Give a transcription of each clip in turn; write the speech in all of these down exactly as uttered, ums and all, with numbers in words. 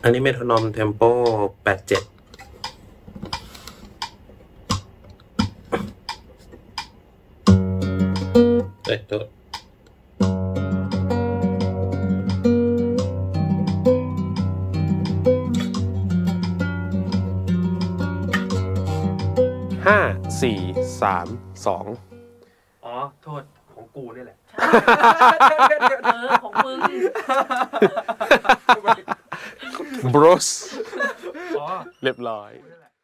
อันนี้เมโทรนอมเทมโปแปดเจ็ดเอ้ยโทษห้าสี่สามสองอ๋อโทษของกูนี่แหละเออของมึงบรสเรียบร้อย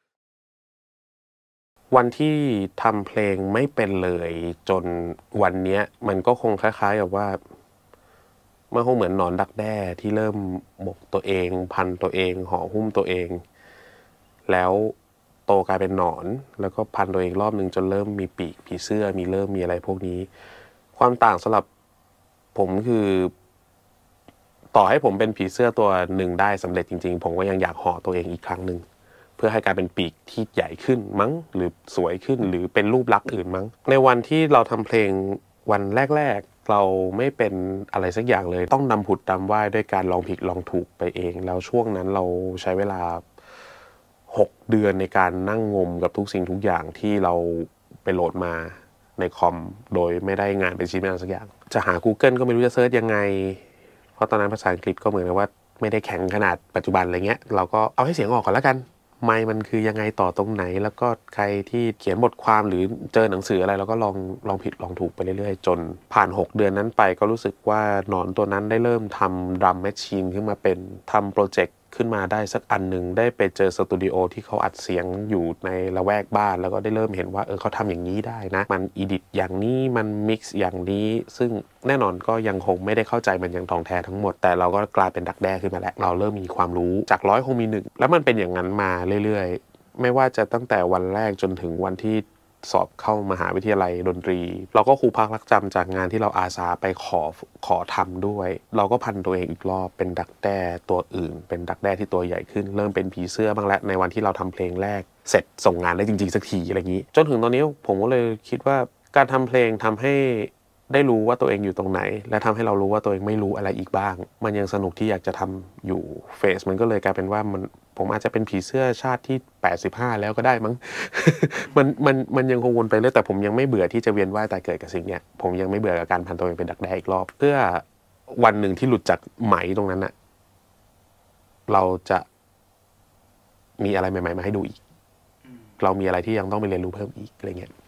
วันที่ทำเพลงไม่เป็นเลยจนวันนี้มันก็คงคล้ายๆกับว่ามันคงเหมือนหนอนดักแด้ที่เริ่มหมกตัวเองพันตัวเองห่อหุ้มตัวเองแล้วโตกลายเป็นหนอนแล้วก็พันตัวเองรอบนึงจนเริ่มมีปีกผีเสื้อมีเริ่มมีอะไรพวกนี้ความต่างสำหรับผมคือต่อให้ผมเป็นผีเสื้อตัวหนึ่งได้สำเร็จจริงๆผมก็ยังอยากห่อตัวเองอีกครั้งหนึ่งเพื่อให้กลายเป็นปีกที่ใหญ่ขึ้นมั้งหรือสวยขึ้นหรือเป็นรูปลักษณ์อื่นมั้งในวันที่เราทำเพลงวันแรกๆเราไม่เป็นอะไรสักอย่างเลยต้องนำผุดดำว่ายด้วยการลองผิดลองถูกไปเองแล้วช่วงนั้นเราใช้เวลาหกเดือนในการนั่งงมกับทุกสิ่งทุกอย่างที่เราไปโหลดมาในคอมโดยไม่ได้งานเป็นชิ้นเป็นอันสักอย่างจะหา Google ก็ไม่รู้จะเซิร์ชยังไงเพราะตอนนั้นภาษาอังกฤษก็เหมือนกับว่าไม่ได้แข็งขนาดปัจจุบันอะไรเงี้ยเราก็เอาให้เสียงออกก่อนแล้วกันไมค์มันคือยังไงต่อตรงไหนแล้วก็ใครที่เขียนบทความหรือเจอหนังสืออะไรเราก็ลองลองผิดลองถูกไปเรื่อยๆจนผ่านหกเดือนนั้นไปก็รู้สึกว่าหนอนตัวนั้นได้เริ่มทำดรัมแมชชีนขึ้นมาเป็นทำโปรเจกต์ขึ้นมาได้สักอันหนึ่งได้ไปเจอสตูดิโอที่เขาอัดเสียงอยู่ในละแวกบ้านแล้วก็ได้เริ่มเห็นว่าเออเขาทำอย่างนี้ได้นะมันอีดิทอย่างนี้มันมิกซ์อย่างนี้ซึ่งแน่นอนก็ยังคงไม่ได้เข้าใจมันอย่างทองแท้ทั้งหมดแต่เราก็กลายเป็นดักแด้ขึ้นมาแล้วเราเริ่มมีความรู้จากร้อยคงมีหนึ่งแล้วมันเป็นอย่างนั้นมาเรื่อยๆไม่ว่าจะตั้งแต่วันแรกจนถึงวันที่สอบเข้ามหาวิทยาลัยดนตรีเราก็ครูพักรักจำจากงานที่เราอาสาไปขอขอทำด้วยเราก็พันตัวเองอีกรอบเป็นดักแด้ตัวอื่นเป็นดักแด้ที่ตัวใหญ่ขึ้นเริ่มเป็นผีเสื้อบ้างแล้วในวันที่เราทำเพลงแรกเสร็จส่งงานได้จริงๆสักทีอะไรอย่างนี้จนถึงตอนนี้ผมก็เลยคิดว่าการทำเพลงทำให้ได้รู้ว่าตัวเองอยู่ตรงไหนและทำให้เรารู้ว่าตัวเองไม่รู้อะไรอีกบ้างมันยังสนุกที่อยากจะทำอยู่เฟสมันก็เลยกลายเป็นว่ามันผมอาจจะเป็นผีเสื้อชาติที่แปดสิบห้าแล้วก็ได้มั้ง มันมันมันยังคงวนไปเรื่อยแต่ผมยังไม่เบื่อที่จะเวียนว่ายตายเกิดกับสิ่งเนี้ยผมยังไม่เบื่อกับการพันตัวเองเป็นดักแด้อีกรอบเพื่อวันหนึ่งที่หลุดจากไหมตรงนั้นน่ะเราจะมีอะไรใหม่ๆมาให้ดูอีกเรามีอะไรที่ยังต้องไปเรียนรู้เพิ่มอีกอะไรเงี้ย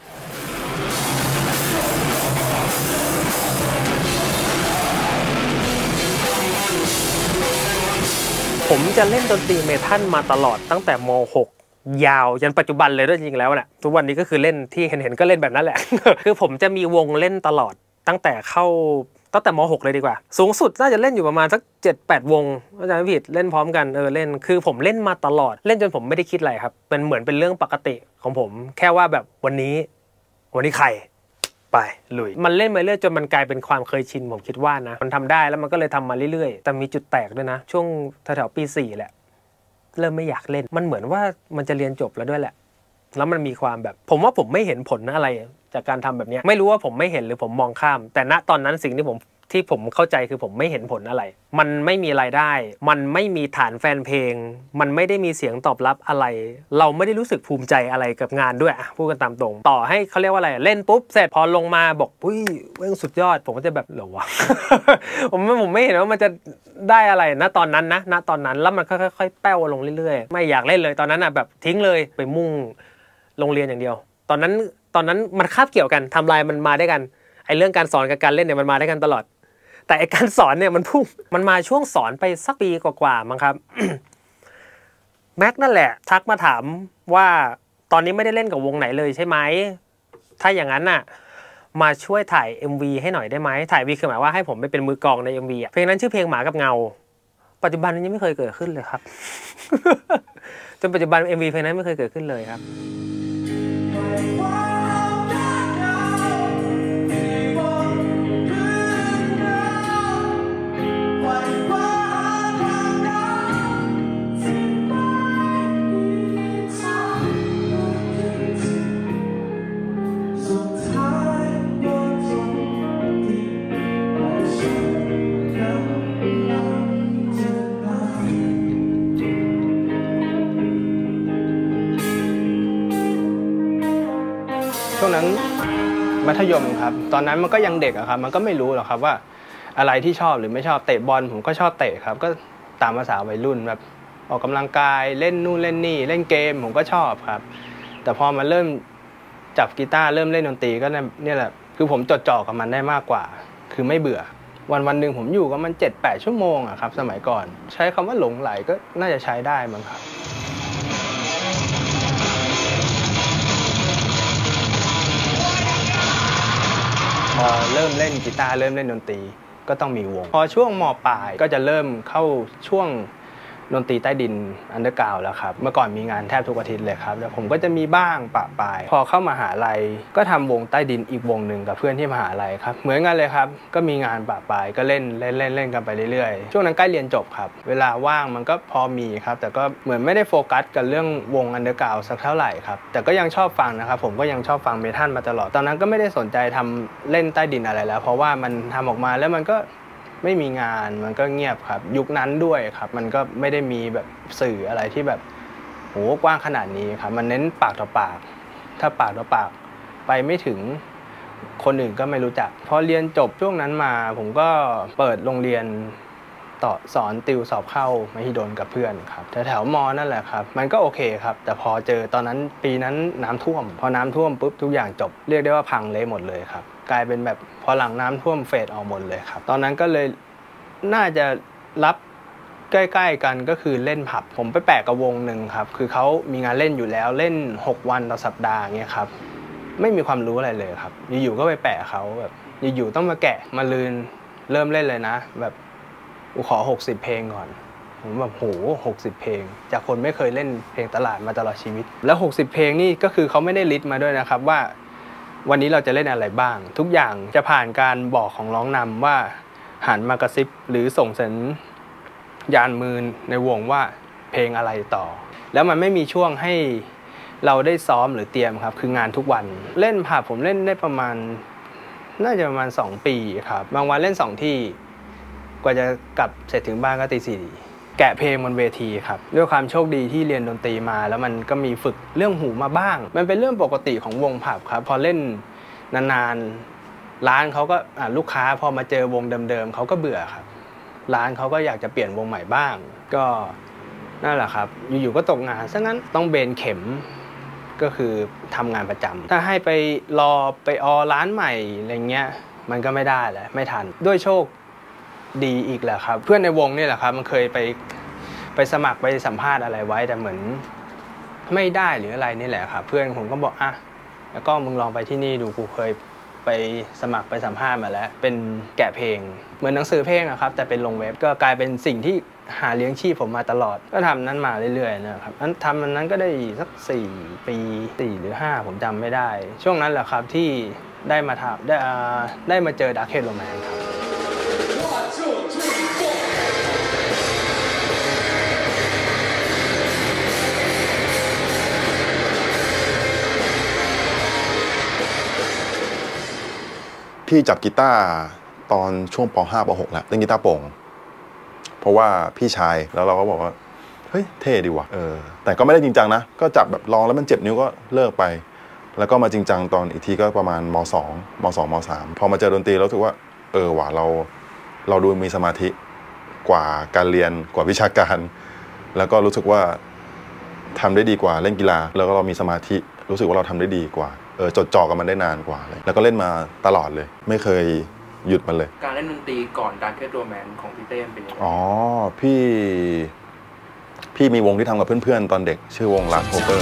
ผมจะเล่นดนตรีเมทัลมาตลอดตั้งแต่ม.หก ยาวยันปัจจุบันเลยด้วยจริงๆแล้วน่ะทุกวันนี้ก็คือเล่นที่เห็นๆก็เล่นแบบนั้นแหละ คือผมจะมีวงเล่นตลอดตั้งแต่เข้าตั้งแต่ม.หก เลยดีกว่าสูงสุดน่าจะเล่นอยู่ประมาณสัก เจ็ดแปด วงอาจารย์ผิดเล่นพร้อมกันเออเล่นคือผมเล่นมาตลอดเล่นจนผมไม่ได้คิดอะไรครับเป็นเหมือนเป็นเรื่องปกติของผมแค่ว่าแบบวันนี้วันนี้ใครไปลุยมันเล่นมาเรื่อยจนมันกลายเป็นความเคยชินผมคิดว่านะมันทำได้แล้วมันก็เลยทำมาเรื่อยๆแต่มีจุดแตกด้วยนะช่วงแถวๆปีสี่แหละเริ่มไม่อยากเล่นมันเหมือนว่ามันจะเรียนจบแล้วด้วยแหละแล้วมันมีความแบบผมว่าผมไม่เห็นผลอะไรจากการทำแบบนี้ไม่รู้ว่าผมไม่เห็นหรือผมมองข้ามแต่ณตอนนั้นสิ่งที่ผมที่ผมเข้าใจคือผมไม่เห็นผลอะไรมันไม่มีรายได้มันไม่มีฐานแฟนเพลงมันไม่ได้มีเสียงตอบรับอะไรเราไม่ได้รู้สึกภูมิใจอะไรกับงานด้วยพูดกันตามตรงต่อให้เขาเรียกว่าอะไรเล่นปุ๊บเสร็จพอลงมาบอกอุ้ยเว้ยสุดยอดผมก็จะแบบเหรอวะ ผมผมไม่เห็นว่ามันจะได้อะไรนะตอนนั้นนะณตอนนั้นแล้วมันค่อยๆแป้วลงเรื่อยๆไม่อยากเล่นเลยตอนนั้นอ่ะแบบทิ้งเลยไปมุ่งโรงเรียนอย่างเดียวตอนนั้นตอนนั้นมันคาบเกี่ยวกันทำลายมันมาด้วยกันไอ้เรื่องการสอนกับการเล่นเนี่ยมันมาด้วยกันตลอดแต่ไอ้การสอนเนี่ยมันพุ่งมันมาช่วงสอนไปสักปีกว่าๆมั้งครับ แม็กนั่นแหละทักมาถามว่าตอนนี้ไม่ได้เล่นกับวงไหนเลยใช่ไหมถ้าอย่างนั้นน่ะมาช่วยถ่าย เอ็ม วี ให้หน่อยได้ไหมถ่าย วี คือหมายว่าให้ผมไปเป็นมือกลองใน เอ็ม วี อ่ะเพลงนั้นชื่อเพลงหมากับเงาปัจจุบันนี้ยังไม่เคยเกิดขึ้นเลยครับ จนปัจจุบัน เอ็ม วี เพลงนั้นไม่เคยเกิดขึ้นเลยครับช่วงนั้นมัธยมครับตอนนั้นมันก็ยังเด็กอะครับมันก็ไม่รู้หรอกครับว่าอะไรที่ชอบหรือไม่ชอบเตะบอลผมก็ชอบเตะครับก็ตามภาษาวัยรุ่นแบบออกกำลังกายเล่นนู่นเล่นนี่เล่นเกมผมก็ชอบครับแต่พอมาเริ่มจับกีตาร์เริ่มเล่นดนตรีก็เนี่ยแหละคือผมจดจ่อกับมันได้มากกว่าคือไม่เบื่อวันวันหนึ่งผมอยู่กับมันเจ็ดแปดชั่วโมงอะครับสมัยก่อนใช้คำว่าหลงไหลก็น่าจะใช้ได้มั้งครับพอเริ่มเล่นกีตาร์เริ่มเล่นดนตรีก็ต้องมีวงพอช่วงม.ปลายก็จะเริ่มเข้าช่วงดนตรีใต้ดินอันเดอร์กราวด์แล้วครับเมื่อก่อนมีงานแทบทุกอาทิตย์เลยครับแล้วผมก็จะมีบ้างปะปายพอเข้ามหาลัยก็ทำวงใต้ดินอีกวงหนึ่งกับเพื่อนที่มหาลัยครับเหมือนกันเลยครับก็มีงานปะปายก็เล่นเล่นเล่นเล่นกันไปเรื่อยๆช่วงนั้นใกล้เรียนจบครับเวลาว่างมันก็พอมีครับแต่ก็เหมือนไม่ได้โฟกัสกับเรื่องวงอันเดอร์กราวด์สักเท่าไหร่ครับแต่ก็ยังชอบฟังนะครับผมก็ยังชอบฟังเมทัลมาตลอดตอนนั้นก็ไม่ได้สนใจทำเล่นใต้ดินอะไรแล้วเพราะว่ามันทำออกมาแล้วมันก็ไม่มีงานมันก็เงียบครับยุคนั้นด้วยครับมันก็ไม่ได้มีแบบสื่ออะไรที่แบบโหกว้างขนาดนี้ครับมันเน้นปากต่อปากถ้าปากต่อปากไปไม่ถึงคนอื่นก็ไม่รู้จักพอเรียนจบช่วงนั้นมาผมก็เปิดโรงเรียนต่อสอนติวสอบเข้ามหิดลกับเพื่อนครับแถวๆม.นั่นแหละครับมันก็โอเคครับแต่พอเจอตอนนั้นปีนั้นน้ำท่วมพอน้ำท่วมปุ๊บทุกอย่างจบเรียกได้ว่าพังเละหมดเลยครับกลายเป็นแบบพอหลังน้ำท่วมเฟดออกหมดเลยครับตอนนั้นก็เลยน่าจะรับใกล้ๆกันก็คือเล่นผับผมไปแปะกับวงหนึ่งครับคือเขามีงานเล่นอยู่แล้วเล่นหกวันต่อสัปดาห์เงี้ยครับไม่มีความรู้อะไรเลยครับอยู่ๆก็ไปแปะเขาแบบอยู่ๆต้องมาแกะมาลืนเริ่มเล่นเลยนะแบบขอหกสิบเพลงก่อนผมแบบโหหกสิบเพลงจากคนไม่เคยเล่นเพลงตลาดมาตลอดชีวิตแล้วหกสิบเพลงนี่ก็คือเขาไม่ได้ลิสต์มาด้วยนะครับว่าวันนี้เราจะเล่นอะไรบ้างทุกอย่างจะผ่านการบอกของร้องนำว่าหันมากระซิบหรือส่งสัญญาณมือในวงว่าเพลงอะไรต่อแล้วมันไม่มีช่วงให้เราได้ซ้อมหรือเตรียมครับคืองานทุกวันเล่นผับผมเล่นได้ประมาณน่าจะประมาณสองปีครับบางวันเล่นสองที่กว่าจะกลับเสร็จถึงบ้านก็ตีสี่แกะเพลงบนเวทีครับด้วยความโชคดีที่เรียนดนตรีมาแล้วมันก็มีฝึกเรื่องหูมาบ้างมันเป็นเรื่องปกติของวงผับครับพอเล่นนานๆร้านเขาก็ลูกค้าพอมาเจอวงเดิมๆเขาก็เบื่อครับร้านเขาก็อยากจะเปลี่ยนวงใหม่บ้างก็นั่นแหละครับอยู่ๆก็ตกงานซะงั้นต้องเบนเข็มก็คือทำงานประจำถ้าให้ไปรอไปออร้านใหม่อะไรเงี้ยมันก็ไม่ได้แหละไม่ทันด้วยโชคดีอีกแหละครับเพื่อนในวงนี่แหละครับมันเคยไปไปสมัครไปสัมภาษณ์อะไรไว้แต่เหมือนไม่ได้หรืออะไรนี่แหละครับเพื่อนผมก็บอกอ่ะแล้วก็มึงลองไปที่นี่ดูกูเคยไปสมัครไปสัมภาษณ์มาแล้วเป็นแกะเพลงเหมือนหนังสือเพลงอะครับแต่เป็นลงเว็บก็กลายเป็นสิ่งที่หาเลี้ยงชีพผมมาตลอดก็ทำนั้นมาเรื่อยๆนะครับนั้นทำมันนั้นก็ได้สักสี่ปีสี่หรือห้าผมจำไม่ได้ช่วงนั้นแหละครับที่ได้มาทำได้ได้มาเจอ Dark Age Romance ครับพี่จับกีตาร์ตอนช่วงป.ห้า ป.หก แล้วเล่นกีตาร์โปร่งเพราะว่าพี่ชายแล้วเราก็บอกว่าเฮ้ยเท่ดีว่ะเออแต่ก็ไม่ได้จริงจังนะก็จับแบบลองแล้วมันเจ็บนิ้วก็เลิกไปแล้วก็มาจริงจังตอนอีกทีก็ประมาณม.สอง ม.สอง ม.สาม พอมาเจอดนตรีแล้วรู้สึกว่าเออว่ะเราเราดูมีสมาธิกว่าการเรียนกว่าวิชาการแล้วก็รู้สึกว่าทำได้ดีกว่าเล่นกีฬาแล้วก็เรามีสมาธิรู้สึกว่าเราทำได้ดีกว่าเออจดจ่อกับมันได้นานกว่าเลยแล้วก็เล่นมาตลอดเลยไม่เคยหยุดมันเลยการเล่นดนตรีก่อน Dark Age Romance ของพี่เต้เป็นยังไงอ๋อพี่พี่มีวงที่ทำกับเพื่อนๆตอนเด็กชื่อวง Last Poker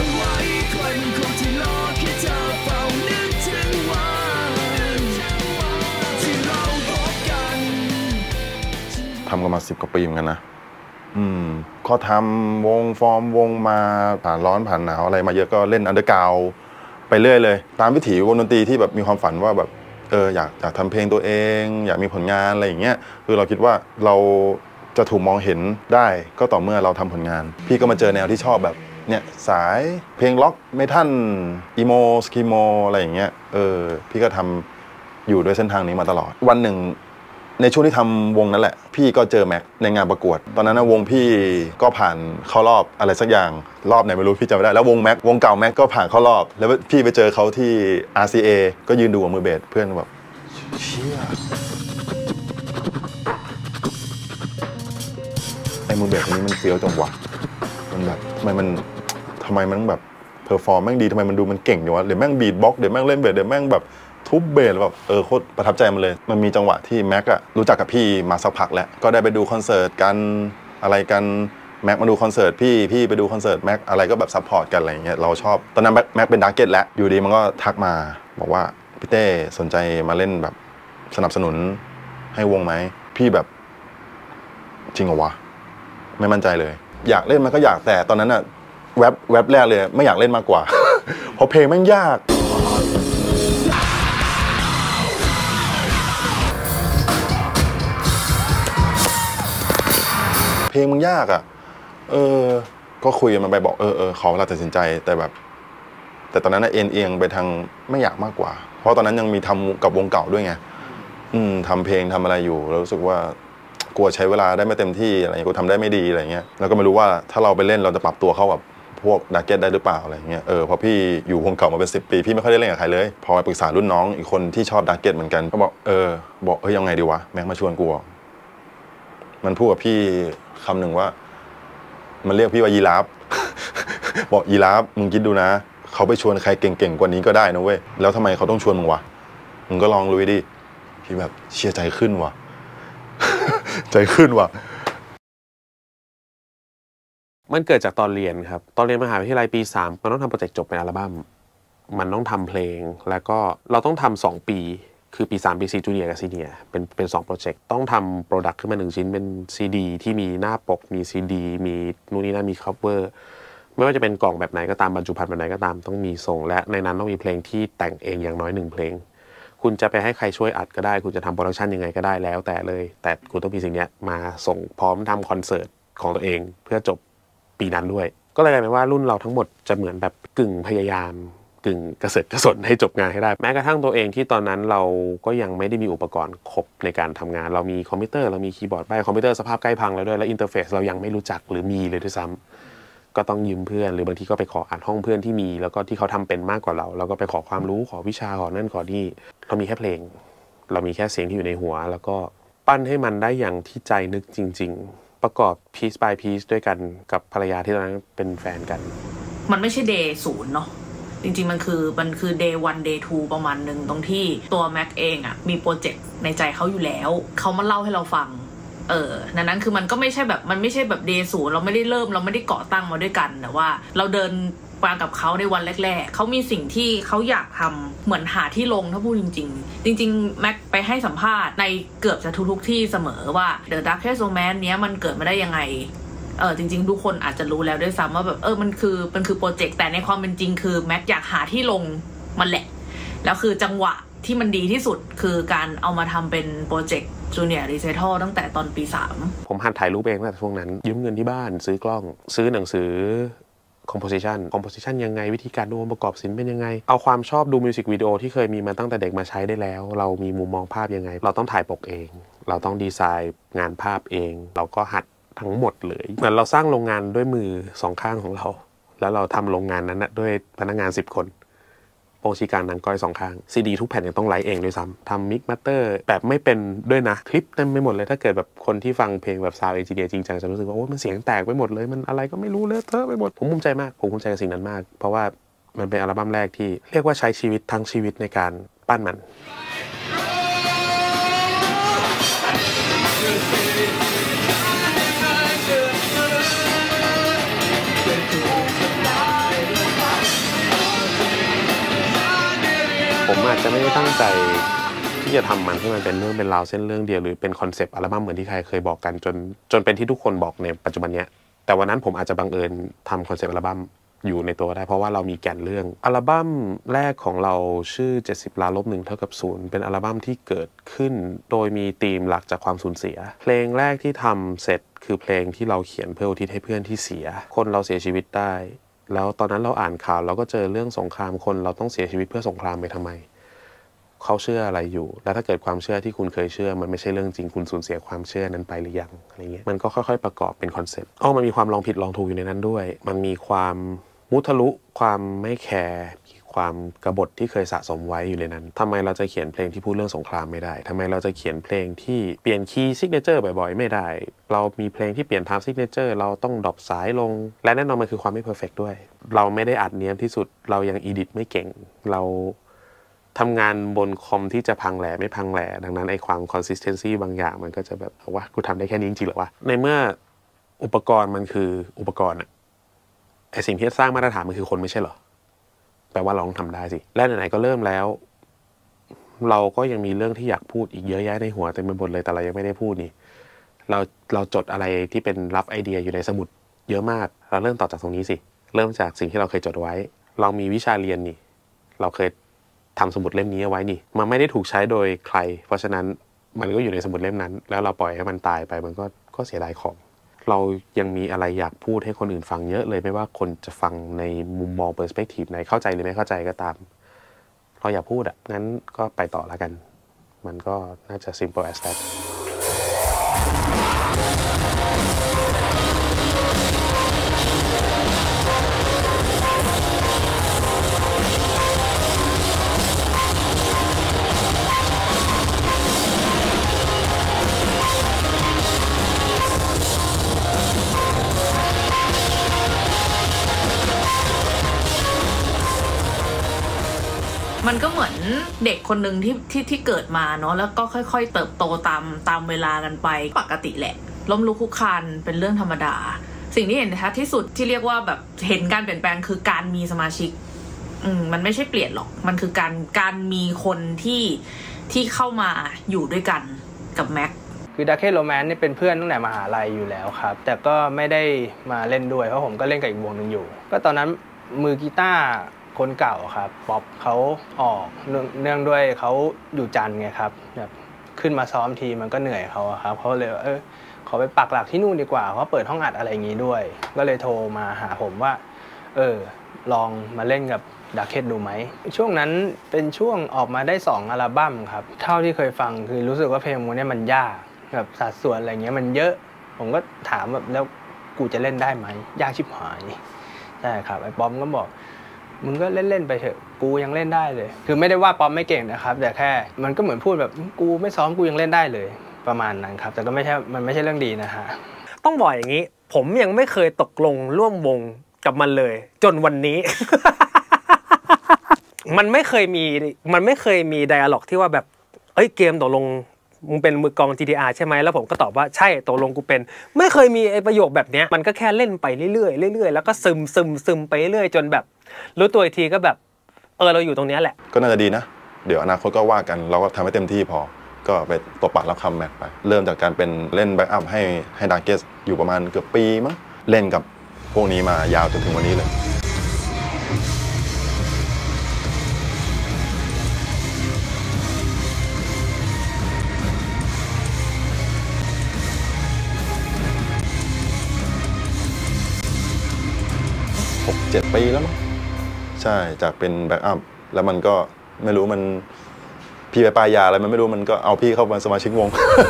ทำกันมาสิบกว่าปีเหมือนกันนะอืมก็ทำวงฟอร์มวงมาผ่านร้อนผ่านหนาวอะไรมาเยอะก็เล่นอันเดอร์กราวด์ไปเรื่อยเลยตามวิถีวงดนตรีที่แบบมีความฝันว่าแบบเอออยากอยากทำเพลงตัวเองอยากมีผลงานอะไรอย่างเงี้ยคือเราคิดว่าเราจะถูกมองเห็นได้ก็ต่อเมื่อเราทำผลงานพี่ก็มาเจอแนวที่ชอบแบบเนี่ยสายเพลงล็อกเมทัลอีโมสกีโมอะไรอย่างเงี้ยเออพี่ก็ทำอยู่ด้วยเส้นทางนี้มาตลอดวันหนึ่งในช่วงที่ทำวงนั้นแหละพี่ก็เจอแม็กในงานประกวดตอนนั้นนะวงพี่ก็ผ่านเข้ารอบอะไรสักอย่างรอบไหนไม่รู้พี่จำไม่ได้แล้ววงแม็กวงเก่าแม็กก็ผ่านเข้ารอบแล้วพี่ไปเจอเขาที่ อาร์ ซี เอ ก็ยืนดูกับมือเบสเพื่อนแบบเชี่ยไอ้มือเบสคนนี้มันเฟี้ยวจังวะมันแบบทำไมมันทำไมมันแบบเพอร์ฟอร์มแม่งดีทำไมมันดูมันเก่งอยู่วะเดี๋ยวแม่งบีทบ็อกเดี๋ยวแม่งเล่นเบสเดี๋ยวแม่งแบบทุบเบสแบบเออโคตรประทับใจมันเลยมันมีจังหวะที่แม็กอะรู้จักกับพี่มาสักพักแล้วก็ได้ไปดูคอนเสิร์ตกันอะไรกันแม็กมาดูคอนเสิร์ตพี่พี่ไปดูคอนเสิร์ตแม็กอะไรก็แบบซัพพอร์ตกันอะไรอย่างเงี้ยเราชอบตอนนั้นแม็กเป็นดาร์เก็ตแล้วอยู่ดีมันก็ทักมาบอกว่าพี่เต้สนใจมาเล่นแบบสนับสนุนให้วงไหมพี่แบบจริงเหรอวะไม่มั่นใจเลยอยากเล่นมันก็อยากแต่ตอนนั้นอะแว็บแว็บแรกเลยไม่อยากเล่นมากกว่า เพราะเพลงแม่งยากเพลงมันยากอ่ะเออก็คุยกันมาไปบอกเออเออขอเวลาตัดสินใจแต่แบบแต่ตอนนั้นเอ็นเอียงไปทางไม่อยากมากกว่าเพราะตอนนั้นยังมีทำกับวงเก่าด้วยไงอืมทำเพลงทำอะไรอยู่แล้วรู้สึกว่ากลัวใช้เวลาได้ไม่เต็มที่อะไรเงี้ยกูทำได้ไม่ดีอะไรเงี้ยแล้วก็ไม่รู้ว่าถ้าเราไปเล่นเราจะปรับตัวเข้ากับพวกดาร์เก็ตได้หรือเปล่าอะไรเงี้ยเออเพราะพี่อยู่วงเก่ามาเป็นสิบปีพี่ไม่ค่อยได้เล่นกับใครเลยพอไปปรึกษารุ่นน้องอีกคนที่ชอบดาร์เก็ตเหมือนกันก็บอกเออบอกเฮ้ยยังไงดีวะแม็กมาชวนกูมันพูดกับพี่คำหนึ่งว่ามันเรียกพี่ว่ายีราฟ บอกยีราฟมึงคิดดูนะเขาไปชวนใครเก่งๆกว่านี้ก็ได้นะเว้ยแล้วทำไมเขาต้องชวนมึงวะมึงก็ลองลุยดิพี่แบบเชื่อใจขึ้นว่ะ ใจขึ้นว่ะมันเกิดจากตอนเรียนครับตอนเรียนมหาวิทยาลัยปีสามมันต้องทำโปรเจกต์จบเป็นอัลบั้มมันต้องทำเพลงแล้วก็เราต้องทำสองปีคือปีสามปีสี่จูเนียร์กับซีเนียร์เป็นเป็นสองโปรเจกต์ต้องทำโปรดักต์ขึ้นมาหนึ่งชิ้นเป็นซีดีที่มีหน้าปกมีซีดีมีนู่นนี่นั่นมีคัฟเวอร์ไม่ว่าจะเป็นกล่องแบบไหนก็ตามบรรจุภัณฑ์แบบไหนก็ตามต้องมีส่งและในนั้นต้องมีเพลงที่แต่งเองอย่างน้อยหนึ่งเพลงคุณจะไปให้ใครช่วยอัดก็ได้คุณจะทำโปรดักชันยังไงก็ได้แล้วแต่เลยแต่คุณต้องมีสิ่งนี้มาส่งพร้อมทำคอนเสิร์ตของตัวเองเพื่อจบปีนั้นด้วยก็เลยกลายเป็นว่ารุ่นเราทั้งหมดจะเหมือนแบบกึ่งพยายามกึ่งกระเสริฐกระสนให้จบงานให้ได้แม้กระทั่งตัวเองที่ตอนนั้นเราก็ยังไม่ได้มีอุปกรณ์ครบในการทำงานเรามีคอมพิวเตอร์เรามีคีย์บอร์ดไปคอมพิวเตอร์สภาพใกล้พังแล้วด้วยแล้วอินเทอร์เฟซเรายังไม่รู้จักหรือมีเลยด้วยซ้ำก็ต้องยืมเพื่อนหรือบางทีก็ไปขออ่านห้องเพื่อนที่มีแล้วก็ที่เขาทำเป็นมากกว่าเราแล้วก็ไปขอความรู้ขอวิชาขอนั่นขอนี่เรามีแค่เพลงเรามีแค่เสียงที่อยู่ในหัวแล้วก็ปั้นให้มันได้อย่างที่ใจนึกจริงๆประกอบ piece by piece ด้วยกันกับภรรยาที่ตอนนั้นเป็นแฟนกันมันไม่ใช่ day ศูนย์เนาะจริงๆมันคือมันคือ day วัน day ทูประมาณนึงตรงที่ตัวแม็กเองอ่ะมีโปรเจกต์ในใจเขาอยู่แล้วเขามาเล่าให้เราฟังเออดังนั้นคือมันก็ไม่ใช่แบบมันไม่ใช่แบบ day ศูนย์เราไม่ได้เริ่มเราไม่ได้ก่อตั้งมาด้วยกันแต่ว่าเราเดินมากับเขาในวันแรกๆเขามีสิ่งที่เขาอยากทำเหมือนหาที่ลงถ้าพูดจริงๆจริงๆแม็กไปให้สัมภาษณ์ในเกือบจะทุกๆที่เสมอว่า The Darkest Romance เนี้ยมันเกิดมาได้ยังไงเออจริงๆทุกคนอาจจะรู้แล้วด้วยซ้ำว่าแบบเออมันคือมันคือโปรเจกต์แต่ในความเป็นจริงคือแม็กอยากหาที่ลงมันแหละแล้วคือจังหวะที่มันดีที่สุดคือการเอามาทำเป็นโปรเจกต์ Junior Recital ตั้งแต่ตอนปีสามผมหัดถ่ายรูปเองตั้งแต่ช่วงนั้นยืมเงินที่บ้านซื้อกล้องซื้อหนังสือcomposition composition ยังไงวิธีการดูองค์ประกอบศิลป์เป็นยังไงเอาความชอบดูมิวสิกวิดีโอที่เคยมีมาตั้งแต่เด็กมาใช้ได้แล้วเรามีมุมมองภาพยังไงเราต้องถ่ายปกเองเราต้องดีไซน์งานภาพเองเราก็หัดทั้งหมดเลยเหมือนเราสร้างโรงงานด้วยมือสองข้างของเราแล้วเราทำโรงงานนั้นนะด้วยพนักงานสิบคนโปรชีการนางก้อยสองข้างซีดีทุกแผ่นยังต้องไลฟ์เองด้วยซ้ำทำมิกมาสเตอร์แบบไม่เป็นด้วยนะคลิปเต็มไปหมดเลยถ้าเกิดแบบคนที่ฟังเพลงแบบซาวด์เอนจิเนียร์จริงจังจะรู้สึกว่าโอ้มันเสียงแตกไปหมดเลยมันอะไรก็ไม่รู้เลอะเทอะไปหมดผมภูมิใจมากผมภูมิใจกับสิ่งนั้นมากเพราะว่ามันเป็นอัลบั้มแรกที่เรียกว่าใช้ชีวิตทั้งชีวิตในการปั้นมันผมอาจจะไม่ได้ตั้งใจที่จะทำมันให้มันเป็นเรื่องเป็นราวเส้นเรื่องเดียวหรือเป็นคอนเซปต์อัลบั้มเหมือนที่ใครเคยบอกกันจนจนเป็นที่ทุกคนบอกในปัจจุบันนี้แต่วันนั้นผมอาจจะบังเอิญทำคอนเซปต์อัลบั้มอยู่ในตัวได้เพราะว่าเรามีแก่นเรื่องอัลบั้มแรกของเราชื่อเจ็ดสิบล้านลบหนึ่งเท่ากับศูนย์เป็นอัลบั้มที่เกิดขึ้นโดยมีธีมหลักจากความสูญเสียเพลงแรกที่ทำเสร็จคือเพลงที่เราเขียนเพื่ออุทิศให้เพื่อนที่เสียคนเราเสียชีวิตได้แล้วตอนนั้นเราอ่านข่าวเราก็เจอเรื่องสงครามคนเราต้องเสียชีวิตเพื่อสงครามไปทำไมเขาเชื่ออะไรอยู่แล้วถ้าเกิดความเชื่อที่คุณเคยเชื่อมันไม่ใช่เรื่องจริงคุณสูญเสียความเชื่อนั้นไปหรือยังอะไรเงี้ยมันก็ค่อยๆประกอบเป็นคอนเซ็ปต์อ๋อมันมีความลองผิดลองถูกอยู่ในนั้นด้วยมันมีความมุทะลุความไม่แคร์ความกบฏที่เคยสะสมไว้อยู่ในนั้นทำไมเราจะเขียนเพลงที่พูดเรื่องสงครามไม่ได้ทำไมเราจะเขียนเพลงที่เปลี่ยนคีย์ซิกเนเจอร์บ่อยๆไม่ได้เรามีเพลงที่เปลี่ยนไทม์ซิกเนเจอร์เราต้องดรอปสายลงและแน่นอนมันคือความไม่เพอร์เฟกต์ด้วยเราไม่ได้อัดเนียมที่สุดเรายังอีดิทไม่เก่งเราทำงานบนคอมที่จะพังแหล่ไม่พังแหล่ดังนั้นไอ้ความ consistency บางอย่างมันก็จะแบบว่ากูทำได้แค่นี้จริงๆหรอวะในเมื่ออุปกรณ์มันคืออุปกรณ์อะไอ้สิ่งที่สร้างมาตรฐานมันคือคนไม่ใช่เหรอแปลว่าเราต้องทำได้สิและไหนๆก็เริ่มแล้วเราก็ยังมีเรื่องที่อยากพูดอีกเยอะแยะในหัวเต็มไปหมดเลยแต่เรายังไม่ได้พูดนี่เราเราจดอะไรที่เป็นรับไอเดียอยู่ในสมุดเยอะมากเราเริ่มต่อจากตรงนี้สิเริ่มจากสิ่งที่เราเคยจดไว้เรามีวิชาเรียนนี่เราเคยทำสมุดเล่มนี้เอาไว้นี่มันไม่ได้ถูกใช้โดยใครเพราะฉะนั้นมันก็อยู่ในสมุดเล่มนั้นแล้วเราปล่อยให้มันตายไปมันก็ก็เสียดายของเรายังมีอะไรอยากพูดให้คนอื่นฟังเยอะเลยไม่ว่าคนจะฟังในมุมมองเปอร์สเปกทีฟไหนเข้าใจหรือไม่เข้าใจก็ตามเราอยากพูดอ่ะงั้นก็ไปต่อแล้วกันมันก็น่าจะ simple as that มันก็เหมือนเด็กคนหนึ่งที่ที่ที่เกิดมาเนาะแล้วก็ค่อยๆเติบโตตามตามเวลากันไปปกติแหละล้มลุกคลุกคลานเป็นเรื่องธรรมดาสิ่งที่เห็นชัดที่สุดที่เรียกว่าแบบเห็นการเปลี่ยนแปลงคือการมีสมาชิกอืมมันไม่ใช่เปลี่ยนหรอกมันคือการการมีคนที่ที่เข้ามาอยู่ด้วยกันกับแม็กคือดาร์เคโรแมนซ์นี่เป็นเพื่อนตั้งแต่มหาลัยอยู่แล้วครับแต่ก็ไม่ได้มาเล่นด้วยเพราะผมก็เล่นกับอีกวงหนึ่งอยู่ก็ตอนนั้นมือกีตาร์คนเก่าครับป๊อปเขาออกเนื่องด้วยเขาอยู่จันทร์ไงครับแบบขึ้นมาซ้อมทีมันก็เหนื่อยเขาครับเขาเลยเออขอไปปักหลักที่นู่นดีกว่าเขาเปิดห้องอัดอะไรอย่างนี้ด้วยก็เลยโทรมาหาผมว่าเออลองมาเล่นกับดาร์เคดูไหมช่วงนั้นเป็นช่วงออกมาได้สองอัลบั้มครับเท่าที่เคยฟังคือรู้สึกว่าเพลงมันเนี่ยมันยากแบบสัดส่วนอะไรเงี้ยมันเยอะผมก็ถามแบบแล้วกูจะเล่นได้ไหมยากชิบหายใช่ครับไอ้ป๊อมก็บอกมึงก็เล่นๆไปเถอะกูยังเล่นได้เลยคือไม่ได้ว่าป๊อปไม่เก่งนะครับแต่แค่มันก็เหมือนพูดแบบกูไม่ซ้อมกูยังเล่นได้เลยประมาณนั้นครับแต่ก็ไม่ใช่มันไม่ใช่เรื่องดีนะฮะต้องบอกอย่างนี้ผมยังไม่เคยตกลงร่วมวงกับมันเลยจนวันนี้ มันไม่เคยมีมันไม่เคยมีไดอะล็อกที่ว่าแบบเอ้ยเกมตกลงมึงเป็นมือกลอง จี ที อาร์ ใช่ไหมแล้วผมก็ตอบว่าใช่ตกลงกูเป็นไม่เคยมีไอ้ประโยคแบบนี้มันก็แค่เล่นไปเรื่อยๆเรื่อยๆแล้วก็ซึมซึมซึมไปเรื่อยจนแบบรู้ตัวอีกทีก็แบบเออเราอยู่ตรงนี้แหละก็น่าจะดีนะเดี๋ยวอนาคตก็ว่ากันเราก็ทำให้เต็มที่พอก็ไปตบปากรับคำแม็กไปเริ่มจากการเป็นเล่นแบ็กอัพให้ให้ดาร์เกสอยู่ประมาณเกือบปีมั้งเล่นกับพวกนี้มายาวจนถึงวันนี้เลยหกเจ็ดปีแล้วมั้งใช่จากเป็นแบ็กอัพแล้วมันก็ไม่รู้มันพี่ไปปลายยาอะไรมันไม่รู้มันก็เอาพี่เข้ามาสมาชิกวง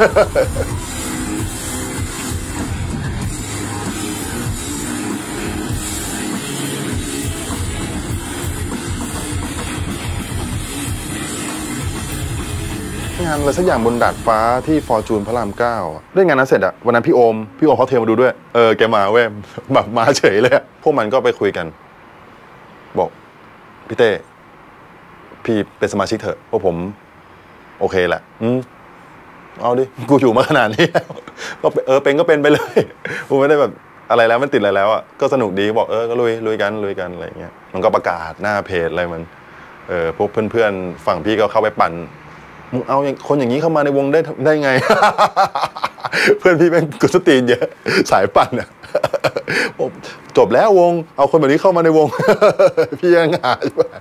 งานอะไรสักอย่างบนดาดฟ้าที่ฟอร์จูนพระรามเก้าเรื่องงานนั้นเสร็จอะวันนั้นพี่โอมพี่โอมเขาเทมาดูด้วยเออแกมาเว้ยแบบมาเฉยเลยพวกมันก็ไปคุยกันบอกพี่เต้พี่เป็นสมาชิกเถอะพวกผมโอเคแหละอืมเอาดิกูอยู่มาขนาดนี้ก็เออเป็นก็เป็นไปเลยกูไม่ได้แบบอะไรแล้วมันติดอะไรแล้วอ่ะก็สนุกดีบอกเออก็ลุยลุยกันลุยกันอะไรเงี้ยมันก็ประกาศหน้าเพจอะไรมันเออพวกเพื่อนๆฝั่งพี่ก็เข้าไปปั่นมึงเอาคนอย่างนี้เข้ามาในวงได้ได้ไง เพื่อนพี่เป็นกุศตีนเยอะสายปั่นอ่ะจบแล้ววงเอาคนแบบนี้เข้ามาในวง พี่ยังหาใช่ไหม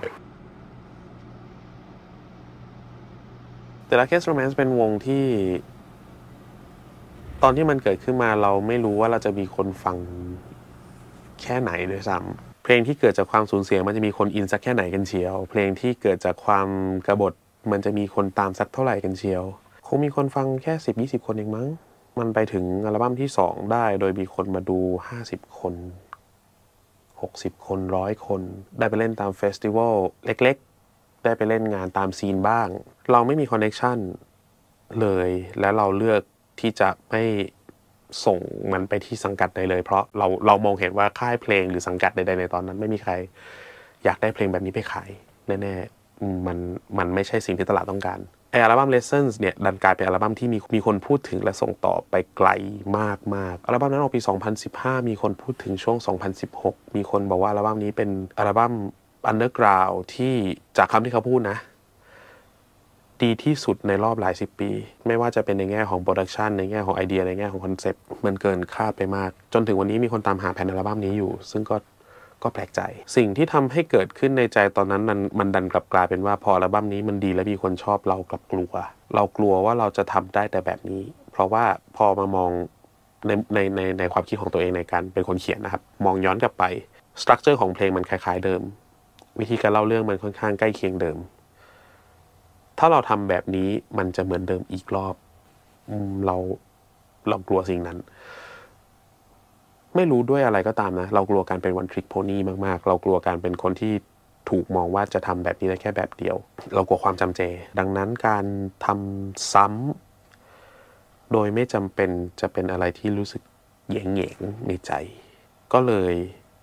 แต่ละ Case Romance เป็นวงที่ตอนที่มันเกิดขึ้นมาเราไม่รู้ว่าเราจะมีคนฟังแค่ไหนด้วยซ้ำเพลงที่เกิดจากความสูญเสียมันจะมีคนอินสักแค่ไหนกันเชียวเพลงที่เกิดจากความกบฏมันจะมีคนตามสักเท่าไหร่กันเชียวคงมีคนฟังแค่ สิบถึงยี่สิบ คนเองมั้งมันไปถึงอัลบั้มที่สองได้โดยมีคนมาดูห้าสิบคนหกสิบคนร้อยคนได้ไปเล่นตามเฟสติวัลเล็กๆได้ไปเล่นงานตามซีนบ้างเราไม่มีคอนเนคชั่นเลยและเราเลือกที่จะไม่ส่งมันไปที่สังกัดใดเลยเพราะเราเรามองเห็นว่าค่ายเพลงหรือสังกัดใดๆในตอนนั้นไม่มีใครอยากได้เพลงแบบนี้ไปขายแน่ๆมันมันไม่ใช่สิ่งที่ตลาดต้องการไออัลบั้ม Lessons เนี่ยดันกลายเป็นอัลบั้มที่มีมีคนพูดถึงและส่งต่อไปไกลมากๆอัลบั้มนั้นออกปีสองพันสิบห้ามีคนพูดถึงช่วงสองพันสิบหกมีคนบอกว่าอัลบั้มนี้เป็นอัลบั้ม Underground ที่จากคำที่เขาพูดนะดีที่สุดในรอบหลายสิบปีไม่ว่าจะเป็นในแง่ของโปรดักชันในแง่ของไอเดียในแง่ของคอนเซปต์มันเกินคาดไปมากจนถึงวันนี้มีคนตามหาแผ่นอัลบั้มนี้อยู่ซึ่งก็ก็แปลกใจสิ่งที่ทำให้เกิดขึ้นในใจตอนนั้นมันมันดันกลับกลายเป็นว่าพออัลบั้มนี้มันดีและมีคนชอบเรากลับกลัวเรากลัวว่าเราจะทำได้แต่แบบนี้เพราะว่าพอมามองในในในในความคิดของตัวเองในการเป็นคนเขียนนะครับมองย้อนกลับไปสตรัคเจอร์ของเพลงมันคล้ายๆเดิมวิธีการเล่าเรื่องมันค่อนข้างใกล้เคียงเดิมถ้าเราทำแบบนี้มันจะเหมือนเดิมอีกรอบเราเรากลัวสิ่งนั้นไม่รู้ด้วยอะไรก็ตามนะเรากลัวการเป็นวันทริกโพนี่มากๆเรากลัวการเป็นคนที่ถูกมองว่าจะทำแบบนี้ได้แค่แบบเดียวเรากลัวความจำเจดังนั้นการทำซ้ำโดยไม่จำเป็นจะเป็นอะไรที่รู้สึกแหยงๆในใจก็เลย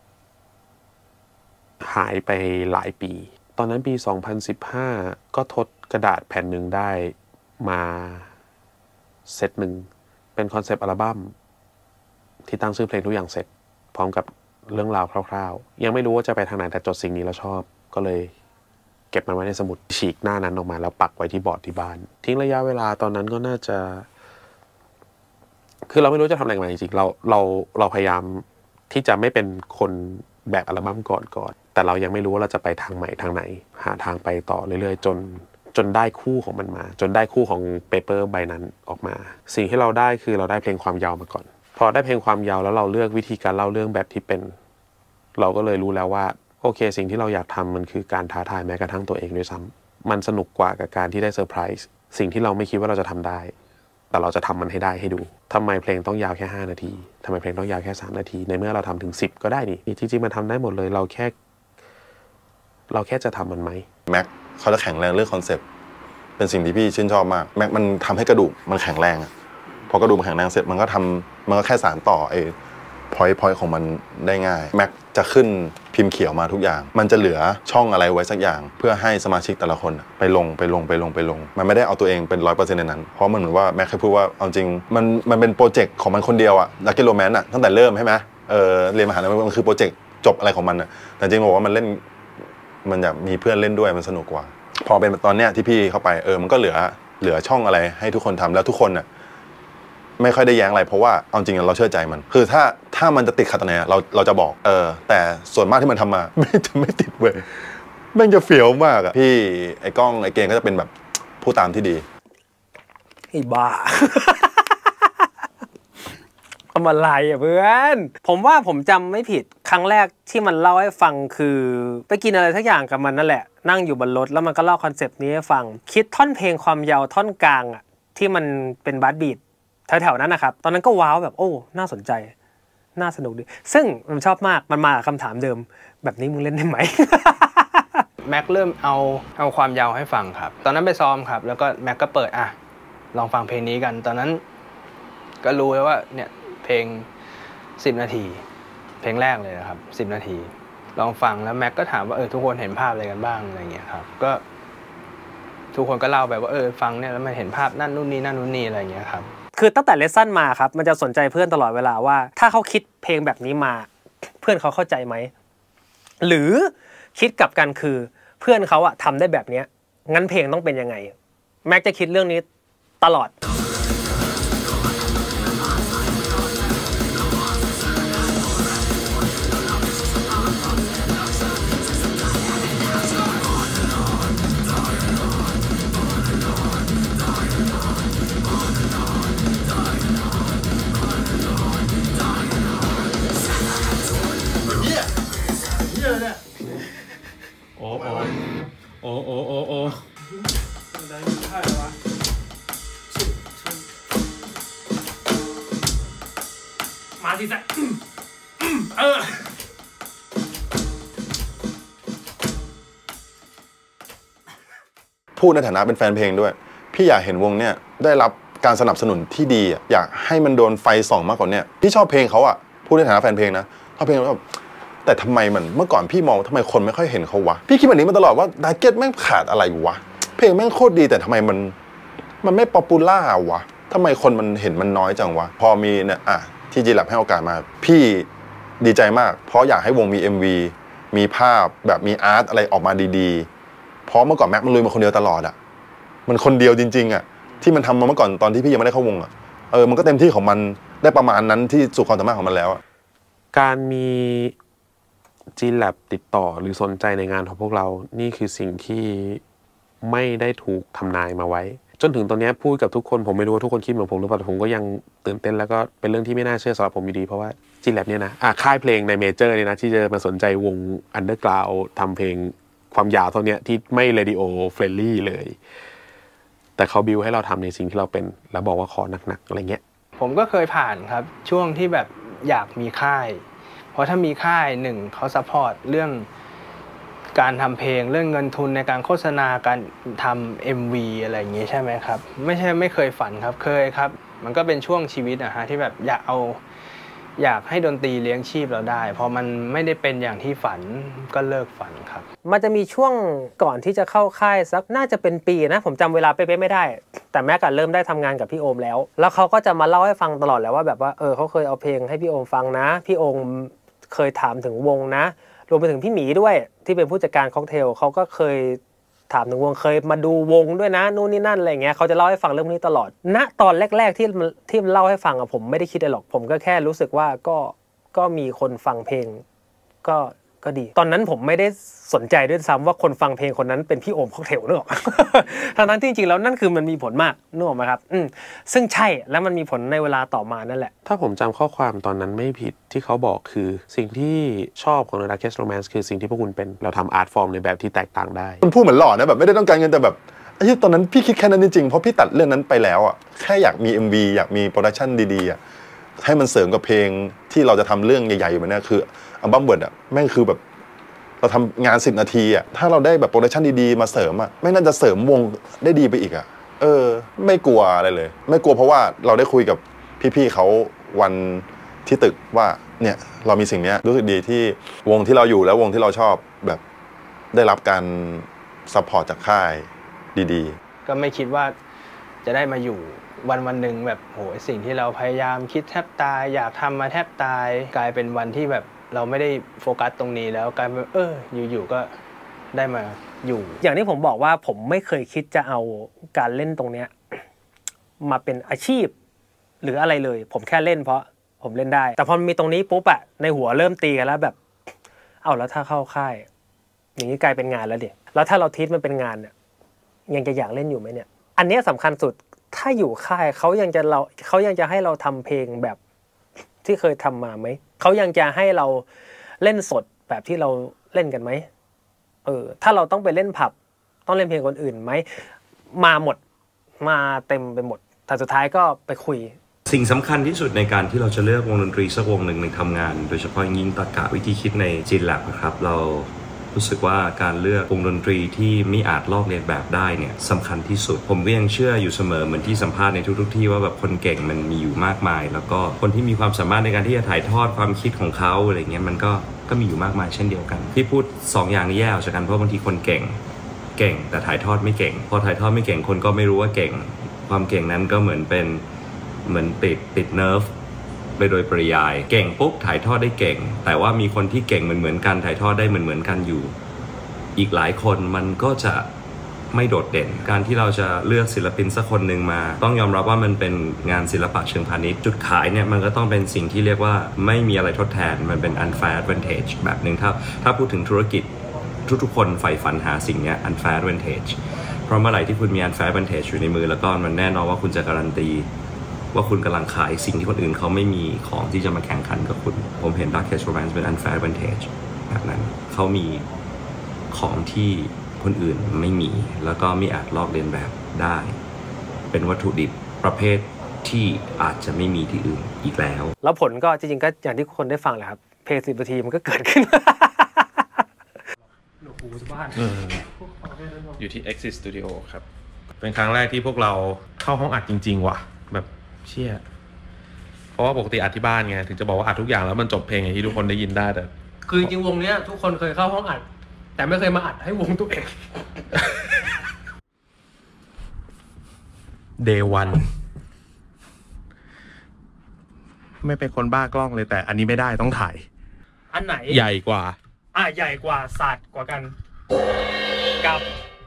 หายไปหลายปีตอนนั้นปีสองพันสิบห้าก็ทดกระดาษแผ่นหนึ่งได้มาเซตหนึ่งเป็นคอนเซปต์อัลบั้มที่ตั้งชื่อเพลงทุกอย่างเสร็จพร้อมกับเรื่องราวคร่าวๆยังไม่รู้ว่าจะไปทางไหนแต่จดสิ่งนี้แล้วชอบก็เลยเก็บมันไว้ในสมุดฉีกหน้านั้นออกมาแล้วปักไว้ที่บอร์ดที่บ้านทิ้งระยะเวลาตอนนั้นก็น่าจะคือเราไม่รู้จะทำอะไรกันจริงๆเราเราเราพยายามที่จะไม่เป็นคนแบบอัลบั้มก่อนก่อนแต่เรายังไม่รู้ว่าเราจะไปทางไหนทางไหนหาทางไปต่อเรื่อยๆจนจนได้คู่ของมันมาจนได้คู่ของเปเปอร์ใบนั้นออกมาสิ่งที่เราได้คือเราได้เพลงความยาวมาก่อนพอได้เพลงความยาวแล้วเราเลือกวิธีการเล่าเรื่องแบบที่เป็นเราก็เลยรู้แล้วว่าโอเคสิ่งที่เราอยากทำมันคือการท้าทายแม้กระทั่งตัวเองด้วยซ้ำมันสนุกกว่ากับการที่ได้เซอร์ไพรส์สิ่งที่เราไม่คิดว่าเราจะทำได้แต่เราจะทำมันให้ได้ให้ดูทำไมเพลงต้องยาวแค่ห้านาทีทำไมเพลงต้องยาวแค่สามนาทีในเมื่อเราทำถึงสิบก็ได้นี่จริงๆมันทำได้หมดเลยเราแค่เราแค่จะทำมันไหมแม็กเขาจะแข็งแรงเรื่องคอนเซปต์เป็นสิ่งที่พี่ชื่นชอบมากแม็กมันทำให้กระดูกมันแข็งแรงอะพอกระดูกมันแข็งแรงเสร็จมันก็ทำมันก็แค่สานต่อไอ้พอยต์พอยต์ของมันได้ง่ายแม็กจะขึ้นพิมพ์เขียวมาทุกอย่างมันจะเหลือช่องอะไรไว้สักอย่างเพื่อให้สมาชิกแต่ละคนไปลงไปลงไปลงไปลงมันไม่ได้เอาตัวเองเป็นร้อยเปอร์เซ็นต์ในนั้นเพราะมันเหมือนว่าแม็กเคยพูดว่าเอาจริงมันมันเป็นโปรเจกต์ของมันคนเดียวอะลัคกี้โรแมนต์อะตั้งแต่เริ่มใช่ไหมเออเรียนมหาลัยมันคือโปรเจกต์จบอะไรของมันอะแต่จริงบอกว่ามันเล่นมันอยากมีเพื่อนเล่นด้วยมันสนุกกว่าพอเป็นตอนเนี้ยที่พี่เข้าไปเออมันก็เหลือเหลือช่องอะไรให้ทุกคนทำแล้วทุกคนน่ะไม่ค่อยได้แย้งอะไรเพราะว่าเอาจริงเราเชื่อใจมันคือถ้าถ้ามันจะติดขัดตรงไหนเราเราจะบอกเออแต่ส่วนมากที่มันทำมาไม่จะไม่ติดเว้ยแม่งจะเฟี้ยวมากอะพี่ไอ้กล้องไอ้เกงก็จะเป็นแบบผู้ตามที่ดีไอ้บ้า ทำอะไรอ่ะเพื่อนผมว่าผมจำไม่ผิดครั้งแรกที่มันเล่าให้ฟังคือไปกินอะไรสักอย่างกับมันนั่นแหละนั่งอยู่บนรถแล้วมันก็เล่าคอนเซปต์นี้ให้ฟังคิดท่อนเพลงความยาวท่อนกลางอ่ะที่มันเป็นบาสบีทแถวๆนั้นนะครับตอนนั้นก็ว้าวแบบโอ้น่าสนใจน่าสนุกดีซึ่งผมชอบมากมันมากับคำถามเดิมแบบนี้มึงเล่นได้ไหมแม็กเริ่มเอาเอาความยาวให้ฟังครับตอนนั้นไปซ้อมครับแล้วก็แม็กก็เปิดอ่ะลองฟังเพลงนี้กันตอนนั้นก็รู้แล้วว่าเนี่ยเพลงสิบนาทีเพลงแรกเลยนะครับสิบนาทีลองฟังแล้วแม็กก็ถามว่าเออทุกคนเห็นภาพอะไรกันบ้างอะไรเงี้ยครับก็ทุกคนก็เล่าแบบว่าเออฟังเนี่ยแล้วมันเห็นภาพนั่นนู่นนี่นั่นนู่นนี่อะไรเงี้ยครับคือตั้งแต่เลสซั่นมาครับมันจะสนใจเพื่อนตลอดเวลาว่าถ้าเขาคิดเพลงแบบนี้มาเพื่อนเขาเข้าใจไหมหรือคิดกลับกันคือเพื่อนเขาอะทำได้แบบนี้งั้นเพลงต้องเป็นยังไงแม็กจะคิดเรื่องนี้ตลอดโอ้โอ้โอ้โอ้โอ้โอ้มาสิสักเออพูดในฐานะเป็นแฟนเพลงด้วยพี่อยากเห็นวงเนี่ยได้รับการสนับสนุนที่ดีอยากให้มันโดนไฟส่องมากกว่านี้พี่ชอบเพลงเขาอะพูดในฐานะแฟนเพลงนะชอบเพลงแบบแต่ทำไมมันเมื่อก่อนพี่มองทำไมคนไม่ค่อยเห็นเขาวะพี่คิดแบบนี้มาตลอดว่าดาร์เก็ตแม่งขาดอะไรวะเพลงแม่งโคตรดีแต่ทำไมมันมันไม่ป๊อปปูล่าวะทำไมคนมันเห็นมันน้อยจังวะพอมีเนี่ยอ่ะที่จีแลบให้โอกาสมาพี่ดีใจมากเพราะอยากให้วงมี เอ็ม วี มีภาพแบบมีอาร์ตอะไรออกมาดีๆเพราะเมื่อก่อนแม็กมันลุยมาคนเดียวตลอดอะมันคนเดียวจริงๆอะที่มันทำมาเมื่อก่อนตอนที่พี่ยังไม่ได้เข้าวงอะเออมันก็เต็มที่ของมันได้ประมาณนั้นที่สุดความสามารถของมันแล้วอะการมี จี แลบ ติดต่อหรือสนใจในงานของพวกเรานี่คือสิ่งที่ไม่ได้ถูกทำนายมาไว้จนถึงตอนนี้พูดกับทุกคนผมไม่รู้ว่าทุกคนคิดเหมือนผมหรือเปล่าแต่ผมก็ยังตื่นเต้นแล้วก็เป็นเรื่องที่ไม่น่าเชื่อสำหรับผมอยู่ดีเพราะว่า จี แลบ เนี่ยนะอ่ะค่ายเพลงในเมเจอร์เนี่ยนะที่จะมาสนใจวงอันเดอร์กราวด์ทำเพลงความยาวเท่านี้ที่ไม่เรดิโอเฟรนลี่เลยแต่เขาบิวให้เราทำในสิ่งที่เราเป็นแล้วบอกว่าขอหนักๆอะไรเงี้ยผมก็เคยผ่านครับช่วงที่แบบอยากมีค่ายเพราะถ้ามีค่ายหนึ่งเขาซัพพอร์ตเรื่องการทำเพลงเรื่องเงินทุนในการโฆษณาการทำ เอ็ม วี อะไรอย่างงี้ใช่ไหมครับไม่ใช่ไม่เคยฝันครับเคยครับมันก็เป็นช่วงชีวิตนะฮะที่แบบอยากเอาอยากให้ดนตรีเลี้ยงชีพเราได้พอมันไม่ได้เป็นอย่างที่ฝันก็เลิกฝันครับมันจะมีช่วงก่อนที่จะเข้าค่ายสักน่าจะเป็นปีนะผมจำเวลาเป๊ะๆไม่ได้แต่แม็กก็เริ่มได้ทำงานกับพี่โอมแล้วแล้วเขาก็จะมาเล่าให้ฟังตลอดแล้วว่าแบบว่าเออเขาเคยเอาเพลงให้พี่โอมฟังนะพี่โอมเคยถามถึงวงนะรวมไปถึงพี่หมีด้วยที่เป็นผู้จัดการค็อกเทลเขาก็เคยถามถึงวงเคยมาดูวงด้วยนะนู่นนี่นั่นอะไรเงี้ยเขาจะเล่าให้ฟังเรื่องนี้ตลอดณตอนแรกๆที่ที่เล่าให้ฟังอะผมไม่ได้คิดอะไรหรอกผมก็แค่รู้สึกว่าก็ก็มีคนฟังเพลงก็ก็ดีตอนนั้นผมไม่ได้สนใจด้วยซ้ำว่าคนฟังเพลงคนนั้นเป็นพี่โอมค็อกเทลนึกออกทั้งนั้นจริงๆแล้วนั่นคือมันมีผลมากนึกออกไหมครับอืมซึ่งใช่แล้วมันมีผลในเวลาต่อมานั่นแหละถ้าผมจำข้อความตอนนั้นไม่ผิดที่เขาบอกคือสิ่งที่ชอบของ The Darkest Romance คือสิ่งที่พวกคุณเป็นเราทำอาร์ตฟอร์มในแบบที่แตกต่างได้มันพูดเหมือนหล่อนะแบบไม่ได้ต้องการเงินแต่แบบไอ้ที่ตอนนั้นพี่คิดแค่นั้นจริงๆเพราะพี่ตัดเรื่องนั้นไปแล้วอ่ะแค่อยากมี เอ็ม วี อยากมีโปรดักชั่นดีๆอ่ะให้มันเสริมกับเพลงที่เราจะทำเรื่องใหญ่ๆอยู่มันเนี่ยคืออัลบั้มเบิร์ดอ่ะแม่งคือแบบเราทำงานสิบนาทีอ่ะถ้าเราได้แบบโปรดักชั่นดีๆมาเสริมอ่ะไม่น่าจะเสริมวงได้ดีไปอีกอ่ะเออไม่กลัวอะไรเลยไม่กลัวเพราะว่าเราได้คุยกับพี่ๆเขาวันที่ตึกว่าเนี่ยเรามีสิ่งนี้รู้สึกดีที่วงที่เราอยู่แล้ววงที่เราชอบแบบได้รับการซัพพอร์ตจากค่ายดีๆก็ไม่คิดว่าจะได้มาอยู่วันวันหนึ่งแบบโหสิ่งที่เราพยายามคิดแทบตายอยากทำมาแทบตายกลายเป็นวันที่แบบเราไม่ได้โฟกัสตรงนี้แล้วกลายเป็นเอออยู่ๆก็ได้มาอยู่อย่างที่ผมบอกว่าผมไม่เคยคิดจะเอาการเล่นตรงเนี้ยมาเป็นอาชีพหรืออะไรเลยผมแค่เล่นเพราะผมเล่นได้แต่พอมีตรงนี้ปุ๊บอะในหัวเริ่มตีกันแล้วแบบเอาแล้วถ้าเข้าค่ายอย่างนี้กลายเป็นงานแล้วดิแล้วถ้าเราทิศมันเป็นงานเนี่ยยังจะอยากเล่นอยู่ไหมเนี่ยอันนี้สำคัญสุดถ้าอยู่ค่ายเขายังจะเราเขายังจะให้เราทำเพลงแบบที่เคยทำมาไหมเขายังจะให้เราเล่นสดแบบที่เราเล่นกันไหมเออถ้าเราต้องไปเล่นผับต้องเล่นเพลงคนอื่นไหมมาหมดมาเต็มไปหมดแต่สุดท้ายก็ไปคุยสิ่งสำคัญที่สุดในการที่เราจะเลือกวงดนตรีสักวงหนึ่งในทำงานโดยเฉพาะยิ่งตรรกะวิธีคิดใน จี แลบ นะครับเรารู้สึกว่าการเลือกวงดนตรีที่ไม่อาจลอกเลียนแบบได้เนี่ยสำคัญที่สุดผมก็ยังเชื่ออยู่เสมอเหมือนที่สัมภาษณ์ในทุกๆที่ว่าแบบคนเก่งมันมีอยู่มากมายแล้วก็คนที่มีความสามารถในการที่จะถ่ายทอดความคิดของเขาอะไรเงี้ยมันก็ก็มีอยู่มากมายเช่นเดียวกันที่พูดสองอย่างนี้แยกออกจากกันเพราะบางทีคนเก่งเก่งแต่ถ่ายทอดไม่เก่งพอถ่ายทอดไม่เก่งคนก็ไม่รู้ว่าเก่งความเก่งนั้นก็เหมือนเป็นเหมือนติดติดเนิร์ฟไปโดยปริยายเก่งปุ๊บถ่ายทอดได้เก่งแต่ว่ามีคนที่เก่งเหมือนเหมือนกันถ่ายทอดได้เหมือนเหมือนกันอยู่อีกหลายคนมันก็จะไม่โดดเด่นการที่เราจะเลือกศิลปินสักคนหนึ่งมาต้องยอมรับว่ามันเป็นงานศิลปะเชิงพาณิชย์จุดขายเนี่ยมันก็ต้องเป็นสิ่งที่เรียกว่าไม่มีอะไรทดแทนมันเป็น unfair advantage แบบหนึ่งถ้าถ้าพูดถึงธุรกิจทุกๆคนใฝ่ฝันหาสิ่งนี้ unfair advantage เพราะเมื่อไหร่ที่คุณมี unfair advantage อยู่ในมือแล้วก็มันแน่นอนว่าคุณจะการันตีว่าคุณกำลังขายสิ่งที่คนอื่นเขาไม่มีของที่จะมาแข่งขันกับคุณผมเห็น Darkest Romance เป็น unfair advantage แบบนั้นเขามีของที่คคนอื่นไม่มีแล้วก็ไม่อาจลอกเลียนแบบได้เป็นวัตถุดิบประเภทที่อาจจะไม่มีที่อื่นอีกแล้วแล้วผลก็จริงๆก็อย่างที่คนได้ฟังแหละครับเพลงสิบนาทีมันก็เกิดขึ้นหนูหูจะบ้านอยู่ที่ Exit Studio ครับเป็นครั้งแรกที่พวกเราเข้าห้องอัดจริงๆว่ะแบบเชี่ยเพราะว่าปกติอัดที่บ้านไงถึงจะบอกว่าอัดทุกอย่างแล้วมันจบเพลงอย่างที่ทุกคนได้ยินได้แต่คือจริงๆวงเนี้ยทุกคนเคยเข้าห้องอัดแต่ไม่เคยมาอัดให้วงตัวเอง Day One ไม่เป็นคนบ้ากล้องเลยแต่อันนี้ไม่ได้ต้องถ่ายอันไหนใหญ่กว่าอ่ะใหญ่กว่าศาสตร์กว่ากันกับ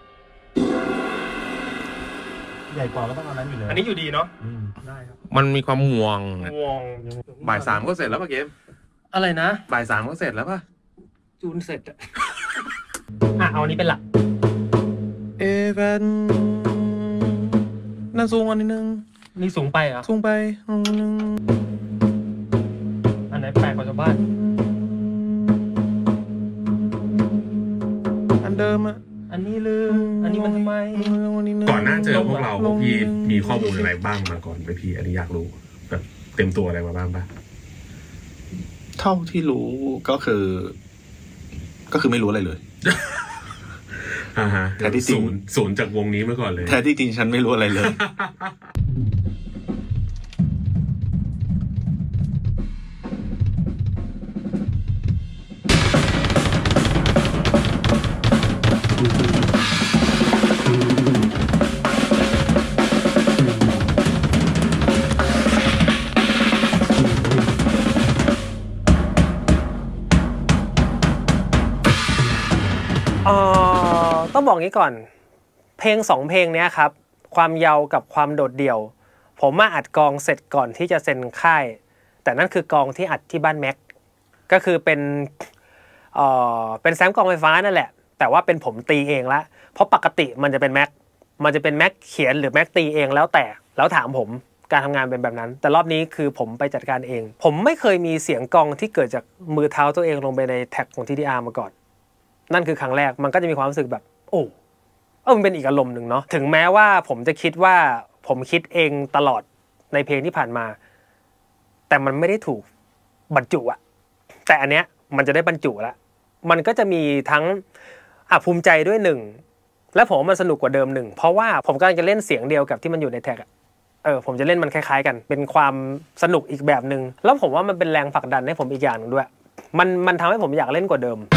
ใหญ่กว่าก็ต้องเอานั้นอยู่เลยอันนี้อยู่ดีเนาะได้ครับมันมีความห่วงห่วงบ่ายสามก็เสร็จแล้วป่ะเกมอะไรนะบ่ายสามก็เสร็จแล้วป่ะจูนเสร็จอ่ะอ่ะเอาอันนี้เป็นหลักเอเวนน่าสูงอันนิดนึงนี่สูงไปเหรอสูงไปอันไหนแปลกกว่าชาวบ้านอันเดิมอ่ะอันนี้ลืมอันนี้มันทำไมก่อนหน้าเจอพวกเราพวกพี่มีข้อมูลอะไรบ้างมาก่อนไปพี่อันนี้อยากรู้แบบเต็มตัวอะไรมาบ้างป่ะเท่าที่รู้ก็คือก็คือไม่รู้อะไรเลยอ่าฮะแท้ที่จริงศูนย์จากวงนี้มาก่อนเลยแท้ที่จริงฉันไม่รู้อะไรเลยต้องบอกงี้ก่อนเพลงสองเพลงเนี้ยครับความเยาว์กับความโดดเดี่ยวผมมาอัดกองเสร็จก่อนที่จะเซ็นค่ายแต่นั่นคือกองที่อัดที่บ้านแม็กก็คือเป็นเอ่อเป็นแซมกองไฟฟ้านั่นแหละแต่ว่าเป็นผมตีเองละเพราะปกติมันจะเป็นแม็กมันจะเป็นแม็กเขียนหรือแม็กตีเองแล้วแต่แล้วถามผมการทำงานเป็นแบบนั้นแต่รอบนี้คือผมไปจัดการเองผมไม่เคยมีเสียงกองที่เกิดจากมือเท้าตัวเองลงไปในแท็กของ ที ดี อาร์ มาก่อนนั่นคือครั้งแรกมันก็จะมีความรู้สึกแบบโอ้เออมันเป็นอีกอารมณ์หนึ่งเนาะถึงแม้ว่าผมจะคิดว่าผมคิดเองตลอดในเพลงที่ผ่านมาแต่มันไม่ได้ถูกบรรจุอะแต่อันเนี้ยมันจะได้บรรจุแล้วมันก็จะมีทั้งอ่ะภูมิใจด้วยหนึ่งและผมว่ามันสนุกกว่าเดิมหนึ่งเพราะว่าผมกำลังจะเล่นเสียงเดียวกับที่มันอยู่ในแท็กอะเออผมจะเล่นมันคล้ายๆกันเป็นความสนุกอีกแบบนึงแล้วผมว่ามันเป็นแรงผลักดันให้ผมอีกอย่างนึงด้วยมันมันทำให้ผมอยากเล่นกว่าเดิม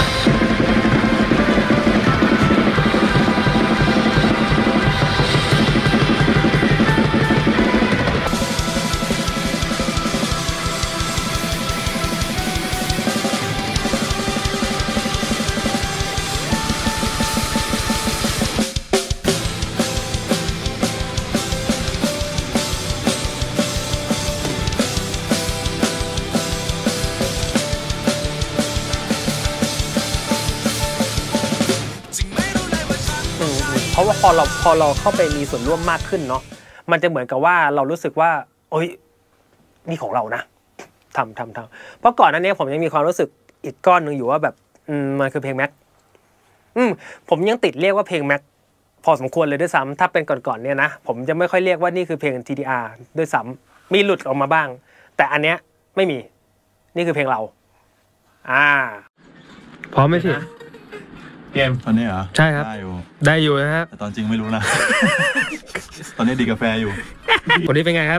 เพราะว่าพอเราพอเราเข้าไปมีส่วนร่วมมากขึ้นเนาะมันจะเหมือนกับว่าเรารู้สึกว่าโอ๊ยนี่ของเรานะทำทำทำเพราะก่อนหน้านี้ผมยังมีความรู้สึกอีกก้อนนึงอยู่ว่าแบบอืมมันคือเพลงแม็กอืมผมยังติดเรียกว่าเพลงแม็กพอสมควรเลยด้วยซ้ำถ้าเป็นก่อนๆเนี่ยนะผมจะไม่ค่อยเรียกว่านี่คือเพลง ที ดี อาร์ ด้วยซ้ำมีหลุดออกมาบ้างแต่อันเนี้ยไม่มีนี่คือเพลงเราอ่าพร้อมไหมพี่เกมตอนนี้เหรอใช่ครับได้อยู่ได้อยู่นะครับแต่ตอนจริงไม่รู้นะ ตอนนี้ดีกาแฟอยู่คนนี้เป็นไงครับ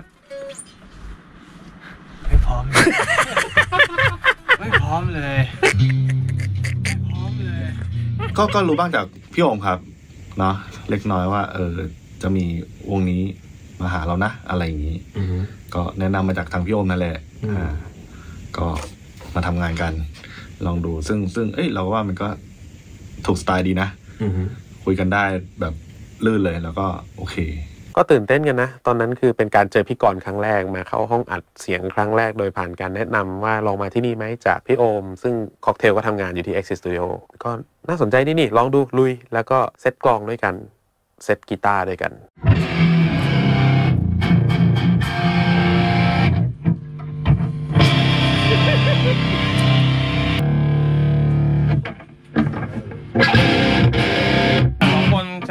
ไม่พร้อมไม่พร้อมเลยไม่พร้อมเลยก็ก็รู้บ้างจากพี่โอมครับเนาะเล็กน้อยว่าเออจะมีวงนี้มาหาเรานะอะไรอย่างนี้ก็แนะนำมาจากทางพี่โอมนั่นแหละอ่าก็มาทำงานกันลองดูซึ่งซึ่งเอ้ยเราว่ามันก็ถูกสไตล์ดีนะคุยกันได้แบบลื่นเลยแล้วก็โอเคก็ตื่นเต้นกันนะตอนนั้นคือเป็นการเจอพี่กรณ์ครั้งแรกมาเข้าห้องอัดเสียงครั้งแรกโดยผ่านการแนะนำว่าลองมาที่นี่ไหมจากพี่โอมซึ่งค็อกเทลก็ทำงานอยู่ที่ Exit Studio ก็น่าสนใจนี่นี่ลองดูลุยแล้วก็เซตกลองด้วยกันเซตกีตาร์ด้วยกัน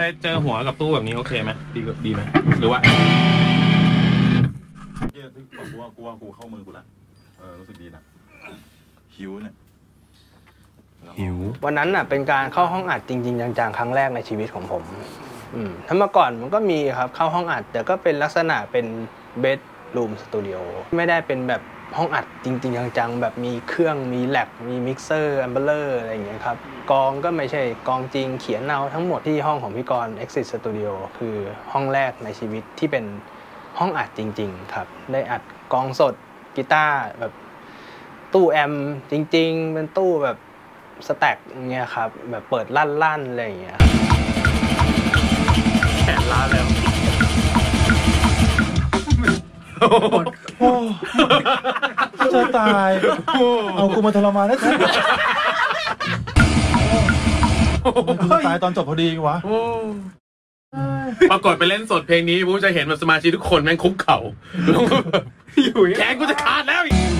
ช้เจอหัวกับตู้แบบนี้โอเคไหมดีดีไหมหรือว่าเยี่ยที่กูว่ากูว่ากูเข้ามือกูแล้วเออรู้สึกดีนะหิวเนี่ยหิววันนั้นน่ะเป็นการเข้าห้องอัดจริงๆจังๆครั้งแรกในชีวิตของผมอืมถ้าเมื่อก่อนมันก็มีครับเข้าห้องอัดแต่ก็เป็นลักษณะเป็นเบดรูมสตูดิโอไม่ได้เป็นแบบห้องอัดจริงๆจังๆแบบมีเครื่องมีแล็บมีมิกเซอร์แอมเบลเลอร์อะไรอย่างเงี้ยครับกองก็ไม่ใช่กองจริงเขียนเอาทั้งหมดที่ห้องของพี่กรณ์ Exit Studio คือห้องแรกในชีวิตที่เป็นห้องอัดจริงๆครับได้อัดกองสดกีตาร์แบบตู้แอมจริงๆเป็นตู้แบบสแต็กอย่างเงี้ยครับแบบเปิดลั่นๆอะไรอย่างเงี้ยแขนล้าแล้วโอ้จะตายเอากูมาทรมานแล้วกูจะตายตอนจบพอดีวะปรากฏไปเล่นสดเพลงนี้ผมจะเห็นแบบสมาชิกทุกคนแม่งคุกเข่าอยู่แขนกูจะขาดแล้ว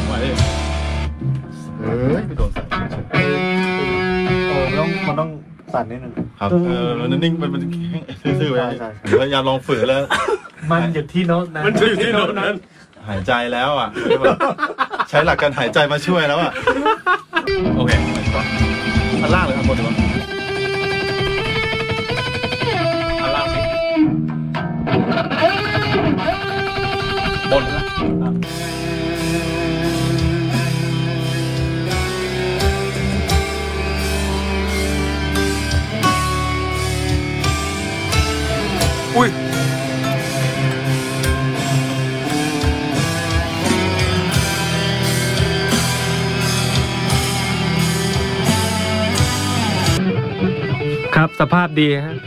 เอ้ยไปโดนสั่นโอ้ต้องมันต้องสั่นนิดนึงครับเออแล้วนิ่งมันมันซื่อๆไปพยายามลองฝืนแล้วมันอยู่ที่โน้ตนั้นมันอยู่ที่โน้ตนั้นหายใจแล้วอ่ะใช้หลักการหายใจมาช่วยแล้วอ่ะโอเคอันล่างหรืออันบนดีวะอันล่างสิบนนะอุ้ยครับสภาพดีฮะ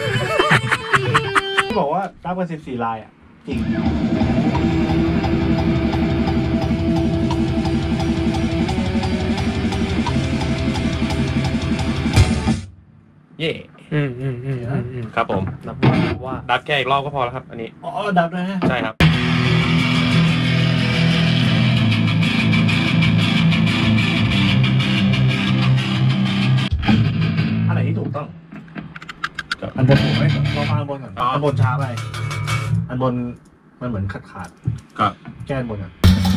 ที่บอกว่ารับกันสิบสี่ลายอ่ะจริงเย่อืมอืมอืมอืมครับผมนับว่าดับแค่อีกรอบก็พอแล้วครับอันนี้อ๋อดับด้วยฮะใช่ครับอันไหนที่ถูกต้องอันบนถูกไหมลองฟังอันบนก่อนอันบนช้าไปอันบนมันเหมือนขาดขาดครับแก้อันบนก่อน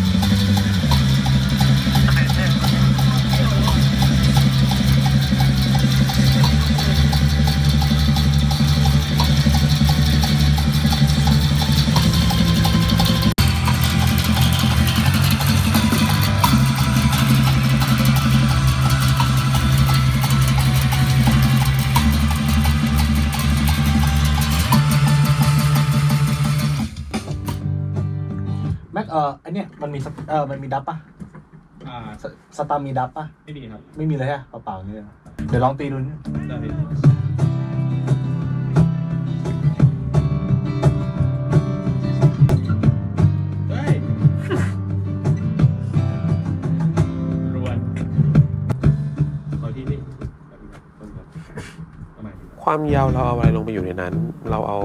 แม็กเออไอเนี้ยมันมีเออมันมีดับป่ะอ่าสตาร์มีดับป่ะไม่มีครับไม่มีเลยฮะเปล่าๆนี่เดี๋ยวลองตีดูได้ความยาวเราเอาอะไรลงไปอยู่ในนั้นเราเอา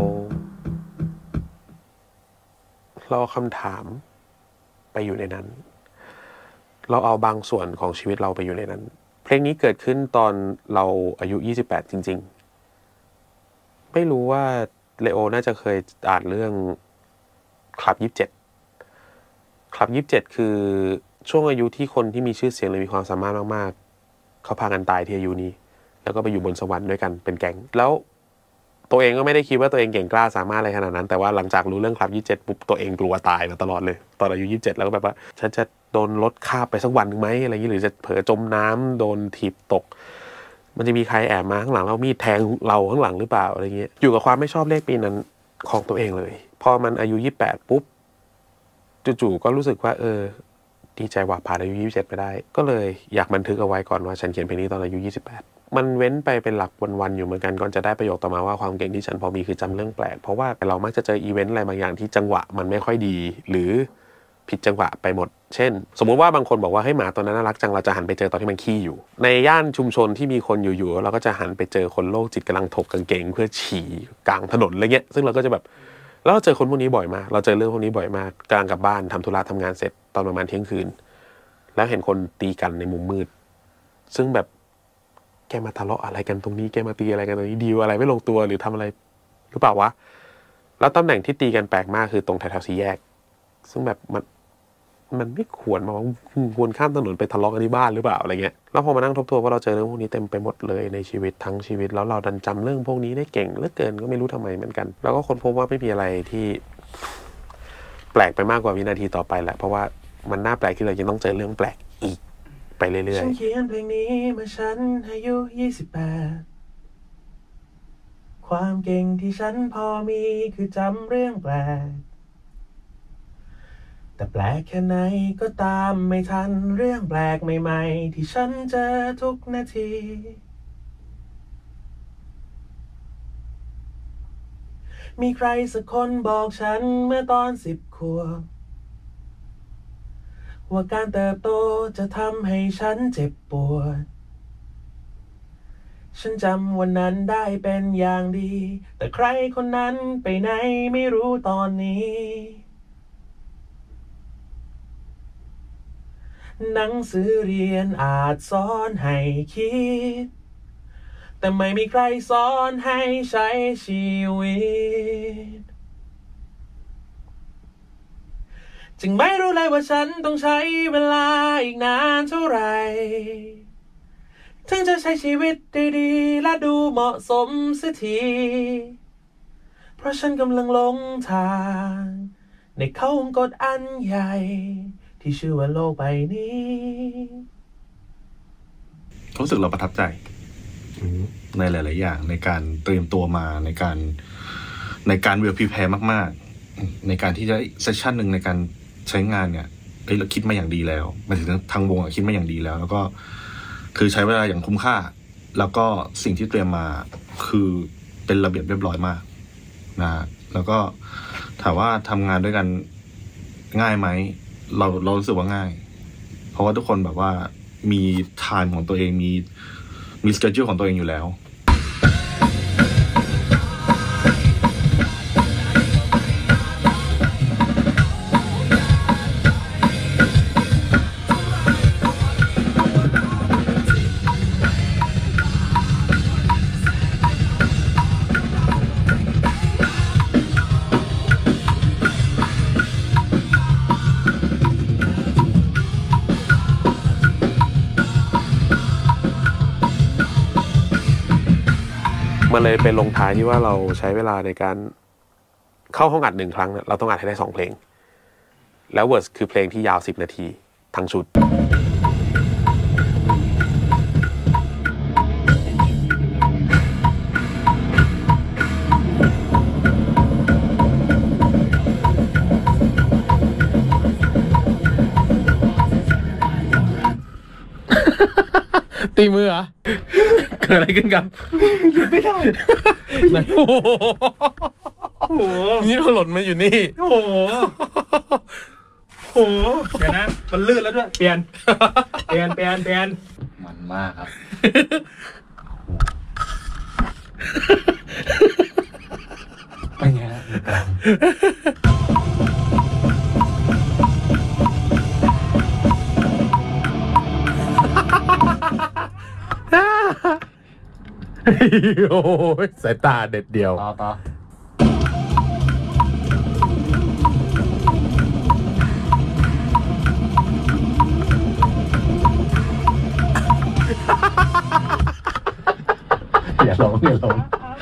เราเอาคำถามไปอยู่ในนั้นเราเอาบางส่วนของชีวิตเราไปอยู่ในนั้นเพลงนี้เกิดขึ้นตอนเราอายุยี่สิบแปดจริงๆไม่รู้ว่าเลโอน่าจะเคยอ่านเรื่องคลับยี่สิบเจ็ดคลับยี่สิบเจ็ดคือช่วงอายุที่คนที่มีชื่อเสียงหรือมีความสามารถมากๆเขาพากันตายที่อายุนี้แล้วก็ไปอยู่บนสวรรค์ด้วยกันเป็นแก๊งแล้วตัวเองก็ไม่ได้คิดว่าตัวเองเก่งกล้าสามารถอะไรขนาดนั้นแต่ว่าหลังจากรู้เรื่องคลับยี่สิบเจ็ดปุ๊บตัวเองกลัวตายมาตลอดเลยตอนอายุยี่สิบเจ็ดแล้วก็แบบว่าฉันจะโดนรถคาบไปสักวันนึงไหมอะไรอย่างนี้หรือจะเผลอจมน้ำโดนถีบตกมันจะมีใครแอบมาข้างหลังแล้วมีดแทงเราข้างหลังหรือเปล่าอะไรเงี้ยอยู่กับความไม่ชอบเลขปีนั้นของตัวเองเลยพอมันอายุยี่สิบแปดปุ๊บจู่ๆก็รู้สึกว่าเออดีใจว่าผ่านอายุยี่สิบเจ็ดไปได้ก็เลยอยากบันทึกเอาไว้ก่อนว่าฉันเขียนเพลงนี้ตอนอายุยี่สิบแปดมันเว้นไปเป็นหลักวันๆอยู่เหมือนกันก่อนจะได้ประโยคต่อมาว่าความเก่งที่ฉันพอมีคือจำเรื่องแปลกเพราะว่าเรามักจะเจออีเวนต์อะไรบางอย่างที่จังหวะมันไม่ค่อยดีหรือผิดจังหวะไปหมดเช่นสมมุติว่าบางคนบอกว่าให้หมาตัวนั้นน่ารักจังเราจะหันไปเจอตอนที่มันขี้อยู่ในย่านชุมชนที่มีคนอยู่ๆเราก็จะหันไปเจอคนโรคจิตกำลังถกกางเกงเพื่อฉี่กลางถนนอะไรเงี้ยซึ่งเราก็จะแบบแล้วเราเจอคนพวกนี้บ่อยมากเราเจอเรื่องพวกนี้บ่อยมากกลางกลับบ้านทำธุระทำงานเสร็จตอนประมาณเที่ยงคืนแล้วเห็นคนตีกันในมุมมืดซึ่งแบบแกมาทะเลาะอะไรกันตรงนี้แกมาตีอะไรกันตรงนี้ดีลอะไรไม่ลงตัวหรือทำอะไรหรือเปล่าวะแล้วตำแหน่งที่ตีกันแปลกมากคือตรงแถวๆสี่แยกซึ่งแบบมันมันไม่ควรมาว่าควรข้ามถนนไปทะเลาะกันที่บ้านหรือเปล่าอะไรเงี้ยแล้วพอมานั่งทบทวนว่าเราเจอเรื่องพวกนี้เต็มไปหมดเลยในชีวิตทั้งชีวิตแล้วเราดันจำเรื่องพวกนี้ได้เก่งเหลือเกินก็ไม่รู้ทำไมเหมือนกันแล้วก็ค้นพบว่าไม่มีอะไรที่แปลกไปมากกว่าวินาทีต่อไปแหละเพราะว่ามันน่าแปลกที่เราจะต้องเจอเรื่องแปลกอีกไปเรื่อยๆฉันเขียนเพลงนี้เมื่อฉันอายุยี่สิบแปดความเก่งที่ฉันพอมีคือจำเรื่องแปลกแต่แปลกแค่ไหนก็ตามไม่ทันเรื่องแปลกใหม่ๆที่ฉันเจอทุกนาทีมีใครสักคนบอกฉันเมื่อตอนสิบขวบว่าการเติบโตจะทำให้ฉันเจ็บปวดฉันจำวันนั้นได้เป็นอย่างดีแต่ใครคนนั้นไปไหนไม่รู้ตอนนี้หนังสือเรียนอาจสอนให้คิดแต่ไม่มีใครสอนให้ใช้ชีวิตจึงไม่รู้เลยว่าฉันต้องใช้เวลาอีกนานเท่าไหร่ถึงจะใช้ชีวิตได้ดีและดูเหมาะสมเสียทีเพราะฉันกำลังหลงทางในเขาวงกตอันใหญ่ที่ชื่อว่าโลกใบนี้รู้สึกเราประทับใจในหลายๆอย่างในการเตรียมตัวมาในการในการเวลพรีแพร์มากๆในการที่จะเซสชั่นหนึ่งในการใช้งานเนี่ยเฮ้ยเราคิดมาอย่างดีแล้วมันถึงทางวงคิดมาอย่างดีแล้วแล้วก็คือใช้เวลาอย่างคุ้มค่าแล้วก็สิ่งที่เตรียมมาคือเป็นระเบียบเรียบร้อยมากนะแล้วก็ถามว่าทำงานด้วยกันง่ายไหมเราเรารู้สึกว่าง่ายเพราะว่าทุกคนแบบว่ามีไทม์ของตัวเองมีมีสเกจจูลของตัวเองอยู่แล้วมันเลยเป็นลงท้ายที่ว่าเราใช้เวลาในการเข้าห้องอัดหนึ่งครั้งเนี่ยเราต้องอัดให้ได้สองเพลงแล้วเวิร์สคือเพลงที่ยาวสิบนาทีทั้งชุดตีมือเหรอเกิดอะไรขึ้นกันคิดไม่ได้โอ้โหนี่เราหล่นมาอยู่นี่โอ้โหโอ้โหเดี๋ยวนะมันลื่นแล้วด้วยเปลี่ยนเปลี่ยนเปลี่ยนเปลี่ยนมันมากครับเป็นไงฮะโอ้ยสายตาเด็ดเดียวต่อต่ออย่าลงอย่าลง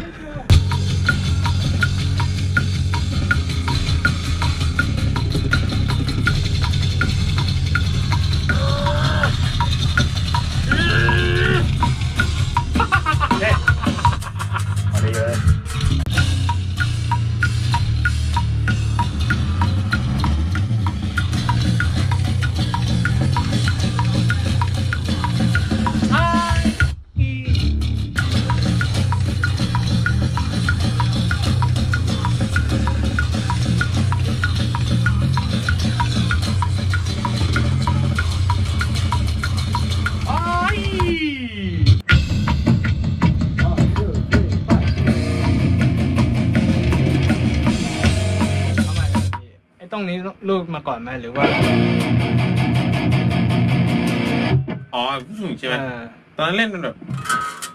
ตรงนี้รูดมาก่อนไหมหรือว่าอ๋อผู้หญิงใช่ไหมตอนนั้นเล่นเป็นแบบ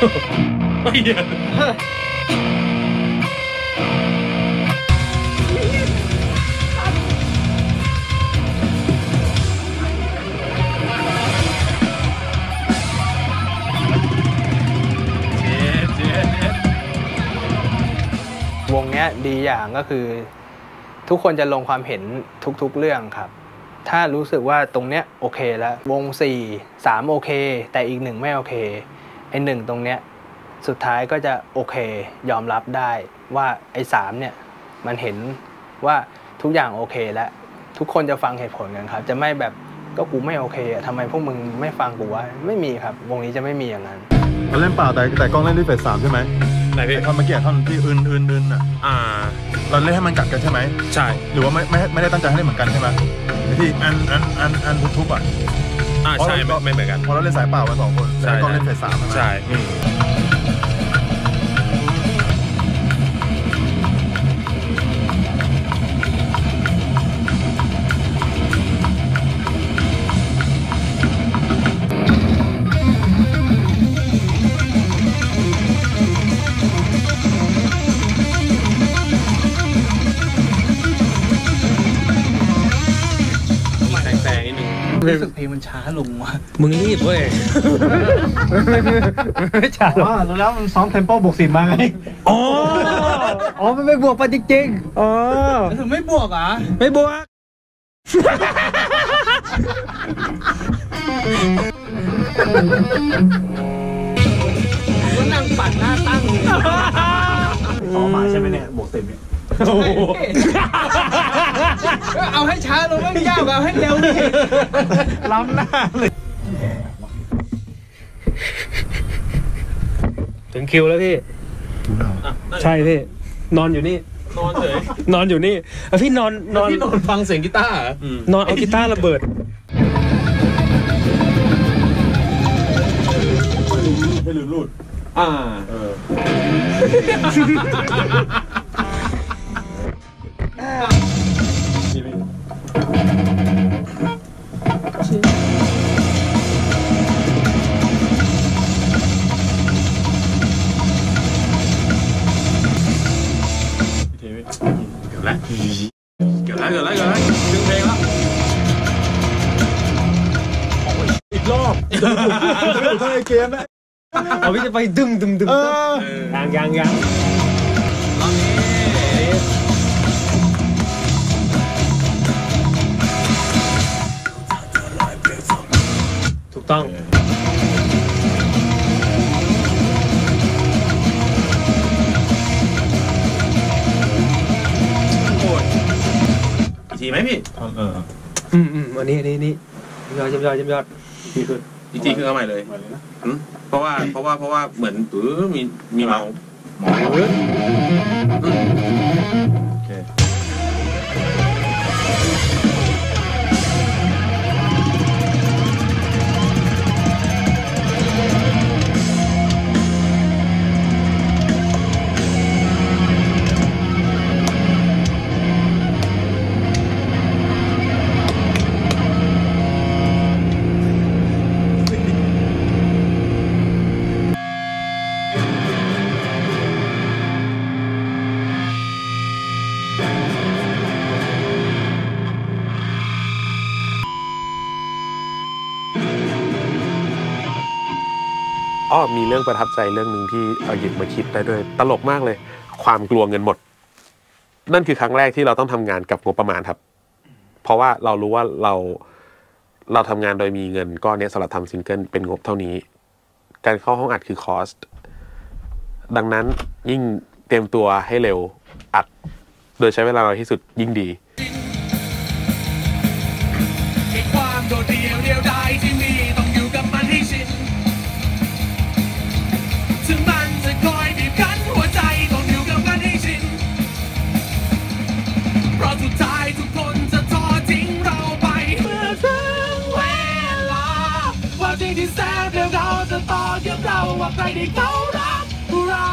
วงเนี้ยดีอย่างก็คือทุกคนจะลงความเห็นทุกๆเรื่องครับถ้ารู้สึกว่าตรงเนี้ยโอเคแล้ววงสี่สามโอเคแต่อีกหนึ่งไม่โอเคไอ้หนึ่งตรงเนี้ยสุดท้ายก็จะโอเคยอมรับได้ว่าไอ้สามเนี่ยมันเห็นว่าทุกอย่างโอเคแล้วทุกคนจะฟังเหตุผลกันครับจะไม่แบบก็กูไม่โอเคอะทำไมพวกมึงไม่ฟังกูวะไม่มีครับวงนี้จะไม่มีอย่างนั้นเราเล่นเปล่าแต่แต่กล้องเล่นด้วยเฟสสามใช่ไหมไหนพี่ท่อนเมื่อกี้ท่อนที่อื่นอื่นอื่นอ่ะอ่าเราเล่นให้มันกัดกันใช่ไหมใช่หรือว่าไม่ไม่ไม่ได้ตั้งใจให้เล่นเหมือนกันใช่ไหมที่อันอันอันอันทุบอ่ะอ่าใช่ไม่เหมือนกันเพราะเราเล่นสายเปล่ากันสองคนแต่กล้องเล่นเฟสสามใช่รู้สึกเพลงมันช้าลงว่ะมึงรีบเว้ยไม่ช้าหรอกแล้วมันซ้อมเทมโปบวกสิบมาไงอ๋ออ๋อมันไม่บวกไปจริงๆอ๋อถึงไม่บวกอ่ะไม่บวกก็นั่งปั่นหน้าตั้งซ้อมมาใช่ไหมเนี่ยบวกสิบเนี่ยเอาให้ช้าลงไม่ยากเอาให้เร็วดิล้ำหน้าเลยถึงคิวแล้วพี่ใช่พี่นอนอยู่นี่นอนเฉยนอนอยู่นี่พี่นอนนอนพี่นอนฟังเสียงกีตาร์นอนเอากีตาร์ระเบิดไม่ลืมรูดอ่าเออเกือบแล้วเกือบแล้วเกือบแล้วเกือบแล้วถึงเพลงแล้วอีกรอบเท่าไอเกมนะเอาพี่จะไปดึมดึมดึมยังยังยังรอบนี้ถูกต้องอีกทีไหมพี่เอออืมอืมอันนี้อันนี้นี่ยอดยอดยอดอีกทีคือเอาใหม่เลยเพราะว่าเพราะว่าเพราะว่าเหมือนเออมีมีเมาหมอโอเคอ้อมีเรื่องประทับใจเรื่องนึงที่เอาหยิบมาคิดได้ด้วยตลกมากเลยความกลัวเงินหมดนั่นคือครั้งแรกที่เราต้องทำงานกับงบประมาณครับเพราะว่าเรารู้ว่าเราเราทำงานโดยมีเงินก้อนนี้สำหรับทำซิงเกิลเป็นงบเท่านี้การเข้าห้องอัดคือคอสดังนั้นยิ่งเตรียมตัวให้เร็วอัดโดยใช้เวลาน้อยที่สุดยิ่งดีความโดดเดี่ยวเดียวดายที่มีต้องอยู่กับมันให้ชินถึงมันจะคอยบีบคั้นหัวใจต้องอยู่กับมันให้ชินเพราะสุดท้ายทุกคนจะทอดทิ้งเราไปเมื่อถึงเวลาว่าจริงที่แสนเดียวเราจะต่อเกี่ยวเราว่าใครที่เขารักเรา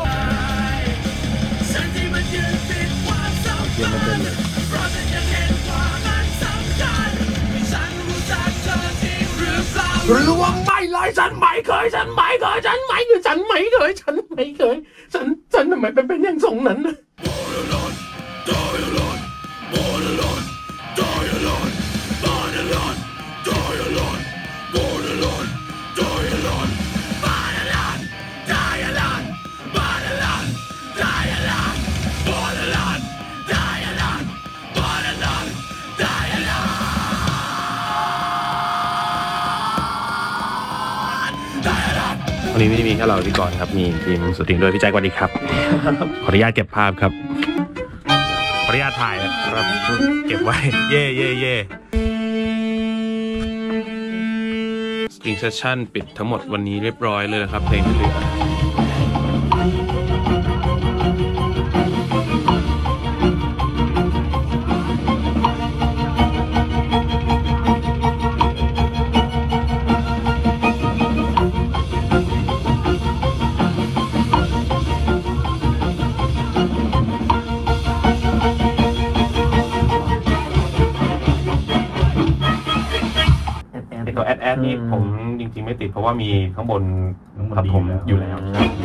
ฉันที่มันยืนติดความเศร้าเพราะฉันยังเห็นความมันสำคัญฉันรู้จักเธอจริงหรือเปล่าหรือว่าไม่ไรยฉันไม่เคยฉันไม่เคยฉันไม่เคยฉันไม่เคยฉันไม่เคยฉันฉันทำไมเป็นเป็นอย่างทรงนั้นนะวันนี้ไม่ได้มีแค่เราที่ก่อนครับมีทีมสุดทีมด้วยพี่แจ็คสวัสดีครับขออนุญาตเก็บภาพครับขออนุญาตถ่ายนะครับเก็บไว้เย่เย่เย่สตริงเซสชั่นปิดทั้งหมดวันนี้เรียบร้อยเลยนะครับเพลงที่เหลือตัวแอดแอดนี่ผมจริงๆไม่ติดเพราะว่ามีข้างบนทับผมอยู่แล้ว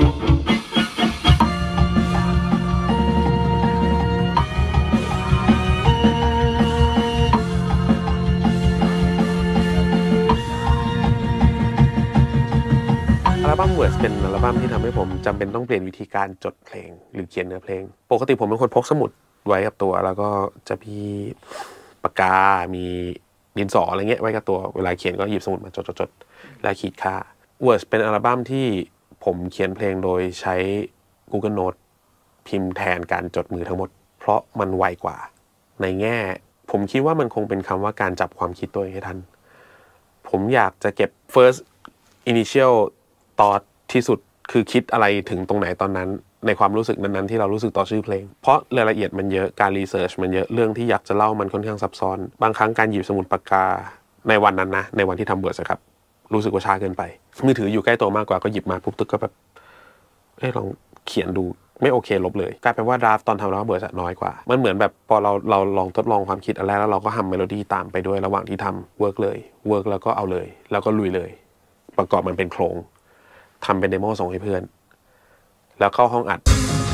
อัลบั้ม Words เป็นอัลบั้มที่ทำให้ผมจำเป็นต้องเปลี่ยนวิธีการจดเพลงหรือเขียนเนื้อเพลงปกติผมเป็นคนพกสมุดไว้กับตัวแล้วก็จะมีปากกามีดินสออะไรเงี้ยไว้กับตัวเวลาเขียนก็หยิบสมุดมาจดๆแล้วขีดค่า Words เป็นอัลบั้มที่ผมเขียนเพลงโดยใช้ Google Note พิมพ์แทนการจดมือทั้งหมดเพราะมันไวกว่าในแง่ผมคิดว่ามันคงเป็นคำว่าการจับความคิดตัวเองให้ทันผมอยากจะเก็บ first initial thought ที่สุดคือคิดอะไรถึงตรงไหนตอนนั้นในความรู้สึกนั้นๆที่เรารู้สึกต่อชื่อเพลงเพราะรายละเอียดมันเยอะการรีเสิร์ชมันเยอะเรื่องที่อยากจะเล่ามันค่อนข้างซับซ้อนบางครั้งการหยิบสมุดปากกาในวันนั้นนะในวันที่ทำเบิร์ดครับรู้สึกว่าช้าเกินไปมือถืออยู่ใกล้ตัวมากกว่าก็หยิบมาปุ๊บตึกก็แบบเอ้ยลองเขียนดูไม่โอเคลบเลยกลายเป็นว่าดราฟตอนทำแล้วเบิร์ดน้อยกว่ามันเหมือนแบบพอเราเราลองทดลองความคิดอันแรกแล้วเราก็ทำเมโลดี้ตามไปด้วยระหว่างที่ทำเวิร์กเลยเวิร์กแล้วก็เอาเลยแล้วก็ลุยเลยประกอบมันเป็นโครงทำเป็นเดโมส่งให้เพื่อนแล้วเข้าห้องอัด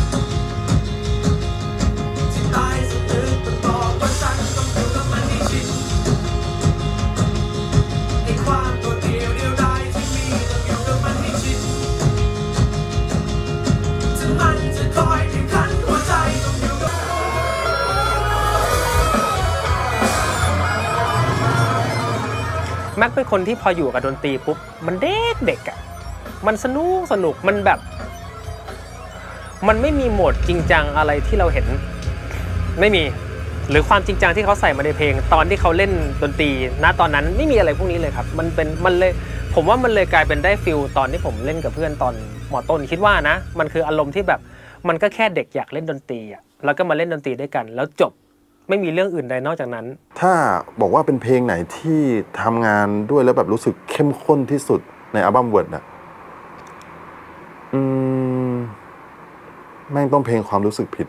แม็กเป็นคนที่พออยู่กับดนตรีปุ๊บมันเด็กเด็กอ่ะมันสนุกสนุกมันแบบมันไม่มีโหมดจริงจังอะไรที่เราเห็นไม่มีหรือความจริงจังที่เขาใส่มาในเพลงตอนที่เขาเล่นดนตรีณตอนนั้นไม่มีอะไรพวกนี้เลยครับมันเป็นมันเลยผมว่ามันเลยกลายเป็นได้ฟิลตอนที่ผมเล่นกับเพื่อนตอนม.ต้นคิดว่านะมันคืออารมณ์ที่แบบมันก็แค่เด็กอยากเล่นดนตรีอ่ะแล้วก็มาเล่นดนตรีด้วยกันแล้วจบไม่มีเรื่องอื่นใดนอกจากนั้นถ้าบอกว่าเป็นเพลงไหนที่ทำงานด้วยแล้วแบบรู้สึกเข้มข้นที่สุดในอัลบั้ม Words น่ะอืมแม่งต้องเพลงความรู้สึกผิด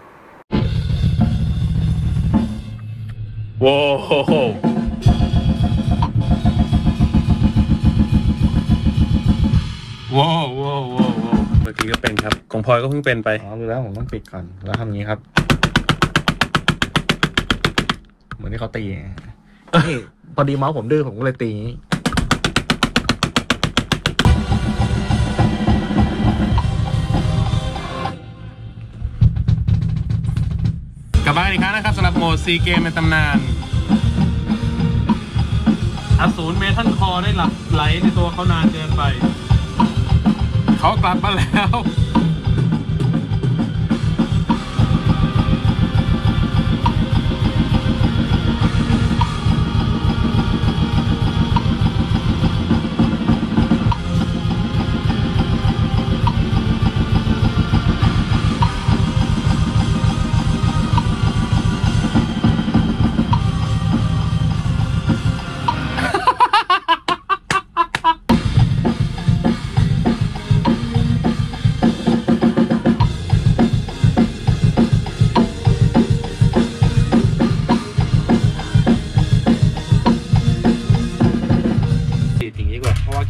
ว้าวว้าวว้าวว้าวเมื่อกี้ก็เป็นครับของพลอยก็เพิ่งเป็นไปอ๋อรู้แล้วผมต้องปิดก่อนแล้วทำงี้ครับเหมือนที่เขาตีนี่พอดีเมาส์ผมดื้อผมก็เลยตีกลับมาอีกครั้งนะครับสำหรับโหมดซีเกมในตำนานอสูรเมทัลคอได้หลับไหลในตัวเขานานเกินไปเขากลับมาแล้ว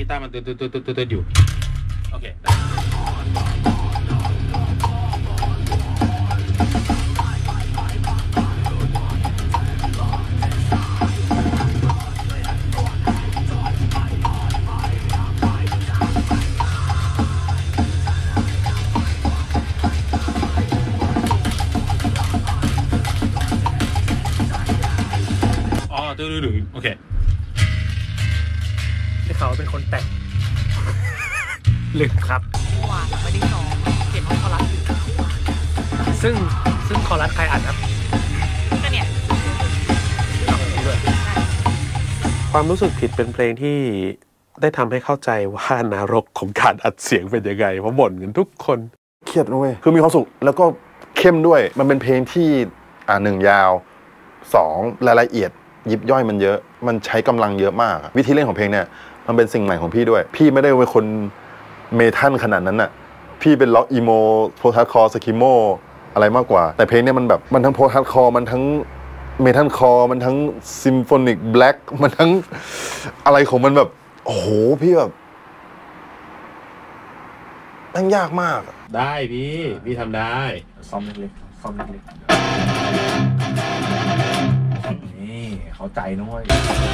ตาร์มันตืดตืดตืดตืดตืดอยู่โอเคอ๋อตืดตืดโอเคที่เขาเป็นคนแต่งลืมครับเมื่อวานไม่ได้ซ้อมเก็บห้องคอรัสอยู่ซึ่งซึ่งคอรัสใครอ่านครับก็เนี่ยความรู้สึกผิดเป็นเพลงที่ได้ทำให้เข้าใจว่านรกของการอัดเสียงเป็นยังไงเพราะบ่นกันทุกคนเครียดด้วยคือมีความสุขแล้วก็เข้มด้วยมันเป็นเพลงที่อ่าหนึ่งยาวสองรายละเอียดยิบย่อยมันเยอะมันใช้กำลังเยอะมากวิธีเล่นของเพลงเนี่ยมันเป็นสิ่งใหม่ของพี่ด้วยพี่ไม่ได้เป็นคนเมทัลขนาดนั้นน่ะพี่เป็นล็อกอีโมโพสต์ฮาร์ดคอร์สกิโมอะไรมากกว่าแต่เพลงเนี่ยมันแบบมันทั้งโพสต์ฮาร์ดคอร์มันทั้งเมทัลคอร์มันทั้งซิมโฟนิกแบล็กมันทั้งอะไรของมันแบบโอ้โหพี่แบบมันยากมากได้พี่พี่ทำได้ซ้อมเล็กๆซ้อมเล็กๆนี่เข้าใจน้อย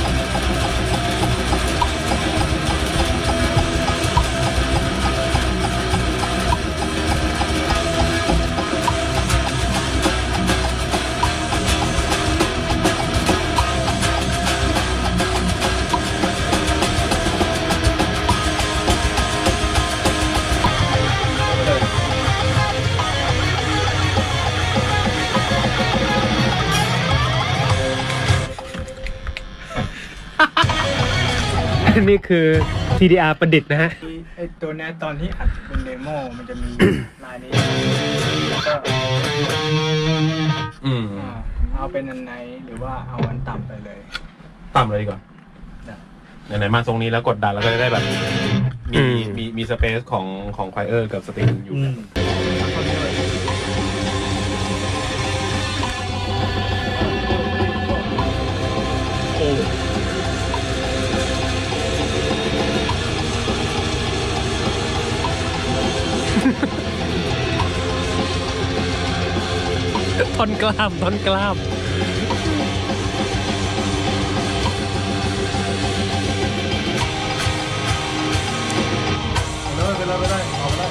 นี่คือ ที ดี อาร์ ประดิษฐ์นะฮะไอตัวนี้ตอนที่อัดเป็นเดโมมันจะมีลายนี้แล้วก็อืมเอาเป็นอันไหนหรือว่าเอาอันต่ำไปเลยต่ำเลยดีกว่าไหนๆมาตรงนี้แล้วกดดันแล้วก็จะได้แบบมีมีมีสเปซของของไควเออร์กับสตริงอยู่โอ้ท่อนกล้ามท่อนกล้ามไม่เป็นไรไม่ได้เอาไม่ได้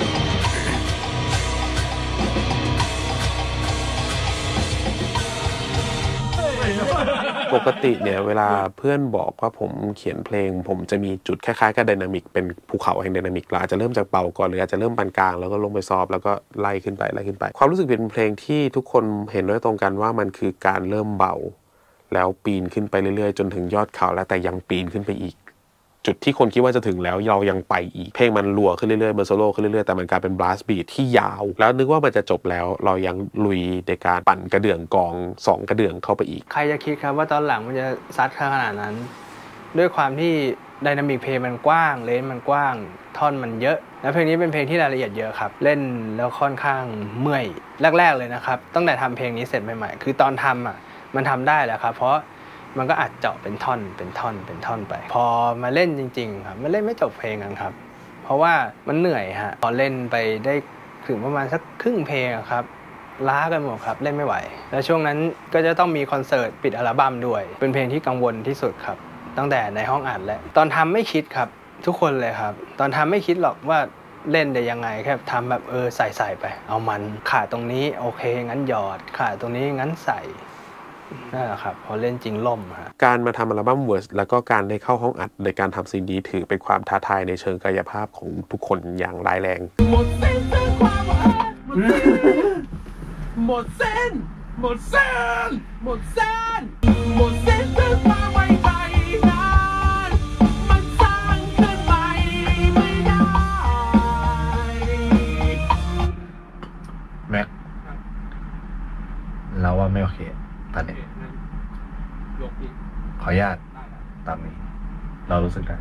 ปกติเนี่ยเวลาเพื่อนบอกว่าผมเขียนเพลงผมจะมีจุดคล้ายๆกับไดนามิกเป็นภูเขาแห่งไดนามิกเราอาจจะเริ่มจากเบาก่อนหรืออาจจะเริ่มปานกลางแล้วก็ลงไปซอฟแล้วก็ไล่ขึ้นไปไล่ขึ้นไปความรู้สึกเป็นเพลงที่ทุกคนเห็นด้วยตรงกันว่ามันคือการเริ่มเบาแล้วปีนขึ้นไปเรื่อยๆจนถึงยอดเขาแล้วแต่ยังปีนขึ้นไปอีกจุดที่คนคิดว่าจะถึงแล้วเรายังไปอีกเพลงมันรัวขึ้นเรื่อยๆเบอร์โซโล่ขึ้นเรื่อยๆแต่มันกลายเป็นบลัสบีทที่ยาวแล้วนึกว่ามันจะจบแล้วเรายังลุยในการปั่นกระเดื่องกองสองกระเดื่องเข้าไปอีกใครจะคิดครับว่าตอนหลังมันจะซัดขนาดนั้นด้วยความที่ไดนามิกเพลงมันกว้างเลนมันกว้างท่อนมันเยอะและเพลงนี้เป็นเพลงที่รายละเอียดเยอะครับเล่นแล้วค่อนข้างเมื่อยแรกๆเลยนะครับตั้งแต่ทำเพลงนี้เสร็จใหม่ๆคือตอนทำอ่ะมันทำได้แหละครับเพราะมันก็อัดเจาะเป็นท่อนเป็นท่อนเป็นท่อนไปพอมาเล่นจริงๆครับมันเล่นไม่จบเพลงกันครับเพราะว่ามันเหนื่อยฮะพอเล่นไปได้ถึงประมาณสักครึ่งเพลงครับล้ากันหมดครับเล่นไม่ไหวแล้วช่วงนั้นก็จะต้องมีคอนเสิร์ตปิดอัลบั้มด้วยเป็นเพลงที่กังวลที่สุดครับตั้งแต่ในห้องอัดและตอนทำไม่คิดครับทุกคนเลยครับตอนทำไม่คิดหรอกว่าเล่นได้ยังไงแค่ทำแบบเออใส่ใส่ไปเอามันขาดตรงนี้โอเคงั้นหยอดขาดตรงนี้งั้นใส่นั่นแหละครับพอเล่นจริงล่มฮะการมาทำอัลบั้มเวิร์สแล้วก็การได้เข้าห้องอัดในการทำซีดีถือเป็นความท้าทายในเชิงกายภาพของทุกคนอย่างร้ายแรงหมดเส้นความหวานหมดเส้นหมดเส้นหมดเส้นหมดเส้นคือความไว้ใจนานมันสร้างขึ้นใหม่ไม่ได้แม็กเราว่าไม่โอเคตอนนี้ขออนุญาตตามนี้เรารู้สึกได้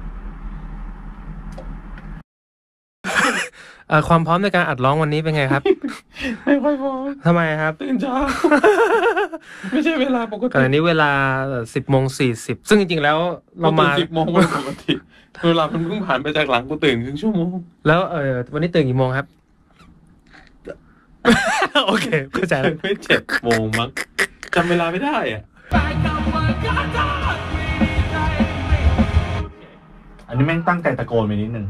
ความพร้อมในการอัดร้องวันนี้เป็นไงครับไม่ค่อยพร้อมทำไมครับตื่นเช้าไม่ใช่เวลาปกติตอนนี้เวลาสิบโมงสี่สิบซึ่งจริงๆแล้วเรามาสิบโมงวันปกติเวลามันเพิ่งผ่านไปจากหลังกูตื่นครึ่งชั่วโมงแล้วเออวันนี้ตื่นกี่โมงครับ โอเคเข้าใจแล้วไม่เจ็ดโมงมั้งจำเวลาไม่ได้อ่ะอันนี้แม่งตั้งใจตะโกนไปนิดนึง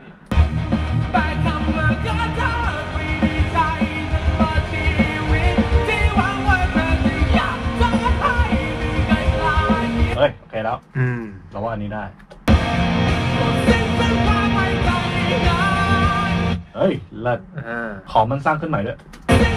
เฮ้ยโอเคแล้วอืมเราว่าอันนี้ได้เฮ้ยเลิศขอมันสร้างขึ้นใหม่ด้วย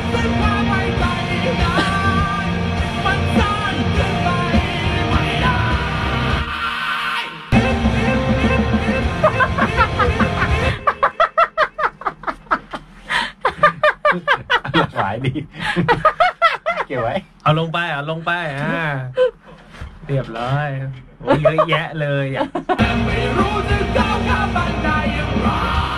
หลายดีเก็บไว้เอาลงไปเอาลงไปอ่าเรียบร้อยโอ้ยเยอะแยะเลยอ่ะไม่รู้จะก้าวข้ามบันไดอย่างไร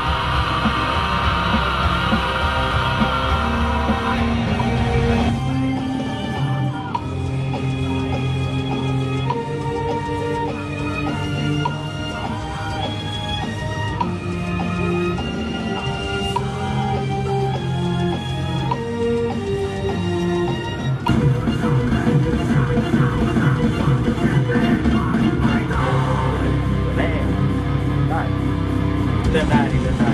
เลือกได้เลือกได้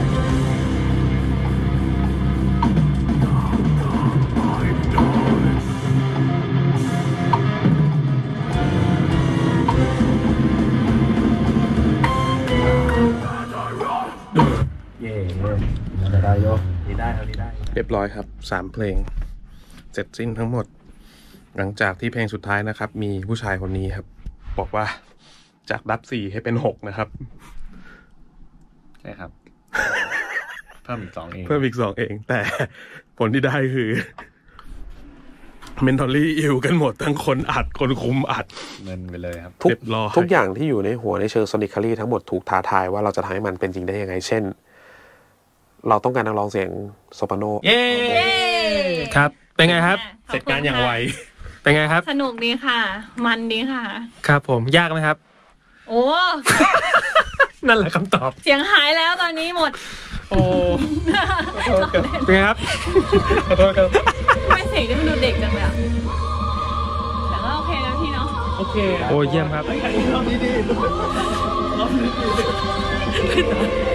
เย่จะได้ยกดีได้เอาดีได้เรียบร้อยครับสามเพลงเสร็จสิ้นทั้งหมดหลังจากที่เพลงสุดท้ายนะครับมีผู้ชายคนนี้ครับบอกว่าจากดับสี่ให้เป็นหกนะครับใช่ครับเพิ่มอีกสองเองเพิ่มอีกสองเองแต่ผลที่ได้คือเมนทอรี่อิวกันหมดทั้งคนอัดคนคุมอัดเงินไปเลยครับทุกทุกอย่างที่อยู่ในหัวในเชิงโซนิคารี่ทั้งหมดถูกท้าทายว่าเราจะทำให้มันเป็นจริงได้ยังไงเช่นเราต้องการนักร้องเสียงโซปราโนเย้ครับเป็นไงครับเสร็จการอย่างไวเป็นไงครับสนุกดีค่ะมันดีค่ะครับผมยากไหมครับโอ้นั่นแหละคำตอบเสียงหายแล้วตอนนี้หมดโอ้เป็นไงครับขอโทษครับไม่เสียงจะดูเด็กจังเลยอ่ะแต่ก็โอเคแล้วพี่เนาะโอเคโอ้เยี่ยมครับรอบนี้ดีรอบนี้ดี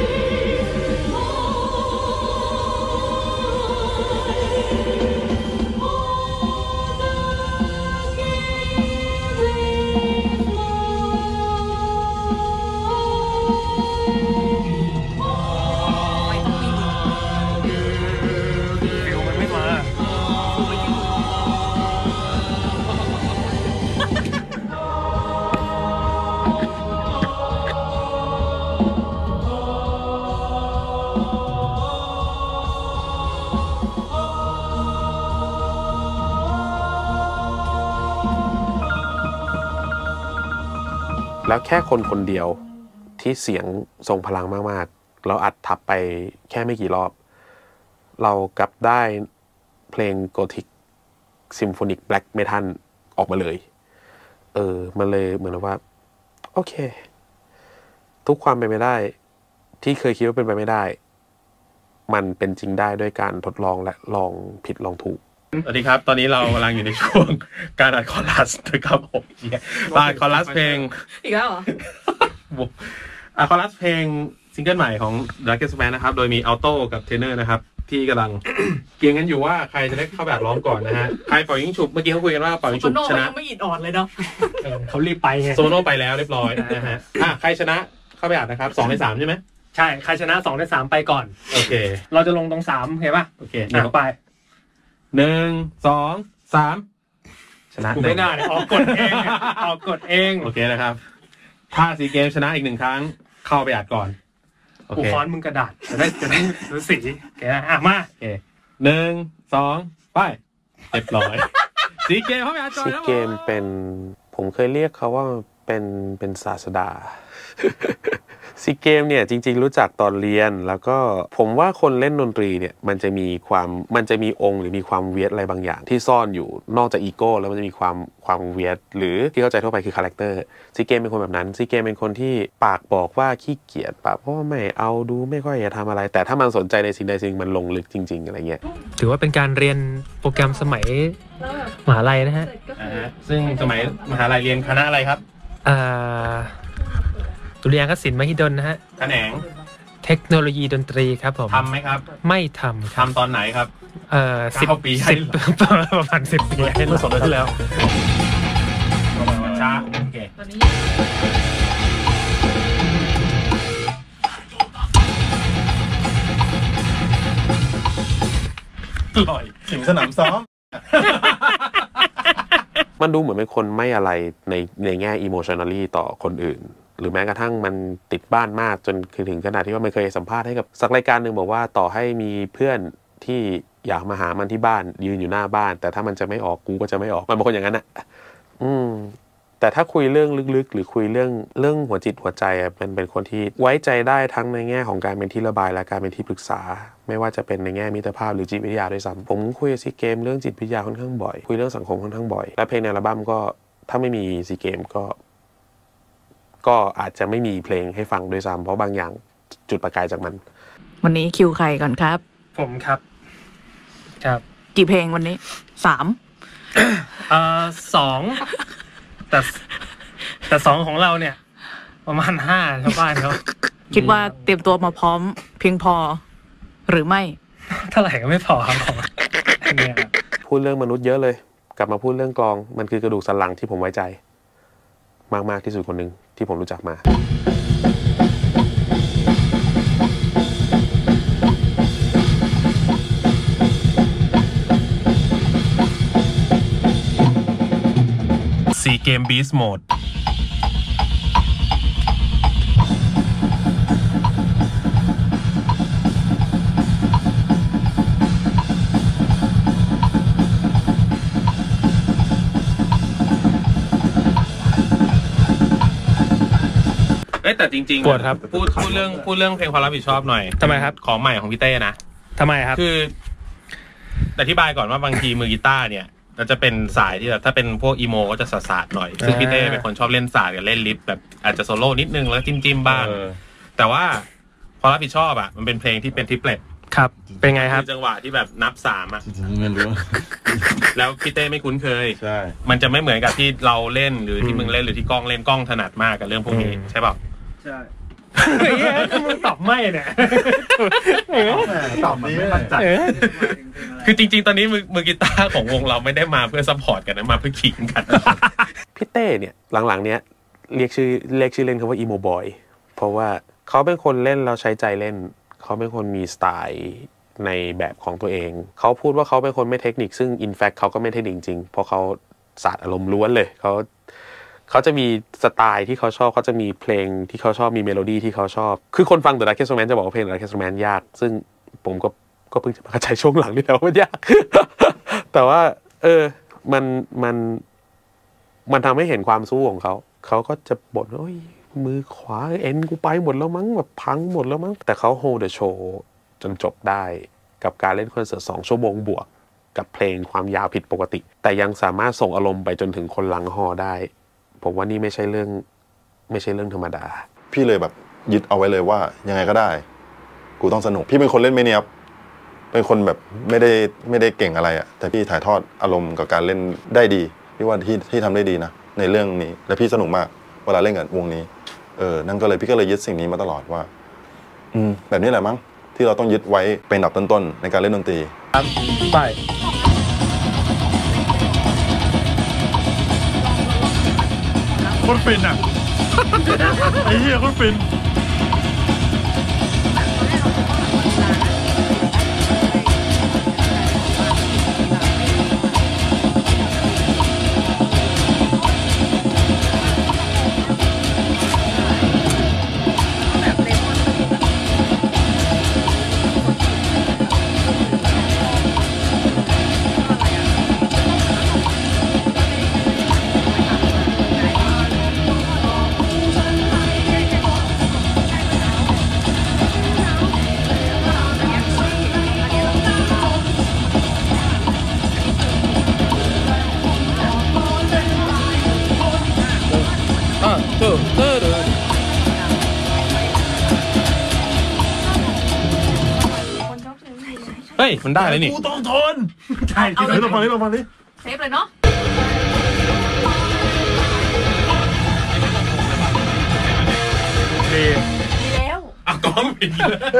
แล้วแค่คนคนเดียวที่เสียงทรงพลังมากๆเราอัดทับไปแค่ไม่กี่รอบเรากลับได้เพลงโกธิกซิมโฟนิกแบล็กเมทัลออกมาเลยเออมันเลยเหมือนว่าโอเคทุกความเป็นไปได้ที่เคยคิดว่าเป็นไปไม่ได้มันเป็นจริงได้ด้วยการทดลองและลองผิดลองถูกสวัสดีครับตอนนี้เรากำลังอยู่ในช่วงการอัดคอรัสนะครับผมอัดคอรัสเพลงอีกแล้วเหรออัดคอรัสเพลงซิงเกิลใหม่ของ Darkest Man นะครับโดยมีอัลโต้กับเทเนอร์นะครับที่กำลังเกี่ยงกันอยู่ว่าใครจะได้เข้าแบบร้องก่อนนะฮะใครเป่ายิงฉุบเมื่อกี้เขาคุยกันว่าเป่ายิงฉุบชนะไม่อิดอ่อนเลยเนาะเขารีบไปไงโซโน่ไปแล้วเรียบร้อยนะฮะอ่ะใครชนะเข้าไปอัดนะครับสองในสามใช่ไหมใช่ใครชนะสองในสามไปก่อนโอเคเราจะลงตรงสามเห็นป่ะโอเคเดี๋ยวไปหนึ่งสองสามชนะไม่น่าเลยออกกดเองออกกดเองโอเคนะครับถ้าซีเกมชนะอีกหนึ่งครั้งเข้าไปอัดก่อนโอเคค้อนมึงกระดาษจะได้จะได้รู้สีโอเคอ่ะมาโอเคหนึ่งสองไปเรียบร้อยซีเกมเข้าไปอัดก่อนซีเกมเป็นผมเคยเรียกเขาว่าเป็นเป็นศาสดาซีเกมเนี่ยจริงๆรู้จักตอนเรียนแล้วก็ผมว่าคนเล่นดนตรีเนี่ยมันจะมีความมันจะมีองค์หรือมีความเวียดอะไรบางอย่างที่ซ่อนอยู่นอกจากอีโก้แล้วมันจะมีความความเวียดหรือที่เข้าใจทั่วไปคือคาแรคเตอร์ซีเกมเป็นคนแบบนั้นซีเกมเป็นคนที่ปากบอกว่าขี้เกียจปากเพราะว่าไม่เอาดูไม่ค่อยจะทำอะไรแต่ถ้ามันสนใจในสิ่งใดสิ่งมันลงลึกจริงๆอะไรเงี้ยถือว่าเป็นการเรียนโปรแกรมสมัยมหาลัยนะฮะซึ่งสมัยมหาลัยเรียนคณะอะไรครับอ่าดุริยางคศิลป์มหิดลนะฮะแขนงเทคโนโลยีดนตรีครับผมทำไหมครับไม่ทำทำตอนไหนครับเอ่อสิบปีสิบประมาณสิบปีให้เมื่อสองเดือนที่แล้วช้าโอเคลอยถึงสนามซ้อมมันดูเหมือนเป็นคนไม่อะไรในในแง่ emotionally ต่อคนอื่นหรือแม้กระทั่งมันติดบ้านมากจนถึงขนาดที่ว่ามันเคยสัมภาษณ์ให้กับสักรายการหนึ่งบอกว่าต่อให้มีเพื่อนที่อยากมาหามันที่บ้านยืนอยู่หน้าบ้านแต่ถ้ามันจะไม่ออกกูก็จะไม่ออกมันเป็นคนอย่างนั้นอ่ะอืมแต่ถ้าคุยเรื่องลึกๆหรือคุยเรื่องเรื่องหัวจิตหัวใจอ่ะเป็นเป็นคนที่ไว้ใจได้ทั้งในแง่ของการเป็นที่ระบายและการเป็นที่ปรึกษาไม่ว่าจะเป็นในแง่มิตรภาพหรือจิตวิทยาด้วยซ้ำผมคุยซีเกมเรื่องจิตวิทยาค่อนข้างบ่อยคุยเรื่องสังคมค่อนข้างบ่อยและเพลงในอัลบั้มก็ถ้าไม่มีซีเกมก็ก็อาจจะไม่มีเพลงให้ฟังด้วยซ้ำเพราะบางอย่างจุดประกายจากมันวันนี้คิวใครก่อนครับผมครับครับกี่เพลงวันนี้สามเอ่อสองแต่แต่สองของเราเนี่ยประมาณห้าชาวบ้านเขาคิดว่าเตรียมตัวมาพร้อมเพียงพอหรือไม่เท่าไหร่ก็ไม่พอครับผมเนี่ยพูดเรื่องมนุษย์เยอะเลยกลับมาพูดเรื่องกลองมันคือกระดูกสันหลังที่ผมไว้ใจมากๆที่สุดคนหนึ่งที่ผมรู้จักมาซีเกมบีสโหมดแต่จริงๆปวดครับพูดพูดเรื่องพูดเรื่องเพลงความรับผิดชอบหน่อยทำไมครับของใหม่ของพี่เต้นะทำไมครับคืออธิบายก่อนว่าบางทีมือกีตาร์เนี่ยเราจะเป็นสายที่แบบถ้าเป็นพวกอีโมก็จะสาดๆหน่อยซึ่งพี่เต้เป็นคนชอบเล่นสาดกับเล่นลิฟแบบอาจจะโซโล่นิดนึงแล้วจิ้มจิ้มบ้างแต่ว่าความรับผิดชอบอ่ะมันเป็นเพลงที่เป็นทริปเล็ตครับเป็นไงครับจังหวะที่แบบนับสามอ่ะไม่รู้แล้วพี่เต้ไม่คุ้นเคยใช่มันจะไม่เหมือนกับที่เราเล่นหรือที่มึงเล่นหรือที่กล้องเล่นกล้องถนัดมากกับเรื่องพวกนี้ใช่ป่ะใช่เฮ้ยมึงตอบไม่เนี่ยตอบนี้ไม่มั่นใจคือจริงๆตอนนี้มือมือกีตาร์ของวงเราไม่ได้มาเพื่อซัพพอร์ตกันนะมาเพื่อขิงกันพี่เต้เนี่ยหลังๆเนี้ยเรียกชื่อเรียกชื่อเล่นเขาว่าอีโมบอยเพราะว่าเขาเป็นคนเล่นแล้วใช้ใจเล่นเขาเป็นคนมีสไตล์ในแบบของตัวเองเขาพูดว่าเขาเป็นคนไม่เทคนิคซึ่งอินแฟคเขาก็ไม่เทคนิคจริงเพราะเขาศาสตร์อารมณ์ล้วนเลยเขาเขาจะมีสไตล์ที่เขาชอบเขาจะมีเพลงที่เขาชอบมีเมโลดี้ที่เขาชอบคือคนฟัง The Darkest Romance จะบอกว่าเพลง The Darkest Romance ยากซึ่งผมก็ก็เพิ่งจะมาเข้าใจช่วงหลังนี่แหละว่ามันยาก แต่ว่าเออมันมันมันทำให้เห็นความสู้ของเขาเขาก็จะบ่นโอ้ยมือขวาเอ็นกูไปหมดแล้วมั้งแบบพังหมดแล้วมั้งแต่เขาโฮลด์เดอะโชว์จนจบได้กับการเล่นคอนเสิร์ตสองชั่วโมงบวกกับเพลงความยาวผิดปกติแต่ยังสามารถส่งอารมณ์ไปจนถึงคนหลังฮอได้ผมว่านี่ไม่ใช่เรื่องไม่ใช่เรื่องธรรมดาพี่เลยแบบยึดเอาไว้เลยว่ายังไงก็ได้กูต้องสนุกพี่เป็นคนเล่นไม่เนียบเป็นคนแบบไม่ได้ไม่ได้เก่งอะไรอะแต่พี่ถ่ายทอดอารมณ์กับการเล่นได้ดีพี่ว่าที่ที่ทำได้ดีนะในเรื่องนี้และพี่สนุกมากเวลาเล่นกับวงนี้เออนั่นก็เลยพี่ก็เลยยึดสิ่งนี้มาตลอดว่าอืมแบบนี้แหละมั้งที่เราต้องยึดไว้เป็นอันดับต้นๆในการเล่นดนตรีครับไปคนฟินอ่ะไอ้เหี้ยคนฟินยมันได้เลยนี่กูต้องทนใช่ที่ไหนลองฟังดิลองฟังดิเซฟเลยเนาะดีแล้วอ่ะกองผิด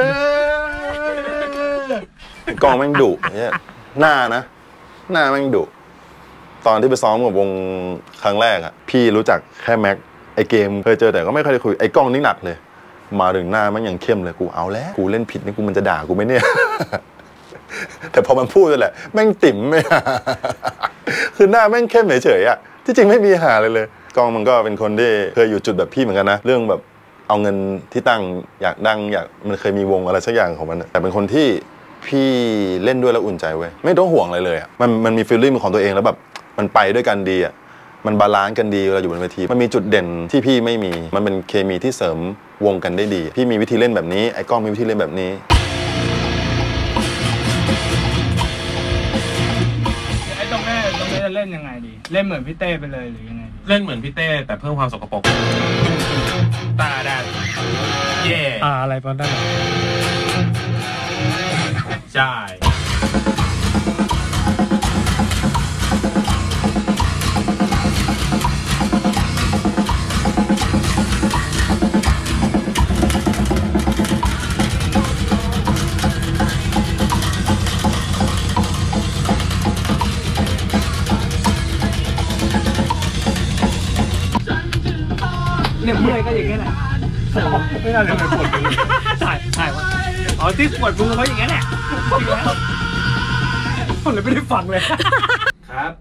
กองแม่งดุเนี่ยหน้านะหน้าแม่งดุตอนที่ไปซ้อมกับวงครั้งแรกอ่ะพี่รู้จักแค่แม็กไอเกมเคยเจอแต่ก็ไม่เคยได้คุยไอกล้องนี่หนักเลยมาถึงหน้ามันยังเข้มเลยกูเอาแล้วกูเล่นผิดนี่กูมันจะด่ากูไหมเนี่ยแต่พอมันพูดเลยแหละแม่งติ่มไม่คือหน้าแม่งเข้มเฉยๆอ่ะที่จริงไม่มีหาเลยเลยกล้องมันก็เป็นคนที่เคยอยู่จุดแบบพี่เหมือนกันนะเรื่องแบบเอาเงินที่ตั้งอยากดังอยากมันเคยมีวงอะไรสักอย่างของมันแต่เป็นคนที่พี่เล่นด้วยแล้วอุ่นใจเว้ยไม่ต้องห่วงอะไรเลยอ่ะมันมันมีฟีลลิ่งของตัวเองแล้วแบบมันไปด้วยกันดีอ่ะมันบาลานซ์กันดีเวลาอยู่บนเวทีมันมีจุดเด่นที่พี่ไม่มีมันเป็นเคมีที่เสริมวงกันได้ดีพี่มีวิธีเล่นแบบนี้ไอ้กล้องมีวิธีเล่นแบบนี้ไอ้ตรงนี้ตรงนี้จะเล่นยังไงดีเล่นเหมือนพี่เต้ไปเลยหรือยังไงเล่นเหมือนพี่เต้แต่เพิ่มความสกปรกตาดาเย่อ่าอะไรประมาณนั้นใช่เนี่ยเมื่อยก็อย่างเงี้ยแหละไม่น่าจะเป็นปวดมือถ่ายถ่ายว่าอ๋อที่ปวดมือเขาอย่างเงี้ยแหละผมเลยไม่ได้ฟังเลยครับ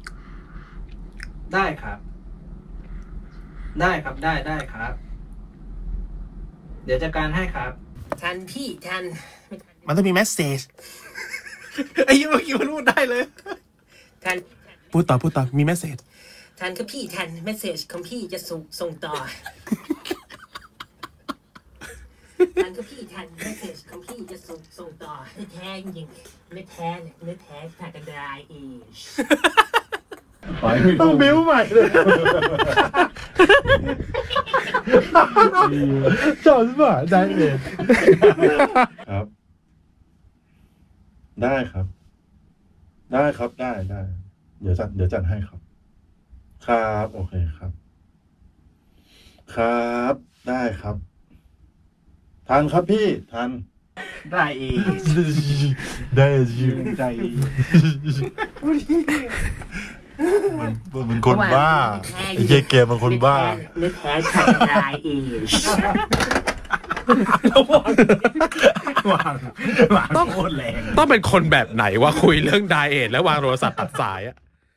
ได้ครับได้ครับได้ได้ครับเดี๋ยวจัดการให้ครับทันพี่ทันมันต้องมีแมสเซจไอ้ยี่เมื่อกี้มันพูดได้เลยทันพูดต่อพูดต่อมีแมสเซจทันครับพี่ทันเมสเซจของพี่จะส่งส่งต่อทันครับพี่ทันเมสเซจของพี่จะส่งส่งต่อไม่แท้จริงไม่แท้เนี่ยไม่แท้ผ่านกันได้เองต้องบิ้วใหม่เลยจอดป่ะได้เองครับได้ครับได้ครับได้ได้เดี๋ยวจัดเดี๋ยวจัดให้ครับครับโอเคครับครับได้ครับทันครับพี่ทันได้เองได้จริงใจมันมันคนบ้าไอ้เจ๊เกมมันคนบ้าไม่แพ้ใครได้เองวางวางต้องโคตรแรงต้องเป็นคนแบบไหนว่าคุยเรื่องไดเอทแล้ววางโทรศัพท์ตัดสายอะ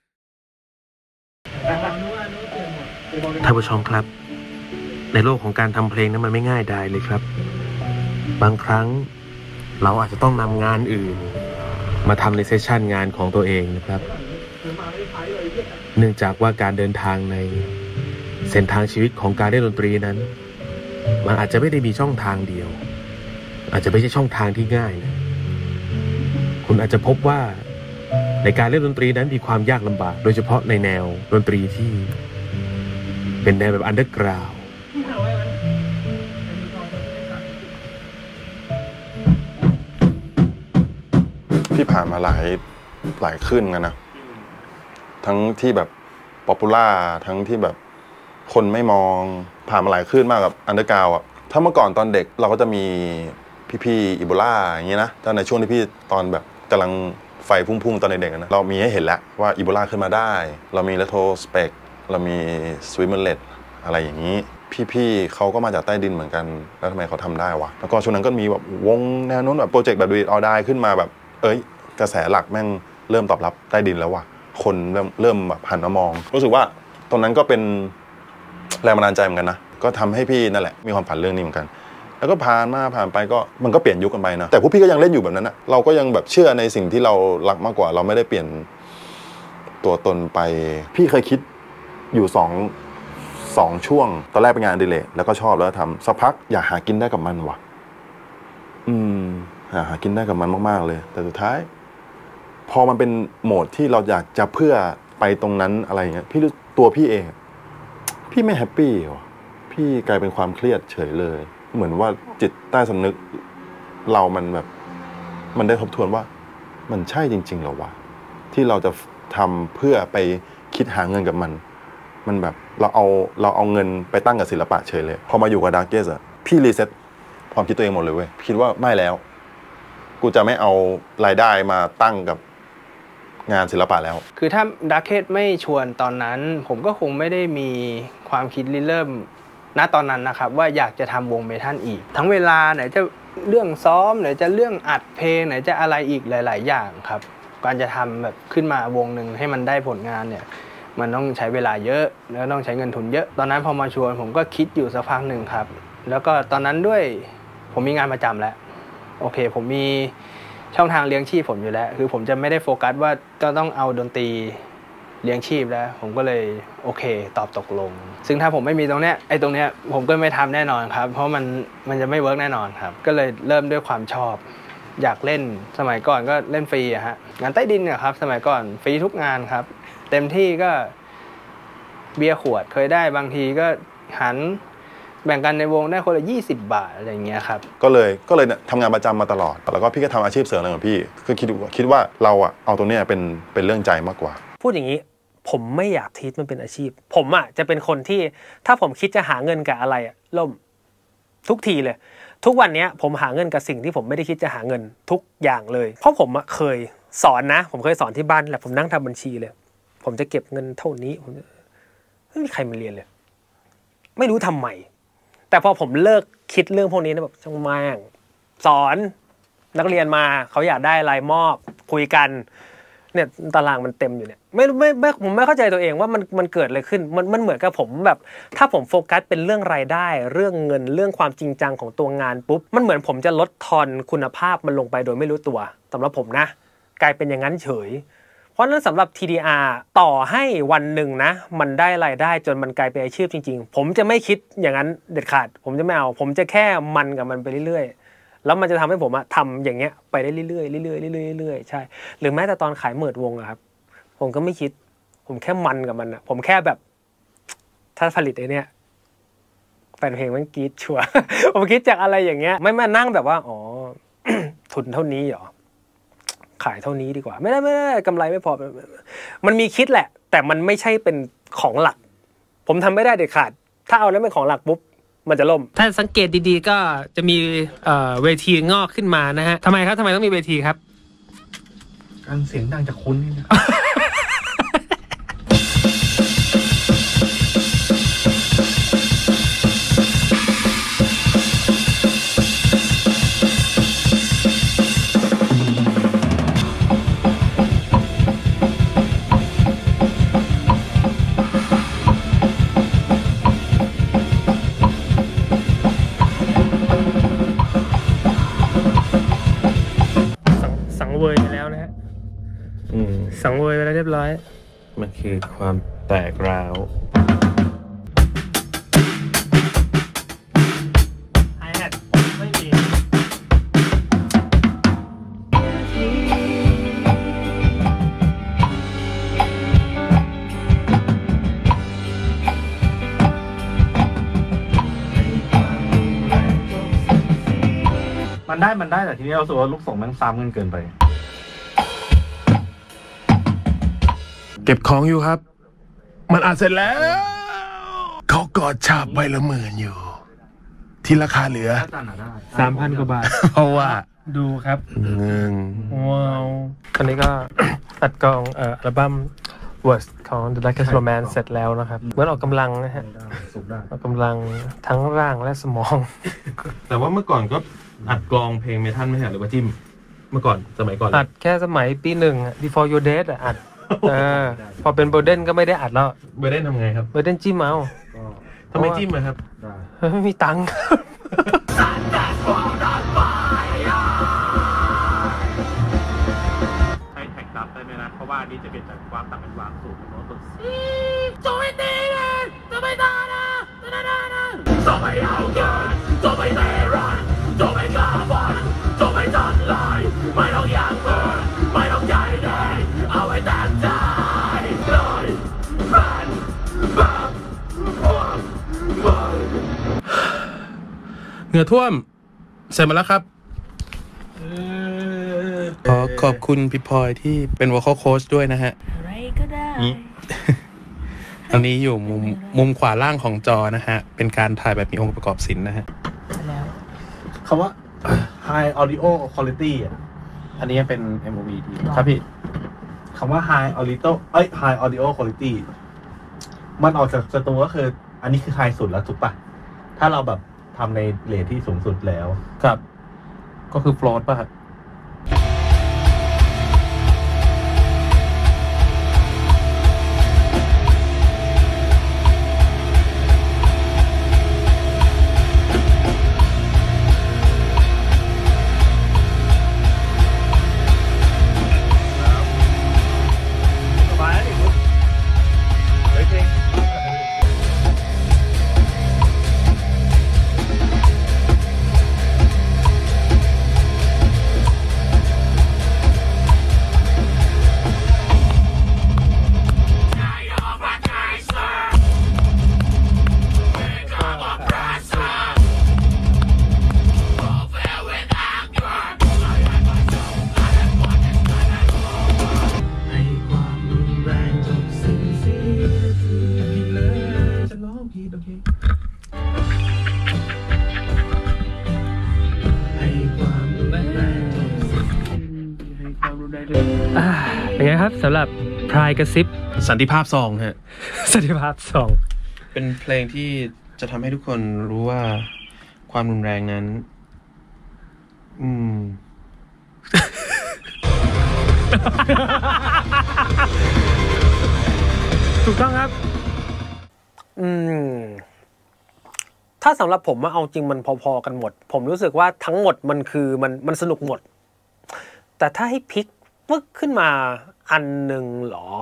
ท่านผู้ชมครับในโลกของการทำเพลงนั้นมันไม่ง่ายได้เลยครับบางครั้งเราอาจจะต้องนำงานอื่นมาทำในเซสชันงานของตัวเองนะครับเนื่องจากว่าการเดินทางในเส้นทางชีวิตของการเล่นดนตรีนั้นมันอาจจะไม่ได้มีช่องทางเดียวอาจจะไม่ใช่ช่องทางที่ง่ายนะคุณอาจจะพบว่าในการเล่นดนตรีนั้นมีความยากลำบากโดยเฉพาะในแนวดนตรีที่เป็นแนวแบบอันเดอร์กราวด์พี่ผ่านมาหลายหลายขึ้นกันนะทั้งที่แบบป๊อปปูล่าทั้งที่แบบคนไม่มองผ่านมาหลายขึ้นมากกับอันเดอร์กราวด์อ่ะถ้าเมื่อก่อนตอนเด็กเราก็จะมีพี่ๆอีโบลาอย่างนี้นะตอนในช่วงที่พี่ตอนแบบกำลังไฟพุ่งๆตอนเด็กๆนะเรามีให้เห็นแล้วว่าอีโบลาขึ้นมาได้เรามีเลโทสเปกเรามีสวิมเมอร์เลตอะไรอย่างนี้พี่ๆเขาก็มาจากใต้ดินเหมือนกันแล้วทำไมเขาทำได้วะแล้วก็ช่วงนั้นก็มีแบบวงแนวโน้นแบบโปรเจกต์แบบดูอิทออลได้ขึ้นมาแบบเอ้ยกระแสหลักแม่งเริ่มตอบรับใต้ดินแล้วว่ะคนเริ่มเริ่มแบบหันมามองรู้สึกว่าตรงนั้นก็เป็นแรงบันดาลใจเหมือนกันนะก็ทำให้พี่นั่นแหละมีความฝันเรื่องนี้เหมือนกันแล้วก็ผ่านมาผ่านไปก็มันก็เปลี่ยนยุคกันไปนะแต่พวกพี่ก็ยังเล่นอยู่แบบนั้นนะเราก็ยังแบบเชื่อในสิ่งที่เรารักมากกว่าเราไม่ได้เปลี่ยนตัวตนไปพี่เคยคิดอยู่สองสองช่วงตอนแรกเป็นงานอดิเรกแล้วก็ชอบแล้วทำสักพักอยากหากินได้กับมันว่ะอืมหาหากินได้กับมันมากๆเลยแต่สุดท้ายพอมันเป็นโหมดที่เราอยากจะเพื่อไปตรงนั้นอะไรเงี้ยพี่ตัวพี่เองพี่ไม่แฮปปี้ว่ะพี่กลายเป็นความเครียดเฉยเลยเหมือนว่าจิตใต้สำนึกเรามันแบบมันได้ทบทวนว่ามันใช่จริงๆเหรอวะที่เราจะทำเพื่อไปคิดหาเงินกับมันมันแบบเราเอาเราเอาเงินไปตั้งกับศิลปะเฉยเลยพอมาอยู่กับดาร์เกสอะพี่รีเซ็ตความคิดตัวเองหมดเลยเว้ยคิดว่าไม่แล้วกูจะไม่เอารายได้มาตั้งกับงานศิลปะแล้วคือถ้าดาร์เกสไม่ชวนตอนนั้นผมก็คงไม่ได้มีความคิดริเริ่มณตอนนั้นนะครับว่าอยากจะทำวงเมทัลอีกทั้งเวลาไหนจะเรื่องซ้อมไหนจะเรื่องอัดเพลงไหนจะอะไรอีกหลายๆอย่างครับการจะทำแบบขึ้นมาวงหนึ่งให้มันได้ผลงานเนี่ยมันต้องใช้เวลาเยอะแล้วต้องใช้เงินทุนเยอะตอนนั้นพอมาชวนผมก็คิดอยู่สักพักหนึ่งครับแล้วก็ตอนนั้นด้วยผมมีงานประจำแล้วโอเคผมมีช่องทางเลี้ยงชีพผมอยู่แล้วคือผมจะไม่ได้โฟกัสว่าจะต้องเอาดนตรีเลี้ยงชีพแล้วผมก็เลยโอเคตอบตกลงซึ่งถ้าผมไม่มีตรงเนี้ยไอ้ตรงเนี้ยผมก็ไม่ทำแน่นอนครับเพราะมันมันจะไม่เวิร์กแน่นอนครับก็เลยเริ่มด้วยความชอบอยากเล่นสมัยก่อนก็เล่นฟรีอะฮะงานใต้ดินเนี่ยครับสมัยก่อนฟรีทุกงานครับเต็มที่ก็เบียร์ขวดเคยได้บางทีก็หันแบ่งกันในวงได้คนละยี่สิบบาทอะไรอย่างเงี้ยครับก็เลยก็เลยทำงานประจำมาตลอดแล้วก็พี่ก็ทำอาชีพเสริมอะไรของพี่คือคิดคิดว่าเราอะเอาตรงนี้เป็นเป็นเรื่องใจมากกว่าพูดอย่างนี้ผมไม่อยากทีทมันเป็นอาชีพผมอะจะเป็นคนที่ถ้าผมคิดจะหาเงินกับอะไรอะล่มทุกทีเลยทุกวันนี้ผมหาเงินกับสิ่งที่ผมไม่ได้คิดจะหาเงินทุกอย่างเลยเพราะผมอะเคยสอนนะผมเคยสอนที่บ้านแหละผมนั่งทำบัญชีเลยผมจะเก็บเงินเท่านี้ผมไม่มีใครมาเรียนเลยไม่รู้ทำไมแต่พอผมเลิกคิดเรื่องพวกนี้นะแบบช่างแม่งสอนนักเรียนมาเขาอยากได้อะไรมอบคุยกันเนี่ยตารางมันเต็มอยู่เนี่ยไม่ไม่ไม่ผมไม่เข้าใจตัวเองว่ามันมันเกิดอะไรขึ้นมันมันเหมือนกับผมแบบถ้าผมโฟกัสเป็นเรื่องรายได้เรื่องเงินเรื่องความจริงจังของตัวงานปุ๊บมันเหมือนผมจะลดทอนคุณภาพมันลงไปโดยไม่รู้ตัวสำหรับผมนะกลายเป็นอย่างนั้นเฉยเพราะนั้นสำหรับ ที ดี อาร์ ต่อให้วันหนึ่งนะมันได้รายได้จนมันกลายเป็นอาชีพจริงๆผมจะไม่คิดอย่างนั้นเด็ดขาดผมจะไม่เอาผมจะแค่มันกับมันไปเรื่อยๆแล้วมันจะทำให้ผมอะทำอย่างเงี้ยไปได้เรื่อยๆเรื่อยๆเรื่อยๆเรื่อยๆใช่หรือแม้แต่ตอนขายเมิดวงอะครับผมก็ไม่คิดผมแค่มันกับมันอะผมแค่แบบถ้าผลิตไอ้นี่แฟนเพลงมันกรี๊ดชัวร์ ผมคิดจากอะไรอย่างเงี้ยไม่มานั่งแบบว่าอ๋อ ทุนเท่านี้เหรอขายเท่านี้ดีกว่าไม่ได้ไม่ได้กำไรไม่พอมันมีคิดแหละแต่มันไม่ใช่เป็นของหลักผมทำไม่ได้เด็ดขาดถ้าเอาแล้วเป็นของหลักปุ๊บมันจะล่มถ้าสังเกตดีๆก็จะมีเวทีงอกขึ้นมานะฮะทำไมครับทำไมต้องมีเวทีครับการเสียงดังจากคุณนี่นะสังเวยไปแล้วเรียบร้อยมันคือความแตกร้าวไฮแฮทไม่มีมันได้มันได้แต่ทีนี้เราสึกว่าลูกส่งมันซ้ำกันเกินไปเก็บของอยู่ครับมันอัดเสร็จแล้วเขากอดฉาบใบละหมื่นอยู่ที่ราคาเหลือสามพัน กว่าบาทเพราะว่าดูครับเงินว้าวคันนี้ก็ อัดกองเอ่ออัลบั้ม Worst ของ The Darkest Romance เสร็จแล้วนะครับเหมือนออกกำลังนะฮะออกกำลังทั้งร่างและสมองแต่ว่าเมื่อก่อนก็อัดกลองเพลงเมทัลไม่ใช่หรือว่าจิ้มเมื่อก่อนสมัยก่อนอัดแค่สมัยปีหนึ่ง Before Your Death อ่ะอัดเออพอเป็นเบอร์เดนก็ไม่ได้อัดแล้วเบอร์เดนทำไงครับเบอร์เดนจิ้มเอาทำไมจิ้มอะครับไม่มีตังค์ให้แท็กซับได้ไหมนะเพราะว่านี่จะเป็นจากวางต่ำเป็นวางสูงโน้ตตัว做ไม่ดีนะ做ไม่ได้นะนะนะนะ做ไม่เอาเกิน做ไม่ได้รัน做ไม่กล้าฝัน做ไม่ทันลายไม่ต้องอยากเปิดไม่ต้องใจแดงเอาไว้แต่ใจเลยแฟนแบบพวกมึงเหงื่อท่วมเสร็จมาแล้วครับขอขอบคุณพี่พลอยที่เป็น vocal coach ด้วยนะฮะอะไรก็ได้ตอนนี้อยู่มุมมุมขวาล่างของจอนะฮะเป็นการถ่ายแบบมีองค์ประกอบศิลป์นะฮะคำว่า high audio quality อ่ะอันนี้เป็น เอ็ม โอ วี ดีครับพี่คำว่า high audio เอ้ย high audio quality มันออกจากสตูก็คืออันนี้คือ high สุดแล้วถูกปะถ้าเราแบบทำในเรทที่สูงสุดแล้วครับก็คือ float ป่ะเป็นไงครับสำหรับพรายกระซิบสันติภาพซองฮะสันติภาพซองเป็นเพลงที่จะทำให้ทุกคนรู้ว่าความรุนแรงนั้นอืมถูกต้องครับอืมถ้าสำหรับผมมาเอาจริงมันพอๆกันหมดผมรู้สึกว่าทั้งหมดมันคือมันมันสนุกหมดแต่ถ้าให้พลิกปึ๊กขึ้นมาอันหนึ่งหรอ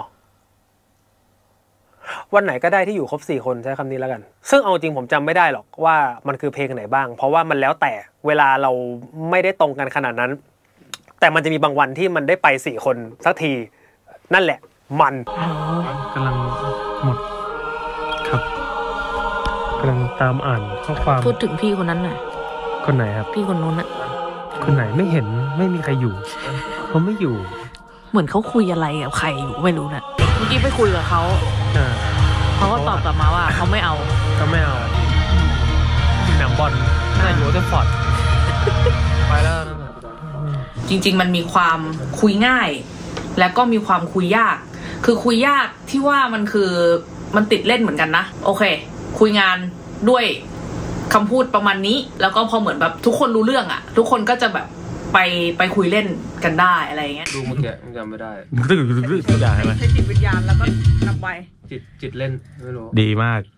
วันไหนก็ได้ที่อยู่ครบสี่คนใช้คำนี้แล้วกันซึ่งเอาจริงผมจำไม่ได้หรอกว่ามันคือเพลงไหนบ้างเพราะว่ามันแล้วแต่เวลาเราไม่ได้ตรงกันขนาดนั้นแต่มันจะมีบางวันที่มันได้ไปสี่คนสักทีนั่นแหละมันกำลังหมดครับกำลังตามอ่านข้อความพูดถึงพี่คนนั้นหน่อยคนไหนครับพี่คนนู้นอะคนไหนไม่เห็นไม่มีใครอยู่เขาไม่อยู่เหมือนเขาคุยอะไรกับใครอยู่ไม่รู้น่ะเมื่อกี้ไปคุยกับเขาเขาก็ตอบกลับมาว่าเขาไม่เอาเขาไม่เอาหนังบอลน่าอยู่ที่ฟอร์ดไปแล้วจริงๆมันมีความคุยง่ายและก็มีความคุยยากคือคุยยากที่ว่ามันคือมันติดเล่นเหมือนกันนะโอเคคุยงานด้วยคำพูดประมาณนี้แล้วก็พอเหมือนแบบทุกคนรู้เรื่องอ่ะทุกคนก็จะแบบไปไปคุยเล่นกันได้อะไรอย่างเงี้ยดูเมื่อกี้จำไม่ได้ตึ๊ดตึ๊ดตึ๊ดตึ๊ดใช่ไหมใช้จิตวิญญาณแล้วก็นำไปจิตจิตเล่นไม่รู้ดีมาก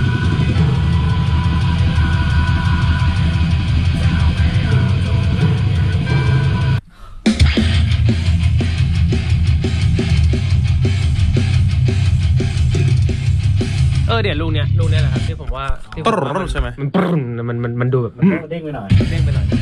เออเดี๋ยวลูกเนี้ยลูกเนี้ยแหละครับที่ผมว่าที่ผมว่าใช่ไหมมันปรึ้งมันมันมันดูแบบเด้งไปหน่อยเด้งไปหน่อย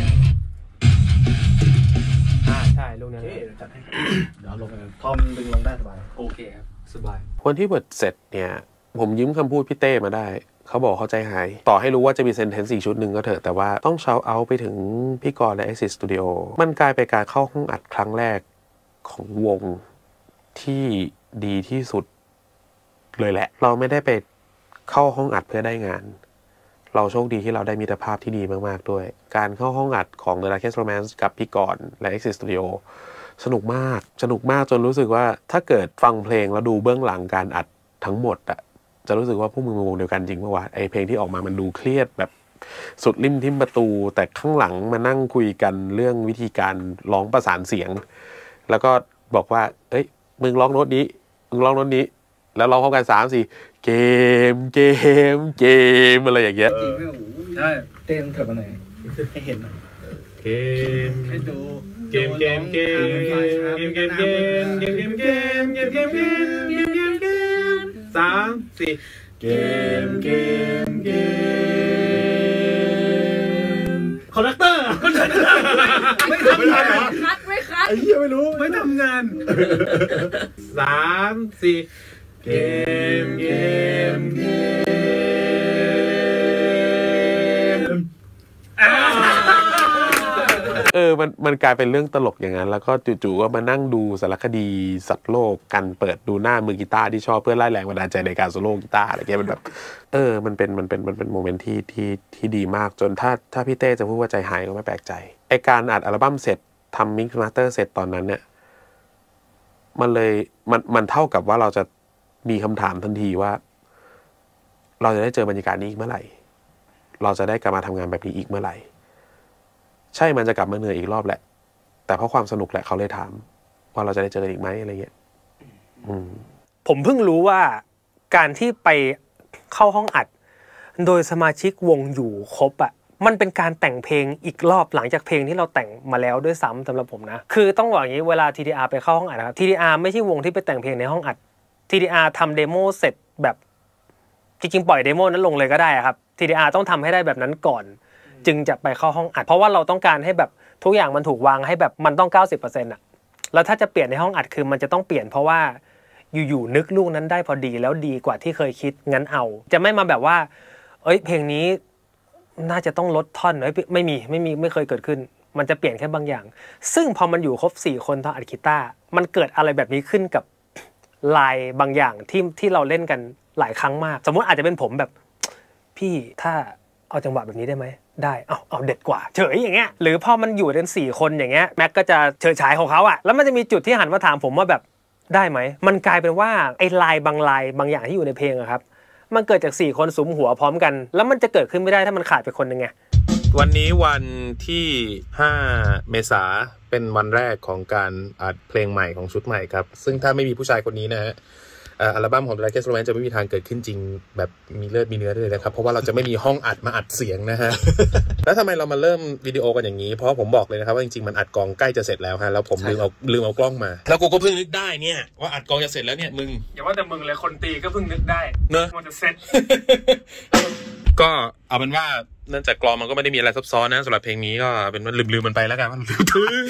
อ่าใช่ลูกเนี้ยจัดให้เดี๋ยวลงไปทอมดึงลงได้สบายโอเคครับสบายวันที่เปิดเสร็จเนี่ยผมยิ้มคำพูดพี่เต้มาได้เขาบอกเข้าใจหายต่อให้รู้ว่าจะมีเซนเทนซ์สี่ชุดหนึ่งก็เถอะแต่ว่าต้องเช้าเอาไปถึงพี่กรณ์และ Exit Studio มันกลายเป็นการเข้าห้องอัดครั้งแรกของวงที่ดีที่สุดเลยแหละเราไม่ได้ไปเข้าห้องอัดเพื่อได้งานเราโชคดีที่เราได้มิตรภาพที่ดีมากๆด้วยการเข้าห้องอัดของ The Darkest Romance กับพี่กรณ์และ Exit Studio สนุกมากสนุกมากจนรู้สึกว่าถ้าเกิดฟังเพลงแล้วดูเบื้องหลังการอัดทั้งหมดอะจะรู้สึกว่าพวกมึงเป็นวงเดียวกันจริงป่ะวะไอเพลงที่ออกมามันดูเครียดแบบสุดริมทิ่มประตูแต่ข้างหลังมานั่งคุยกันเรื่องวิธีการร้องประสานเสียงแล้วก็บอกว่าเอ้ยมึงร้องโน้ตนี้มึงร้องโน้ตนี้แล้วร้องพร้อมกันสามสี่เกมเกมเกมอะไรอย่างเงี้ยใช่เต้นเถิดมาหน่อยให้เห็นหน่อยเกมให้ดูเกมเกมเกมเกมเกมเกมเกมเกมเกมเกมเกมเกมเกมเกมเกมสามสี่เกมเกมเกมคอลเลกเตอร์ไม่ทำงานคัดไม่คัดไอ้เหี้ยไม่รู้ไม่ทำงานสามสี่เกมเกมเกมเออมันมันกลายเป็นเรื่องตลกอย่างนั้นแล้วก็จู่ๆก็มานั่งดูสารคดีสัตว์โลกกันเปิดดูหน้ามือกีตาร์ที่ชอบเพื่อไล่แรงบันดาลใจในการโซโล่กีตาร์อะไรเงี้ยมันแบบเออมันเป็นมันเป็นมันเป็นโมเมนต์ที่ที่ที่ดีมากจนถ้าถ้าพี่เต้จะพูดว่าใจหายก็ไม่แปลกใจไอการอัดอัลบั้มเสร็จทำมิกซ์มาสเตอร์เสร็จตอนนั้นเนี่ยมันเลยมันมันเท่ากับว่าเราจะมีคำถามทันทีว่าเราจะได้เจอบรรยากาศนี้อีกเมื่อไหร่เราจะได้กลับมาทำงานแบบนี้อีกเมื่อไหร่ใช่มันจะกลับมาเหนื่อยอีกรอบแหละแต่เพราะความสนุกแหละเขาเลยถามว่าเราจะได้เจอกันอีกไหมอะไรเงี้ยผมเพิ่งรู้ว่าการที่ไปเข้าห้องอัดโดยสมาชิกวงอยู่ครบอ่ะมันเป็นการแต่งเพลงอีกรอบหลังจากเพลงที่เราแต่งมาแล้วด้วยซ้ำสำหรับผมนะคือต้องบอกอย่างนี้เวลา ที ดี อาร์ ไปเข้าห้องอัดนะครับ ที ดี อาร์ ไม่ใช่วงที่ไปแต่งเพลงในห้องอัด ที ดี อาร์ ทำเดโมเสร็จแบบจริงๆปล่อยเดโมนั้นลงเลยก็ได้ครับ ที ดี อาร์ ต้องทำให้ได้แบบนั้นก่อนจึงจะไปเข้าห้องอัดเพราะว่าเราต้องการให้แบบทุกอย่างมันถูกวางให้แบบมันต้อง เก้าสิบเปอร์เซ็นต์ อ่ะแล้วถ้าจะเปลี่ยนในห้องอัดคือมันจะต้องเปลี่ยนเพราะว่าอยู่ๆนึกลูกนั้นได้พอดีแล้วดีกว่าที่เคยคิดงั้นเอาจะไม่มาแบบว่าเอ้ยเพลงนี้น่าจะต้องลดท่อนเอ้ยไม่มีไม่มีไม่เคยเกิดขึ้นมันจะเปลี่ยนแค่บางอย่างซึ่งพอมันอยู่ครบสี่คนตอนอัดกีตาร์มันเกิดอะไรแบบนี้ขึ้นกับลายบางอย่างที่ที่เราเล่นกันหลายครั้งมากสมมุติอาจจะเป็นผมแบบพี่ถ้าเอาจังหวะแบบนี้ได้ไหมได้เอาเอาเด็ดกว่าเฉยอย่างเงี้ยหรือพอมันอยู่กันสี่คนอย่างเงี้ยแม็กก็จะเฉิดฉายของเขาอะแล้วมันจะมีจุดที่หันมาถามผมว่าแบบได้ไหมมันกลายเป็นว่าไอ้ลายบางลายบางอย่างที่อยู่ในเพลงอะครับมันเกิดจากสี่คนสุมหัวพร้อมกันแล้วมันจะเกิดขึ้นไม่ได้ถ้ามันขาดไปคนนึงไงวันนี้วันที่ห้าเมษาเป็นวันแรกของการอัดเพลงใหม่ของชุดใหม่ครับซึ่งถ้าไม่มีผู้ชายคนนี้นะฮะอัลบั้มของ The Darkest Romance จะไม่มีทางเกิดขึ้นจริงแบบมีเลือดมีเนื้อเลยนะครับเพราะว่าเราจะไม่มีห้องอัดมาอัดเสียงนะฮะ แล้วทำไมเรามาเริ่มวิดีโอกันอย่างนี้เพราะผมบอกเลยนะครับว่าจริงๆมันอัดกองใกล้จะเสร็จแล้วฮะแล้วผมลืมเอาลืมเอากล้องมาแล้วกูก็เพิ่งนึกได้เนี่ยว่าอัดกองจะเสร็จแล้วเนี่ยมึงอย่าว่าแต่มึงเลยคนตีก็เพิ่งนึกได้เนอะมันจะเสร็จก็เอาเป็นว่าเนื่องจากกลองมันก็ไม่ได้มีอะไรซับซ้อนนะสำหรับเพลงนี้ก็เป็นว่าลืมๆมันไปแล้วกันว่าลืม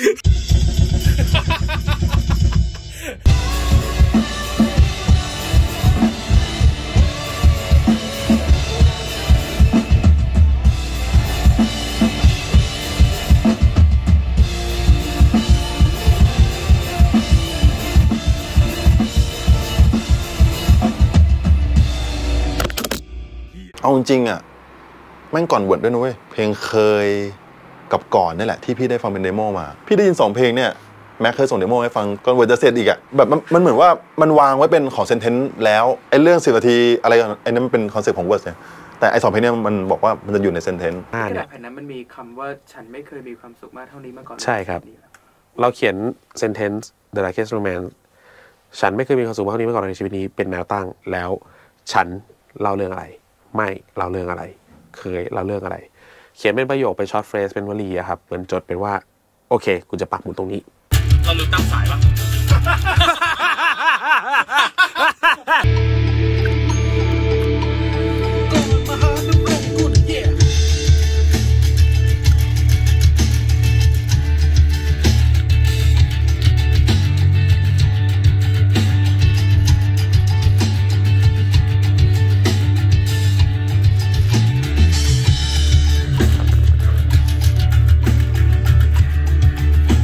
เอาจริงๆอ่ะแม่งก่อนบวชด้วยนะเว้ยเพลงเคยกับก่อนนี่แหละที่พี่ได้ฟังเป็นเดโมมาพี่ได้ยินสองเพลงเนี่ยแม็กเคยส่งเดโมให้ฟังก่อนบวชจะเสร็จอีกอ่ะแบบมันมันเหมือนว่ามันวางไว้เป็นของเซนเทนซ์แล้วไอ้เรื่องสิบนาทีอะไรไอ้นั้นมันเป็นคอนเซ็ปต์ของเวิร์สเนี่ยแต่ไอ้สองเพลงเนี่ยมันบอกว่ามันจะอยู่ในเซนเทนซ์กระดาษแผ่นนั้นมันมีคำว่าฉันไม่เคยมีความสุขมากเท่านี้มาก่อนใช่ครับเราเขียนเซนเทนซ์ The Darkest Romance ฉันไม่เคยมีความสุขมากเท่านี้มาก่อนในชีวิตนี้เป็นแนวตั้งแล้วฉันเล่าเรื่องอะไรไม่เล่าเรื่องอะไรเคยเล่าเรื่องอะไรเขียนเป็นประโยคเป็นช็อตเฟรสเป็นวลีอะครับเหมือนจดเป็นว่าโอเคกูจะปักหมุดตรงนี้เราลืมตั้งสายปะ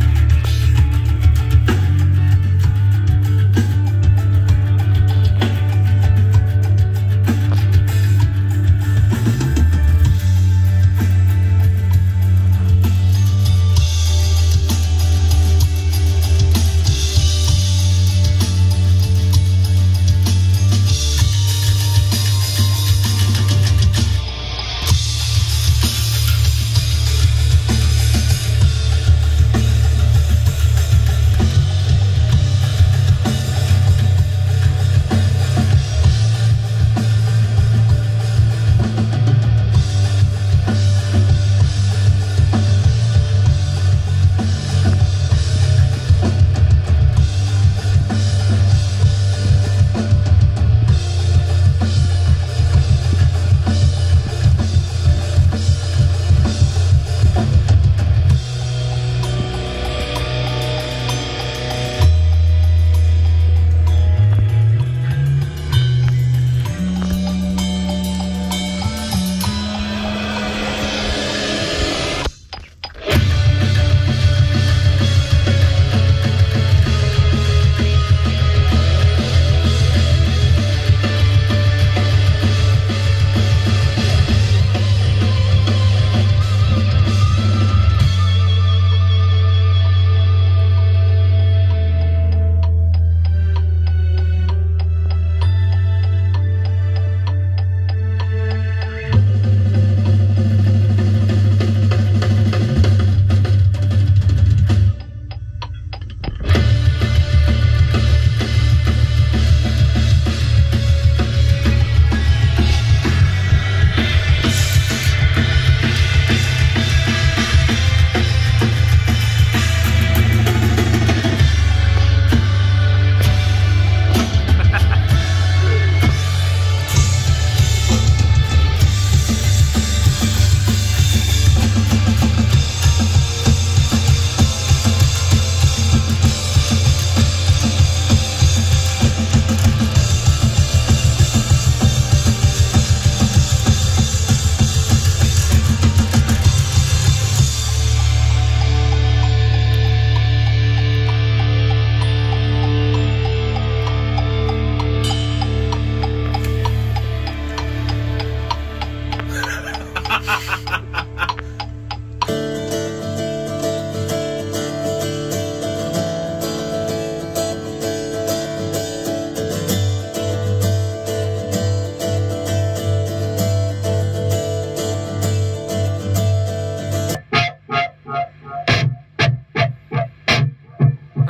เ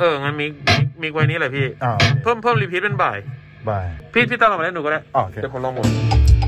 องั้นมิกมิกไว้นี่แหละพี่เพิ่มเพิ่มรีพีทเป็นบ่ายบ่ายพี่พี่ต้องลองมาเล่นหนูก็ได้เดี๋ยวผมลองหมด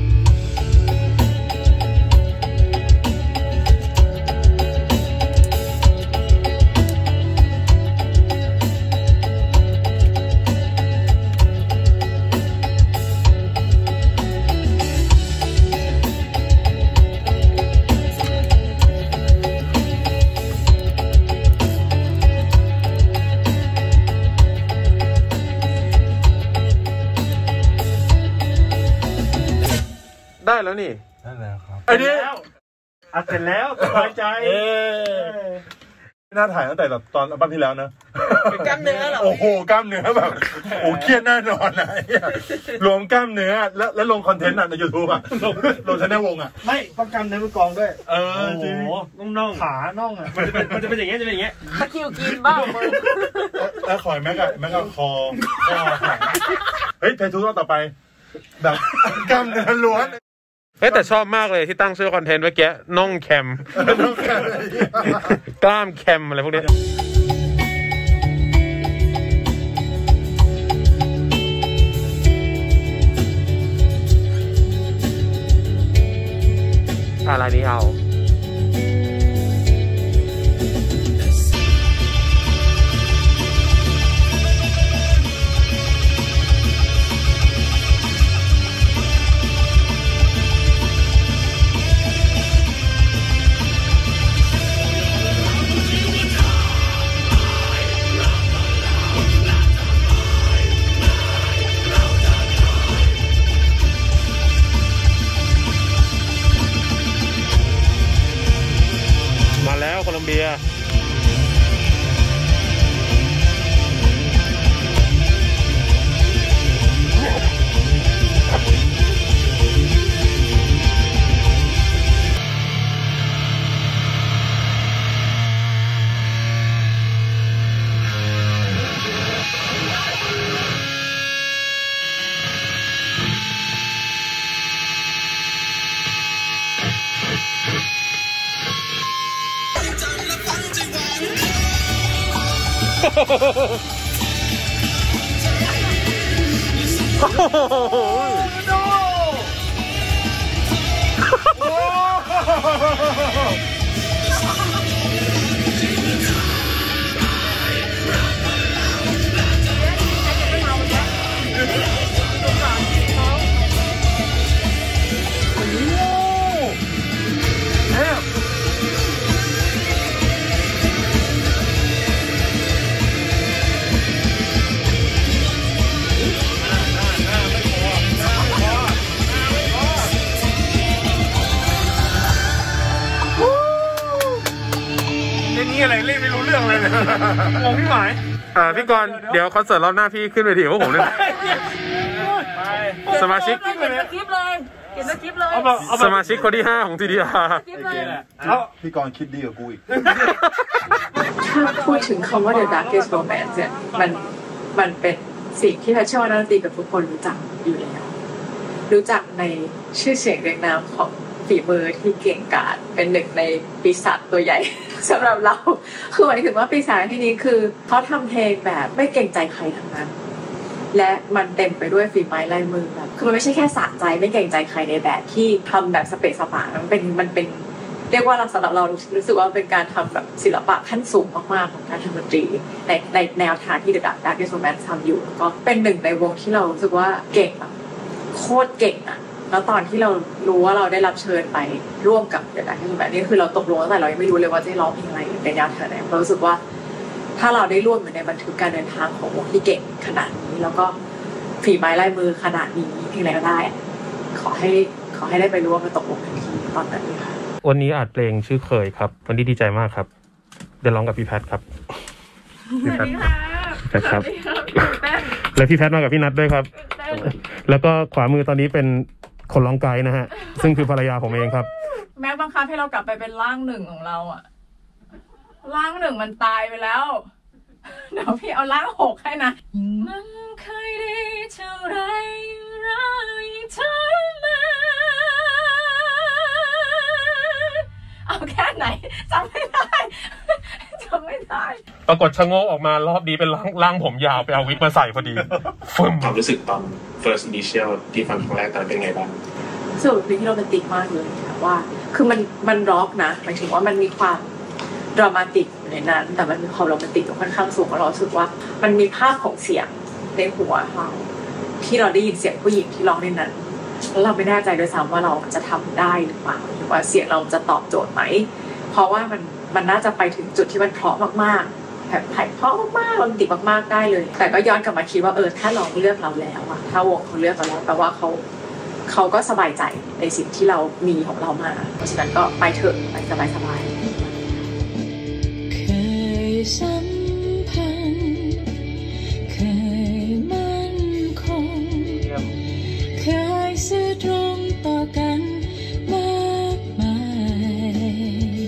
ได้แล้วนี่ได้แล้วครับไอ้นี่อัดเสร็จแล้วสบายใจน่าถ่ายตั้งแต่แบบตอนอัลบั้มที่แล้วนะกล้ามเนื้อเหรอโอ้โหกล้ามเนื้อแบบโอ้เครียดแน่นอนนะรวมกล้ามเนื้อแล้วแล้วลงคอนเทนต์อ่ะใน YouTube อ่ะลงลงชาแนลวงอ่ะไม่ต้องกล้ามเนื้อมือกองด้วยเออจริงน่องขาน่องอ่ะมันจะเป็นมันจะเป็นอย่างเงี้ยจะเป็นอย่างเงี้ยตะคิวกินบ้างมึงแล้วคอยแม็กอะแม็กอะคอคอเฮ้ยเททูต่อไปแบบกล้ามเนื้อล้วนเฮ้ยแต่ชอบมากเลยที่ตั้งชื่อคอนเทนต์เมื่อกี้น่องแคมกล้ามแคมอะไรพวกนี้อะไรนี้เอาโคลอมเบียอะไรเล่นไม่รู้เรื่องเลยนะงงพี่หมายอ่าพี่กรณ์เดี๋ยวคอนเสิร์ตรอบหน้าพี่ขึ้นเวทีกับผมเลยสมาชิกเขียนสคริปต์เลยเขียนสคริปต์เลยสมาชิกคนที่ห้าของ ที ดี อาร์พี่กรณ์คิดดีกว่ากูอีกถ้าพูดถึงคำว่า The Darkest Romance เนี่ยมันมันเป็นสิ่งที่เราเชื่อว่านักดนตรีกับทุกคนรู้จักอยู่แล้วรู้จักในชื่อเสียงเรียงนามของฝีมือที่เก่งกาจเป็นหนึ่งในปีศาจตัวใหญ่สำหรับเราคือหมายถึงว่าปีศาจที่นี้คือเขาทำเพลงแบบไม่เกรงใจใครทั้งนั้นและมันเต็มไปด้วยฝีไม้ลายมือแบบคือมันไม่ใช่แค่สะใจไม่เกรงใจใครในแบบที่ทำแบบสเปซสปามันเป็นมันเป็นเรียกว่าเราสำหรับเรารู้สึกว่าเป็นการทำแบบศิลปะขั้นสูงมากๆของการทำดนตรีในในแนวทางที่ The Darkest Romance ทำอยู่ก็เป็นหนึ่งในวงที่เรารู้สึกว่าเก่งแบบโคตรเก่งอะแล้วตอนที่เรารู้ว่าเราได้รับเชิญไปร่วมกับ The Darkest Romance นี่คือเราตกลงตั้งแต่เรายังไม่รู้เลยว่าจะร้องเพลงอะไรในแนวทางไหนเรารู้สึกว่าถ้าเราได้ร่วมอยู่ในบันทึกการเดินทางของวงที่เก่งขนาดนี้แล้วก็ฝีไม้ลายมือขนาดนี้เพลงอะไรก็ได้ขอให้ขอให้ได้ไปร่วมมาตกลงทันทีตอนนั้นเลยค่ะวันนี้อัดเพลงชื่อเคยครับวันนี้ดีใจมากครับเดี๋ยวร้องกับพี่แพทครับพี่แพทครับและพี่แพทมากับพี่นัทด้วยครับแล้วก็ขวามือตอนนี้เป็นคนร้องไกด์นะฮะซึ่งคือภรรยาผมเองครับแม็กบังคับให้เรากลับไปเป็นร่างหนึ่งของเราอะร่างหนึ่งมันตายไปแล้วเดี๋ยวพี่เอาร่างหกให้นะมันเคยดีเท่าไรเราเท่านั้นเอาแค่ไหนจำไม่ได้จจำไม่ได้ปรากฏชะโงกออกมารอบนี้เป็นร่างร่างผมยาวไปเอาวิกมาใส่พอดีฟึ่มความรู้สึกตอน first initial ที่ฟังครั้งแรกตอนเป็นไงบ้างส่วนเพลงที่โรแมนติกมากเลยค่ะว่าคือมันมันร็อกนะหมายถึงว่ามันมีความดรามาติกอยู่ในนั้นแต่มันมีความโรแมนติกค่อนข้างสูงเรารู้สึกว่ามันมีภาพของเสียงในหัวเราที่เราได้ยินเสียงผู้หญิงที่ร้องในนั้นแล้วเราไม่แน่ใจด้วยซ้ำว่าเราจะทำได้หรือเปล่าหรือว่าเสียงเราจะตอบโจทย์ไหมเพราะว่ามันมันน่าจะไปถึงจุดที่มันเพราะมากๆแบบไผ่เพราะมากๆโรแมนติกมากๆได้เลยแต่ก็ย้อนกลับมาคิดว่าเออถ้าเราเลือกเราแล้วอะถ้าวงเขาเลือกเราแล้วแปลว่าเขาเขาก็สบายใจในสิ่งที่เรามีของเรามาเพราะฉะนั้นก็ไปเถอะไปสบายๆเคยสัมพันธ์เคยมั่นคงเคยซื่อตรงต่อกันมากมาย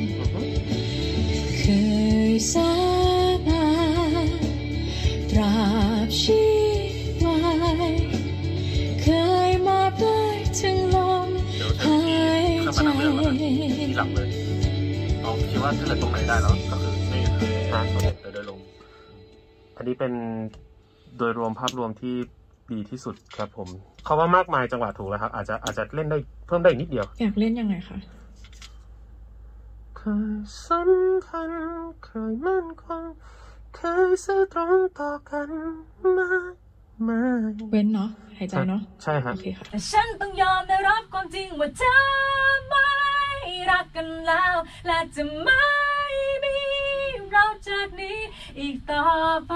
เคยสาบานตราบชีวายเคยมอบได้ถึงลมหายใจที่หลังเลยเอาคิดว่าถ้าเกิดตรงไหนได้แล้วก็คือไม่หาตัวเด็ดโดยรวมอันนี้เป็นโดยรวมภาพรวมที่ดีที่สุดครับผมเขาว่ามากมายจังหวะถูกแล้วครับอาจจะอาจจะเล่นได้เพิ่มได้นิดเดียวอยากเล่นยังไงคะเคยสัมพันธ์เคยมั่นคงเคยซื่อตรงต่อกันมากมายเว้นเนาะหายใจเนาะใช่ครับโอเคค่ะแต่ฉันต้องยอมได้รับความจริงว่าเธอไม่รักกันแล้วและจะไม่มีเราจากนี้อีกต่อไป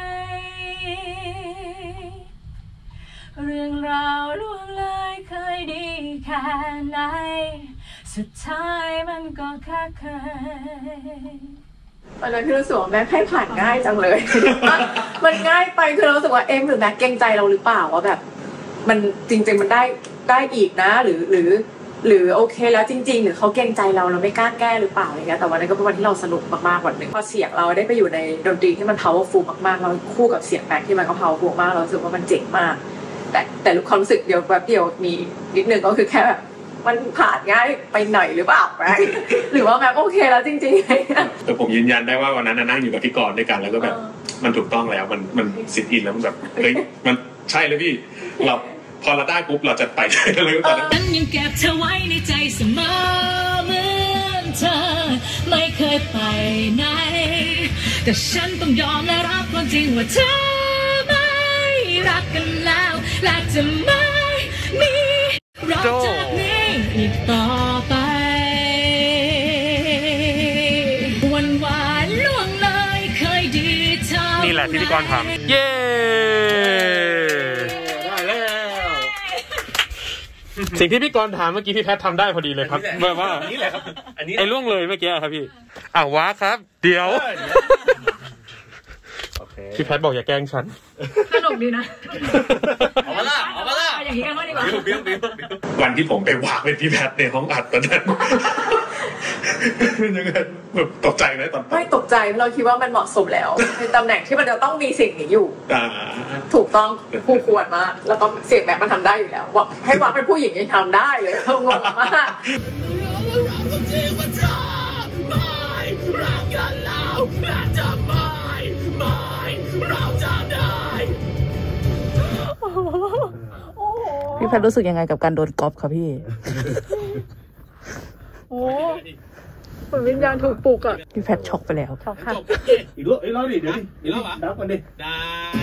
เรื่องราวล่วงเลยเคยดีแค่ไหนสุดท้ายมันก็แค่เคยวันนั้นพี่รู้สึกว่าแม็กให้ผ่านง่ายจังเลย มันง่ายไปคือเรารู้สึกว่าเอ็มหรือแม็กเกรงใจเราหรือเปล่าว่าแบบมันจริงๆมันได้ได้อีกนะหรือหรือหรือโอเคแล้วจริงๆหรือเขาเกรงใจเราเราไม่กล้าแก้หรือเปล่าอะไรเงี้ยแต่วันนั้นก็เป็นวันที่เราสนุกมากๆวันหนึ่งพอเสียงเราได้ไปอยู่ในดนตรีที่มัน powerful มากๆเราคู่กับเสียงแม็กที่มันก็ powerful มากเรารู้สึกว่ามันเจ๋งมากแต่แต่ความรู้สึกเดียวแบบเดียวมีนิดนึงก็คือแค่แบบมันผ่านง่ายไปหน่อยหรือเปล่าแม็กหรือว่าแม็กโอเคแล้วจริงๆแต่ผมยืนยันได้ว่าวันนั้นนั่งอยู่กับพี่กรณ์ด้วยกันแล้วก็แบบมันถูกต้องแล้วมันมันสิทธิ์อินแล้วมันแบบเฮ้ยมันใช่เลยพี่เราพอเราได้ปุ๊บเราจะไปเลยตอนนั้นฉันยังเก็บเธอไว้ในใจเสมอเหมือนเธอไม่เคยไปไหนแต่ฉันต้องยอมและรับความจริงว่าเธอไม่รักกันแล้วและจะไม่มีเราจากนี้อีกต่อไปวันวานล่วงเลยเคยดีเท่านี่แหละที่พี่กรณ์ทำเย้สิ่งที่พี่กรณ์ถามเมื่อกี้พี่แพททำได้พอดีเลยครับแบบว่านี่แหละครับอันนี้ไอ้ล่วงเลยเมื่อกี้ครับพี่อ้าวว้าครับเดี๋ยวพี่แพทบอกอย่าแกล้งฉันสนุกดีนะเอามาล่ะเอามาล่ะอย่างนี้กันว่าดีกว่าวันที่ผมไปวางเป็นพี่แพทในห้องอัดตอนนั้นยังไงแบบตกใจไหมตอนไม่ตกใจเราคิดว่ามันเหมาะสมแล้วในตำแหน่งที่มันจะต้องมีสิ่งนี้อยู่ถูกต้องผู้ควรมากแล้วก็เสียงแบบมันทำได้อยู่แล้วว่าให้วางเป็นผู้หญิงยังทำได้เลยงงมากพี่แพทรู้สึกยังไงกับการโดนก๊อปคะพี่โอ้เหมือนวิญญาณถูกปลุกอ่ะพี่แพทช็อกไปแล้วช็อกค่ะอีกรอบอีกรอบดิเดี๋ยวดิอีกรอบดับกันดิได้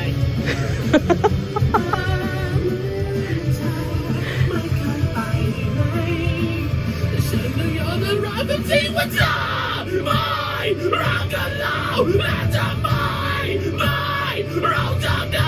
ฉันไม่ยอมรับความจริงว่าเธอไม่รักกันแล้วและจะไม่ไม่เราจะได้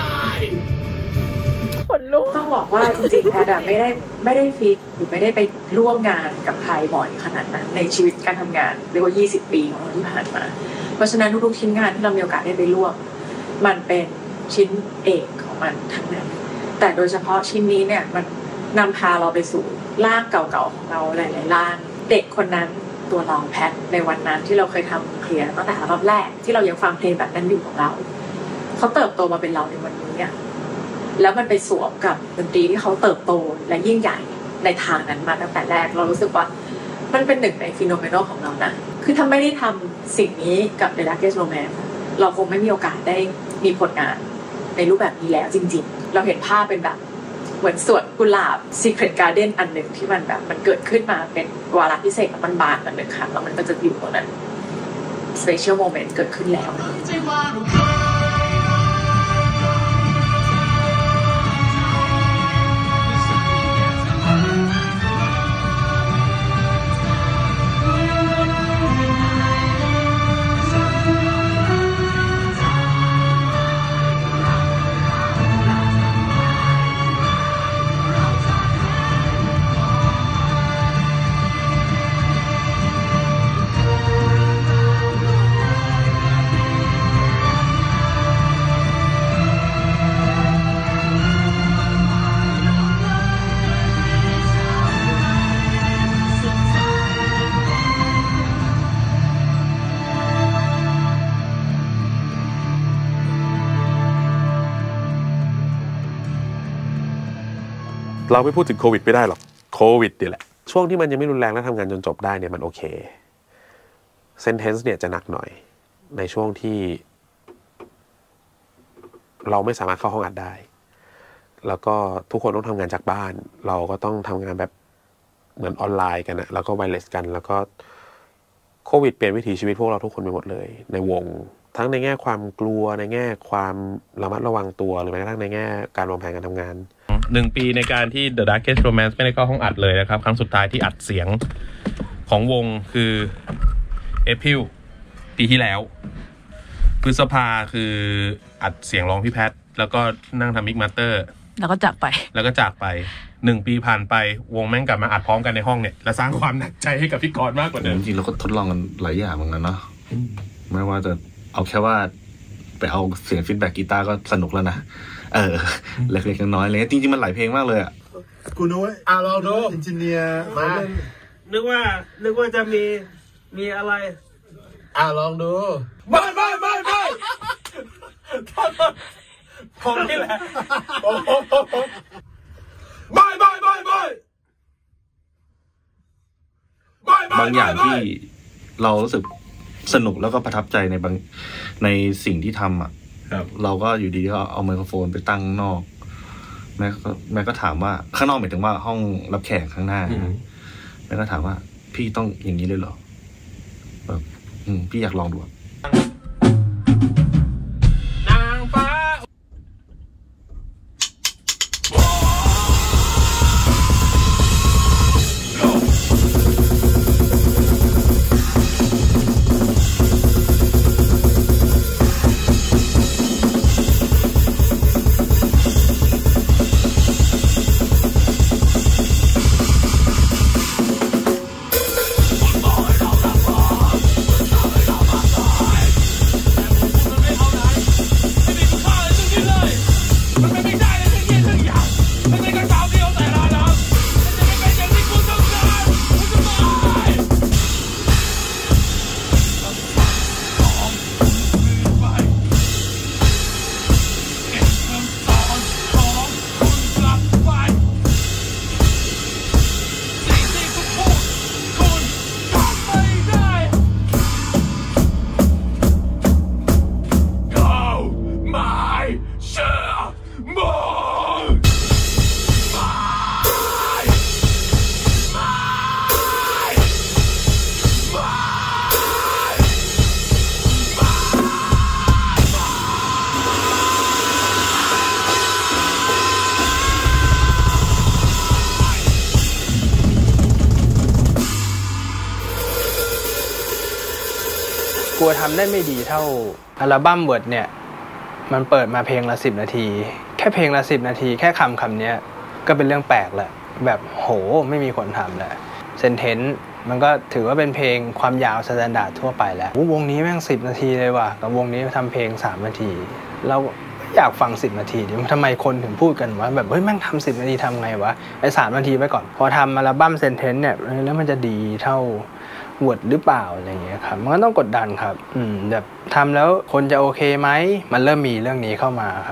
ต้องบอกว่าจริงๆแพทย์ไม่ได้ไม่ได้ฟิตหรือไม่ได้ไปร่วมงานกับใครบ่อยขนาดนั้นในชีวิตการทำงานเรียกว่ายี่สิบปีของเราที่ผ่านมาเพราะฉะนั้นทุกๆชิ้นงานที่เรามีโอกาสได้ไปร่วมมันเป็นชิ้นเอกของมันทั้งนั้นแต่โดยเฉพาะชิ้นนี้เนี่ยมันนำพาเราไปสู่ร่างเก่าๆของเราหลายๆร่างเด็กคนนั้นตัวเราแพทในวันนั้นที่เราเคยทำเคลียร์ตั้งแต่รอบแรกที่เรายังฟังเพลงแบบนั้นอยู่ของเราเขาเติบโตมาเป็นเราในวันนี้เนี่ยแล้วมันไปสวมกับดนตรีที่เขาเติบโตและยิ่งใหญ่ในทางนั้นมาตั้งแต่แรกเรารู้สึกว่ามันเป็นหนึ่งในฟีโนเมนอลของเรานะคือถ้าไม่ได้ทำสิ่งนี้กับ The Darkest Romance เราคงไม่มีโอกาสได้มีผลงานในรูปแบบนี้แล้วจริงๆเราเห็นภาพเป็นแบบเหมือนสวนกุหลาบ Secret Garden อันหนึ่งที่มันแบบมันเกิดขึ้นมาเป็นวาระพิเศษมันบานมันหนึ่งครั้งแล้วมันก็จะอยู่ตรงนั้น Special Moment เกิดขึ้นแล้วเราไม่พูดถึงโควิดไม่ได้หรอกโควิดนี่แหละช่วงที่มันยังไม่รุนแรงและทำงานจนจบได้เนี่ยมันโอเคเซนเทนส์เนี่ยจะหนักหน่อยในช่วงที่เราไม่สามารถเข้าห้องอัดได้แล้วก็ทุกคนต้องทำงานจากบ้านเราก็ต้องทำงานแบบเหมือนออนไลน์กันนะแล้วก็ไวเลสกันแล้วก็โควิดเปลี่ยนวิถีชีวิตพวกเราทุกคนไปหมดเลยในวงทั้งในแง่ความกลัวในแง่ความระมัดระวังตัวหรือแม้กระทั่งในแง่การวางแผนการทำงานหนึ่งปีในการที่ The Darkest Romance ไม่ได้เข้าห้องอัดเลยนะครับครั้งสุดท้ายที่อัดเสียงของวงคือ April ปีที่แล้วพฤษภาคืออัดเสียงร้องพี่แพทแล้วก็นั่งทำมิกมาสเตอร์แล้วก็จากไปแล้วก็จากไปหนึ่งปีผ่านไปวงแม่งกลับมาอัดพร้อมกันในห้องเนี่ยและสร้างความหนักใจให้กับพี่กรณ์มากกว่าเดิมจริงๆเราก็ทดลองกันหลายอย่างเหมือนกันเนาะไม่ว่าจะเอาแค่ว่าไปเอาเสียงฟีดแบ็กกีตาร์ก็สนุกแล้วนะเออเล็กๆน้อยๆเลยจริงๆมันหลายเพลงมากเลยอ่ะกูนุ้ยอ่ะลองดูอินจิเนียร์มานึกว่านึกว่าจะมีมีอะไรอ่ะลองดูไม่ไม่ไม่ไม่ผมนี่แหละไม่ไม่ไม่ไม่บางอย่างที่เรารู้สึกสนุกแล้วก็ประทับใจในบางในสิ่งที่ทำอ่ะเราก็อยู่ดีก็เอาไมโครโฟนไปตั้งนอกแม่ก็แม่ก็ถามว่าข้างนอกหมายถึงว่าห้องรับแขกข้างหน้าแม่ก็ถามว่าพี่ต้องอย่างนี้เลยเหรอแบบพี่อยากลองดูนางฟ้ากลัวทำได้ไม่ดีเท่าอัลบั้มเวิร์ดเนี่ยมันเปิดมาเพลงละสิบนาทีแค่เพลงละสิบนาทีแค่คำคำนี้ก็เป็นเรื่องแปลกแหละแบบโหไม่มีคนทำแหละเซนเทนต์มันก็ถือว่าเป็นเพลงความยาวสแตนดาร์ดทั่วไปแล้ววงนี้แม่งสิบนาทีเลยว่ะกับวงนี้ทำเพลงสามนาทีเราอยากฟังสิบนาทีดิทำไมคนถึงพูดกันว่าแบบเฮ้ยแม่งทำสิบนาทีทำไงวะไอ้สามนาทีไว้ก่อนพอทำอัลบั้มเซนเทนต์เนี่ยแล้วมันจะดีเท่าเวิร์ดหรือเปล่าอะไรเงี้ยครับมันก็ต้องกดดันครับอืมแบบทำแล้วคนจะโอเคไหมมันเริ่มมีเรื่องนี้เข้ามาครับ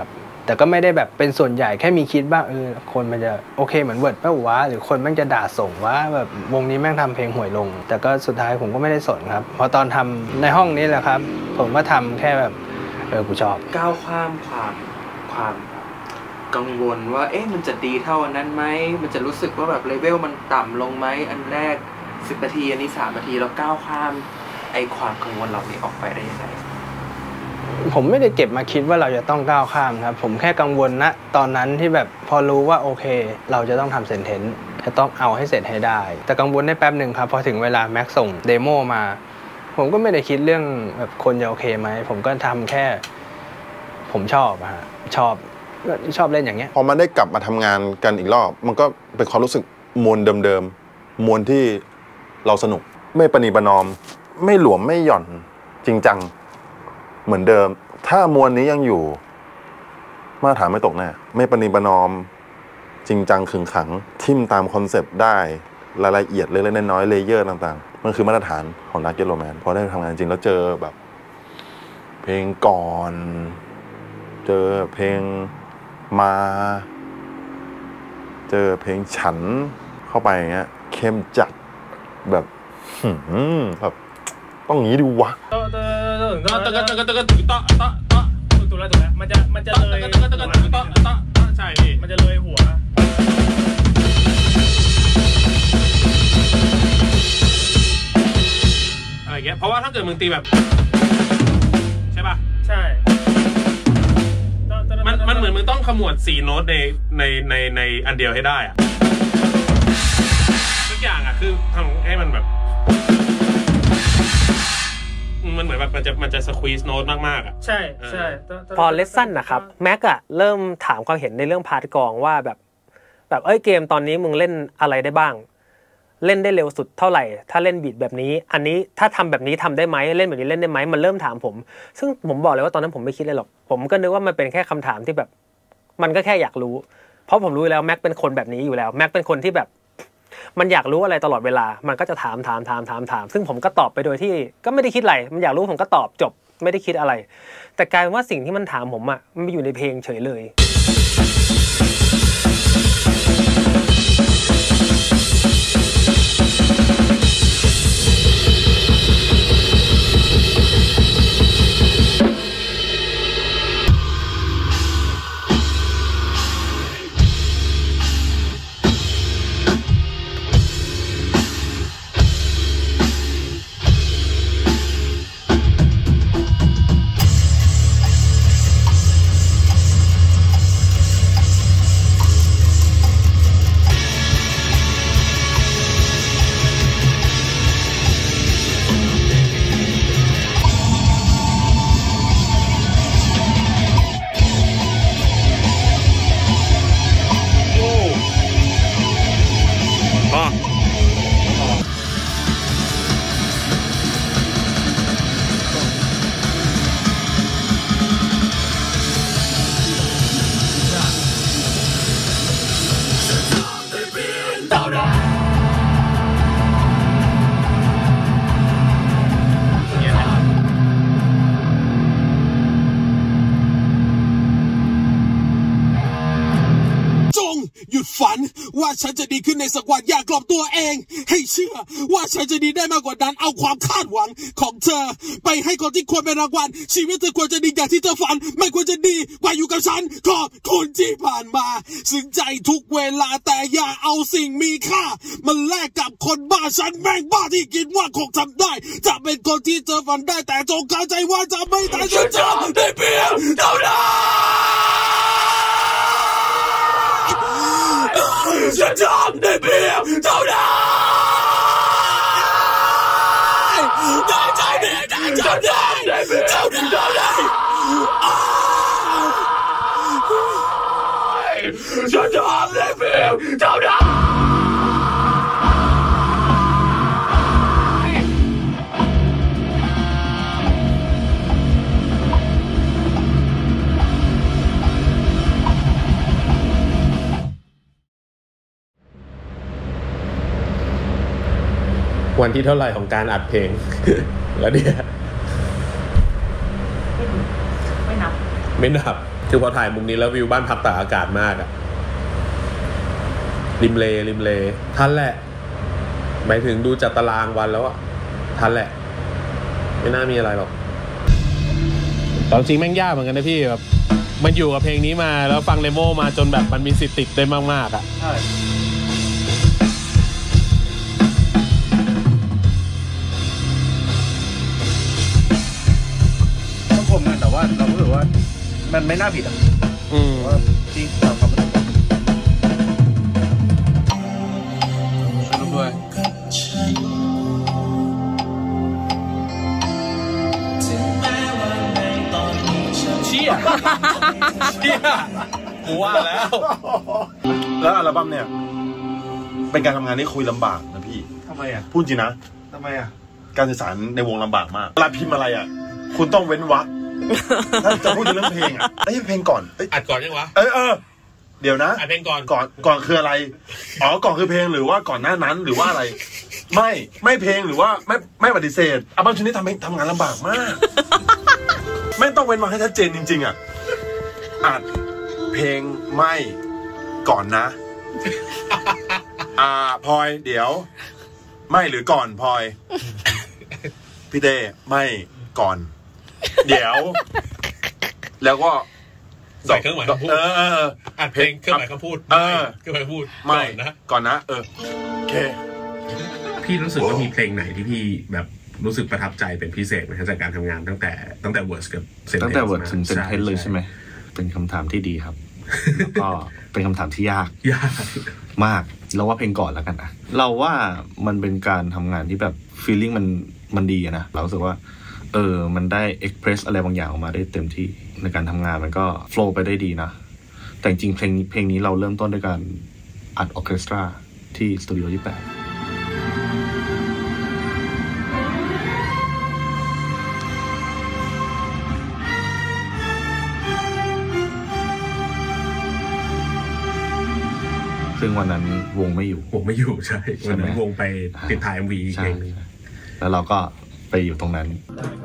แต่ก็ไม่ได้แบบเป็นส่วนใหญ่แค่มีคิดว่าเออคนมันจะโอเคเหมือนเวิร์ดป่ะวะหรือคนแม่งจะด่าส่งว่าแบบวงนี้แม่งทำเพลงห่วยลงแต่ก็สุดท้ายผมก็ไม่ได้สนครับเพราะตอนทำในห้องนี้แหละครับผมก็ทำแค่แบบเออกูชอบก้าวข้ามความความกังวลว่าเอ๊ะมันจะดีเท่าอันนั้นไหมมันจะรู้สึกว่าแบบเลเวลมันต่ำลงไหมอันแรกสิบนาทีอันนี้สามนาทีแล้วก้าวข้ามไอ้ความกังวลเหล่านี้ออกไปได้ยังไงผมไม่ได้เก็บมาคิดว่าเราจะต้องก้าวข้ามครับผมแค่กังวลนะตอนนั้นที่แบบพอรู้ว่าโอเคเราจะต้องทำเซนเทนซ์จะต้องเอาให้เสร็จให้ได้แต่กังวลได้แป๊บหนึ่งครับพอถึงเวลาแม็กส่งเดโมมาผมก็ไม่ได้คิดเรื่องแบบคนจะโอเคไหมผมก็ทำแค่ผมชอบอะฮะชอบชอบเล่นอย่างเงี้ยพอมันได้กลับมาทำงานกันอีกรอบมันก็เป็นความรู้สึกมวลเดิมๆมวลที่เราสนุกไม่ประนีประนอมไม่หลวมไม่หย่อนจริงจังเหมือนเดิมถ้ามวลนี้ยังอยู่มาตรฐานไม่ตกแน่ไม่ประนีประนอมจริงจังขึงขังทิ่มตามคอนเซปต์ได้รายละเอียดเล็กๆน้อยๆเลเยอร์ต่างๆมันคือมาตรฐานของDark Jet Romanceพอได้ทำงานจริงแล้วเจอแบบเพลงก่อนเจอเพลงมาเจอเพลงฉันเข้าไปอย่างเงี้ยเข้มจัดแบบหืมแบบต้องงี้ดิวะตะตะตะตะตะตะตะตะตะถูกแล้วถูกแล้วมันจะมันจะเลยตะตะตะตะตะใช่พี่มันจะเลยหัวอะไรเงี้ยเพราะว่าถ้าเกิดมึงตีแบบใช่ป่ะใช่มันมันเหมือนมึงต้องขมวดสี่โน้ตในในในในอันเดียวให้ได้อะทุกอย่างอะคือทำให้มันแบบมันเหมือนแบบมันจะมันจะสควีซโน้ตมากๆอ่ะใช่ใช่พอเลสซั่นนะครับแม็กอะเริ่มถามความเห็นในเรื่องพาร์ทกลองว่าแบบแบบเอ้ยเกมตอนนี้มึงเล่นอะไรได้บ้างเล่นได้เร็วสุดเท่าไหร่ถ้าเล่นบีทแบบนี้อันนี้ถ้าทำแบบนี้ทำได้ไหมเล่นแบบนี้เล่นได้ไหมมันเริ่มถามผมซึ่งผมบอกเลยว่าตอนนั้นผมไม่คิดเลยหรอกผมก็นึกว่ามันเป็นแค่คำถามที่แบบมันก็แค่อยากรู้เพราะผมรู้แล้วแม็กเป็นคนแบบนี้อยู่แล้วแม็กเป็นคนที่แบบมันอยากรู้อะไรตลอดเวลามันก็จะถามถามถามถามถามซึ่งผมก็ตอบไปโดยที่ก็ไม่ได้คิดอะไรมันอยากรู้ผมก็ตอบจบไม่ได้คิดอะไรแต่กลายเป็นว่าสิ่งที่มันถามผมอ่ะมันอยู่ในเพลงเฉยเลยว่าฉันจะดีขึ้นในสักวันอย่ากล่อมตัวเองให้เชื่อว่าฉันจะดีได้มากกว่านั้นเอาความคาดหวังของเธอไปให้คนที่ควรเป็นรางวัลชีวิตเธอควรจะดีอย่างที่เธอฝันไม่ควรจะดีกว่าอยู่กับฉันขอบคุณที่ผ่านมาซึ้งใจทุกเวลาแต่อย่าเอาสิ่งมีค่ามันแลกกับคนบ้าฉันแม่งบ้าที่คิดว่าคงทำได้จะเป็นคนที่เธอฝันได้แต่จงเข้าใจว่าจะไม่ตายฉันจะได้เพียงเท่านั้นฉันทำได้เพียงเท่านั้นได้ใจเพียงได้เท่านั้นเท่านั้นเท่านั้นฉันทำได้เพียงเท่านั้นวันที่เท่าไหร่ของการอัดเพลง แล้วเนี่ยไม่นับไม่นับคือคือพอถ่ายมุมนี้แล้ววิวบ้านพักตากอากาศมากอะริมเลริมเลทันแหละหมายถึงดูจากตารางวันแล้วอะทันแหละไม่น่ามีอะไรหรอกตอนจริงแม่งยากเหมือนกันนะพี่แบบมันอยู่กับเพลงนี้มาแล้วฟังเลโมมาจนแบบมันมีสิทธิ์ติดได้มากๆอะใช่ต้องชมกันแต่ว่าเรารู้สึกว่ามันไม่น่าผิดอ่ะอืมว่าจริงตามความรู้สึกด้วยเชี่ยเชี่ยกูว่าแล้วแล้วอัลบั้มเนี่ยเป็นการทำงานที่คุยลำบากนะพี่ทำไมอ่ะพูดจริงนะทำไมอ่ะการสื่อสารในวงลำบากมากเวลาพิมพ์อะไรอ่ะคุณต้องเว้นวรรคถ้าจะพูดถึงเรื่องเพลงอ่ะไอ้เพลงก่อนอัดก่อนยังวะเออเออเดี๋ยวนะอัดเพลงก่อนก่อนก่อนคืออะไรอ๋อก่อนคือเพลงหรือว่าก่อนหน้านั้นหรือว่าอะไรไม่ไม่เพลงหรือว่าไม่ไม่ปฏิเสธอัลบั้มชุดนี้ทำทำงานลำบากมากไม่ต้องเว้นวรรคให้ชัดเจนจริงๆอ่ะอัดเพลงไม่ก่อนนะอ่าพลอยเดี๋ยวไม่หรือก่อนพลอยพี่เต้ไม่ก่อนเดี๋ยวแล้วก็ใส่เครื่องหมายคำพูดเออเอออัดเพลงเครื่องหมายคำพูดเออเครื่องหมายคำพูดไม่นะก่อนนะเออโอเคพี่รู้สึกว่ามีเพลงไหนที่พี่แบบรู้สึกประทับใจเป็นพิเศษไหมจากการทำงานตั้งแต่ตั้งแต่ Words กับ Sentence ตั้งแต่ Words ถึง Sentence เลยใช่ไหมเป็นคำถามที่ดีครับแล้วก็เป็นคำถามที่ยากยากมากเราว่าเพลงก่อนแล้วกันนะเราว่ามันเป็นการทำงานที่แบบ feeling มันมันดีนะเรารู้สึกว่าเออมันได้ express อะไรบางอย่างออกมาได้เต็มที่ในการทำงานมันก็ flow ไปได้ดีนะแต่จริงเพลงเพลงนี้เราเริ่มต้นด้วยการอัดออร์เคสตราที่สตูดิโอยี่สิบแปดซึ่งวันนั้นวงไม่อยู่วงไม่อยู่ใช่วันนั้นวงไปติดถ่าย เอ็ม วี อีกเพลงนึงแล้วเราก็ไปอยู่ตรงนั้น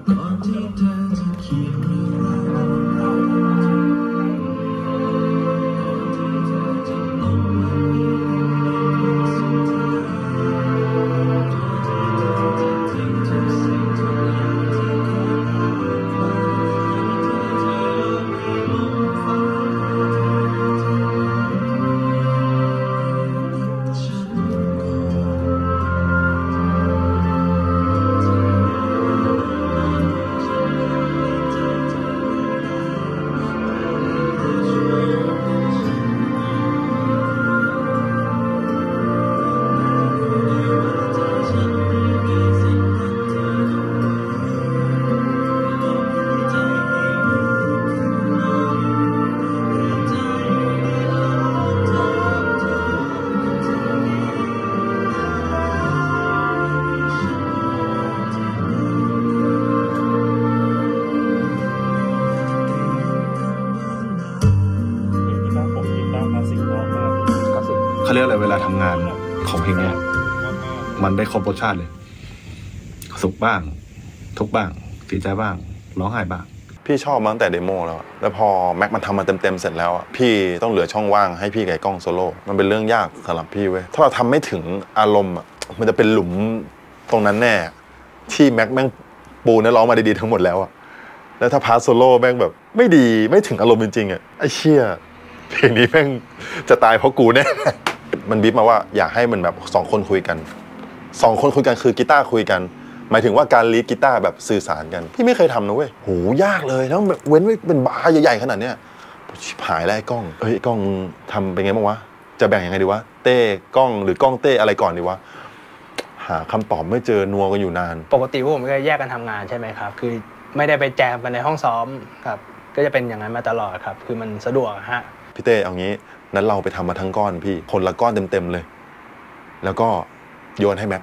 เขาเรียกอะไรเวลาทำงานของเพลงนี้มันได้ครบรสชาติเลยสุขบ้างทุกบ้างดีใจบ้างร้องไห้บ้างพี่ชอบมาตั้งแต่เดโมแล้วแล้วพอแม็กมันทำมาเต็มๆเสร็จแล้วพี่ต้องเหลือช่องว่างให้พี่ไก่กล้องโซโล่มันเป็นเรื่องยากสำหรับพี่เว้ยถ้าเราทำไม่ถึงอารมณ์มันจะเป็นหลุมตรงนั้นแน่ที่แม็กแม่งปูเนื้อร้องมาดีๆทั้งหมดแล้วอะแล้วถ้าพาร์ทโซโล่แม่งแบบไม่ดีไม่ถึงอารมณ์จริงๆอะไอ้เชี่ยเพลงนี้แม่งจะตายเพราะกูแน่มันบีบมาว่าอยากให้มันแบบสองคนคุยกันสองคนคุยกันคือกีตาร์คุยกันหมายถึงว่าการลีดกีตาร์แบบสื่อสารกันพี่ไม่เคยทำนะเว้ยโหยากเลยต้องแบบเว้นไว้เป็นบาร์ใหญ่ๆขนาดเนี้ยชิบหายแล้วไอ้กล้องเฮ้ยกล้องทำเป็นไงบ้างวะจะแบ่งยังไงดีวะเต้กล้องหรือกล้องเต้อะไรก่อนดีวะหาคำตอบไม่เจอนัวกันอยู่นานปกติพวกผมก็แยกกันทำงานใช่ไหมครับคือไม่ได้ไปแจมกันในห้องซ้อมครับก็จะเป็นอย่างนั้นมาตลอดครับคือมันสะดวกฮะพี่เต้เอางี้นั้นเราไปทำมาทั้งก้อนพี่คนละก้อนเต็มๆเลยแล้วก็โยนให้แม็ก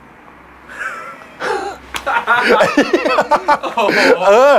เออ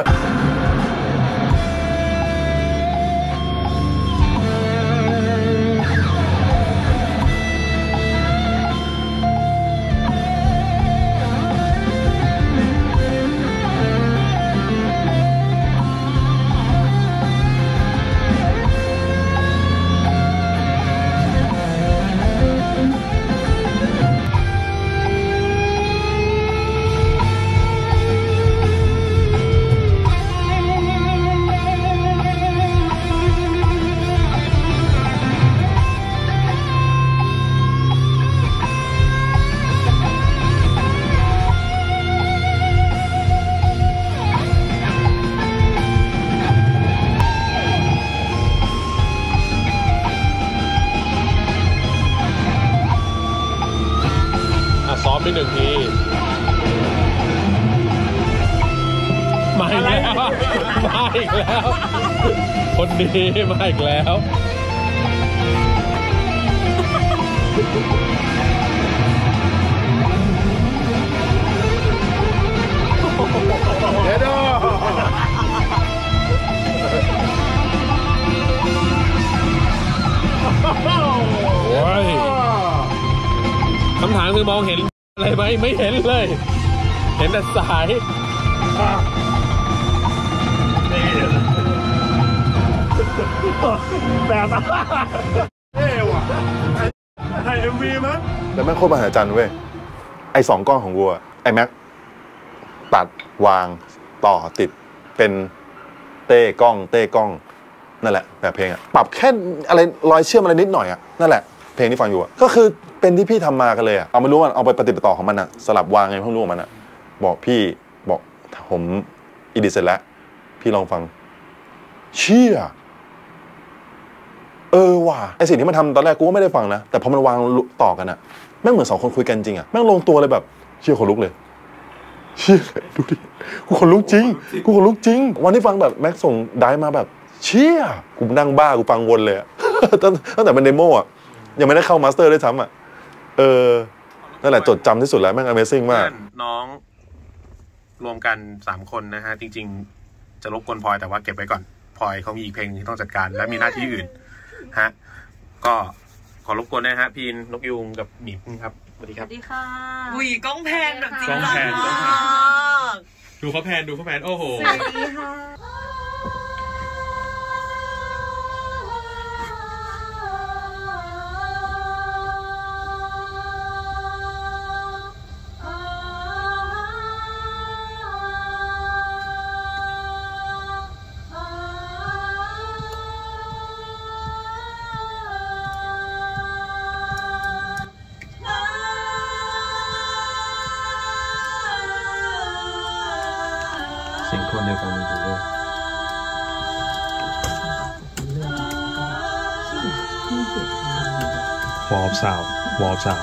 อีกแล้วมาอีกแล้วคนดีมาอีกแล้วเดี๋ยวดูโอ้ยคำถามคือมองเห็นอะไรไหมไม่เห็นเลยเห็นแต่สายแบบเท่ว่ะถ่ายเอ็มวีมั้งแล้วแม่งโคตรมหัศจรรย์เว้ยไอ้สองกล้องของวัวไอ้แม็กตัดวางต่อติดเป็นเต้กล้องเต้กล้องนั่นแหละแบบเพลงอะปรับแค่อะไรรอยเชื่อมอะไรนิดหน่อยอะนั่นแหละเพลงที่ฟังอยู่อะก็คือเป็นที่พี่ทำมากันเลยอะเอาไม่รู้ว่าเอาไปปฏิบัติต่อของมันอะสลับวางไงเพิ่งรู้ของมันอะบอกพี่บอกผมอีดิเสร็จแล้วพี่ลองฟังเชี่ยเออว่ะไอสิ่งที่มันทำตอนแรกกูก็ไม่ได้ฟังนะแต่พอมันวางต่อกันอะแม่งเหมือนสองคนคุยกันจริงอะแม่งลงตัวเลยแบบเชี่ยขนลุกเลยเชี่ยดูดิกูขนลุกจริงกูขนลุกจริงวันที่ฟังแบบแม็กส่งได้มาแบบเชี่ยกูนั่งบ้ากูฟังวนเลยอะตั้งตั้งแต่เป็นเดโมอะยังไม่ได้เข้ามาสเตอร์ด้วยซ้ำอะเออนั่นแหละจดจำที่สุดแล้วแม่ง Amazing มากน้องรวมกันสามคนนะฮะจริงๆจะรบกวนพลอยแต่ว่าเก็บไว้ก่อนพลอยเขามีอีกเพลงที่ต้องจัดการและมีหน้าที่อื่นฮะก็ขอรบกวนนะฮะพีนนกยูงกับหมีพึ่งครับสวัสดีครับสวัสดีค่ะอุ้ยกล้องแพนแบบจริงกล้องแพนมากดูเขาแพนดูเขาแพนโอ้โหสวัสดีค่ะเสียงโทนเดียวกันเลยด้วยวอลซาววอลซาว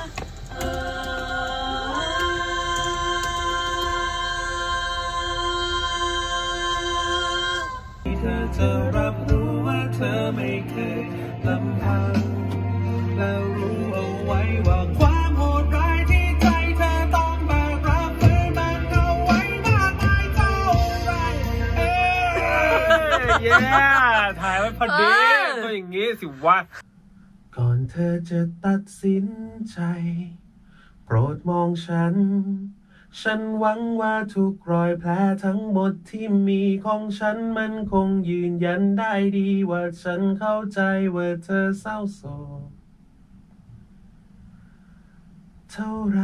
เธอจะรับรู้ว่าเธอไม่เคยลำพังแล้วรู้เอาไว้ว่าความโหดร้ายที่ใจเธอต้องแบกรับฝืนมันเอาไว้มากมายเท่าไรเอ้ยเย้ถ่ายไว้พอดีก็อย่างงี้สิวะก่อนเธอจะตัดสินใจโปรดมองฉันฉันหวังว่าทุกรอยแผลทั้งหมดที่มีของฉันมันคงยืนยันได้ดีว่าฉันเข้าใจว่าเธอเศร้าโศกเท่าไร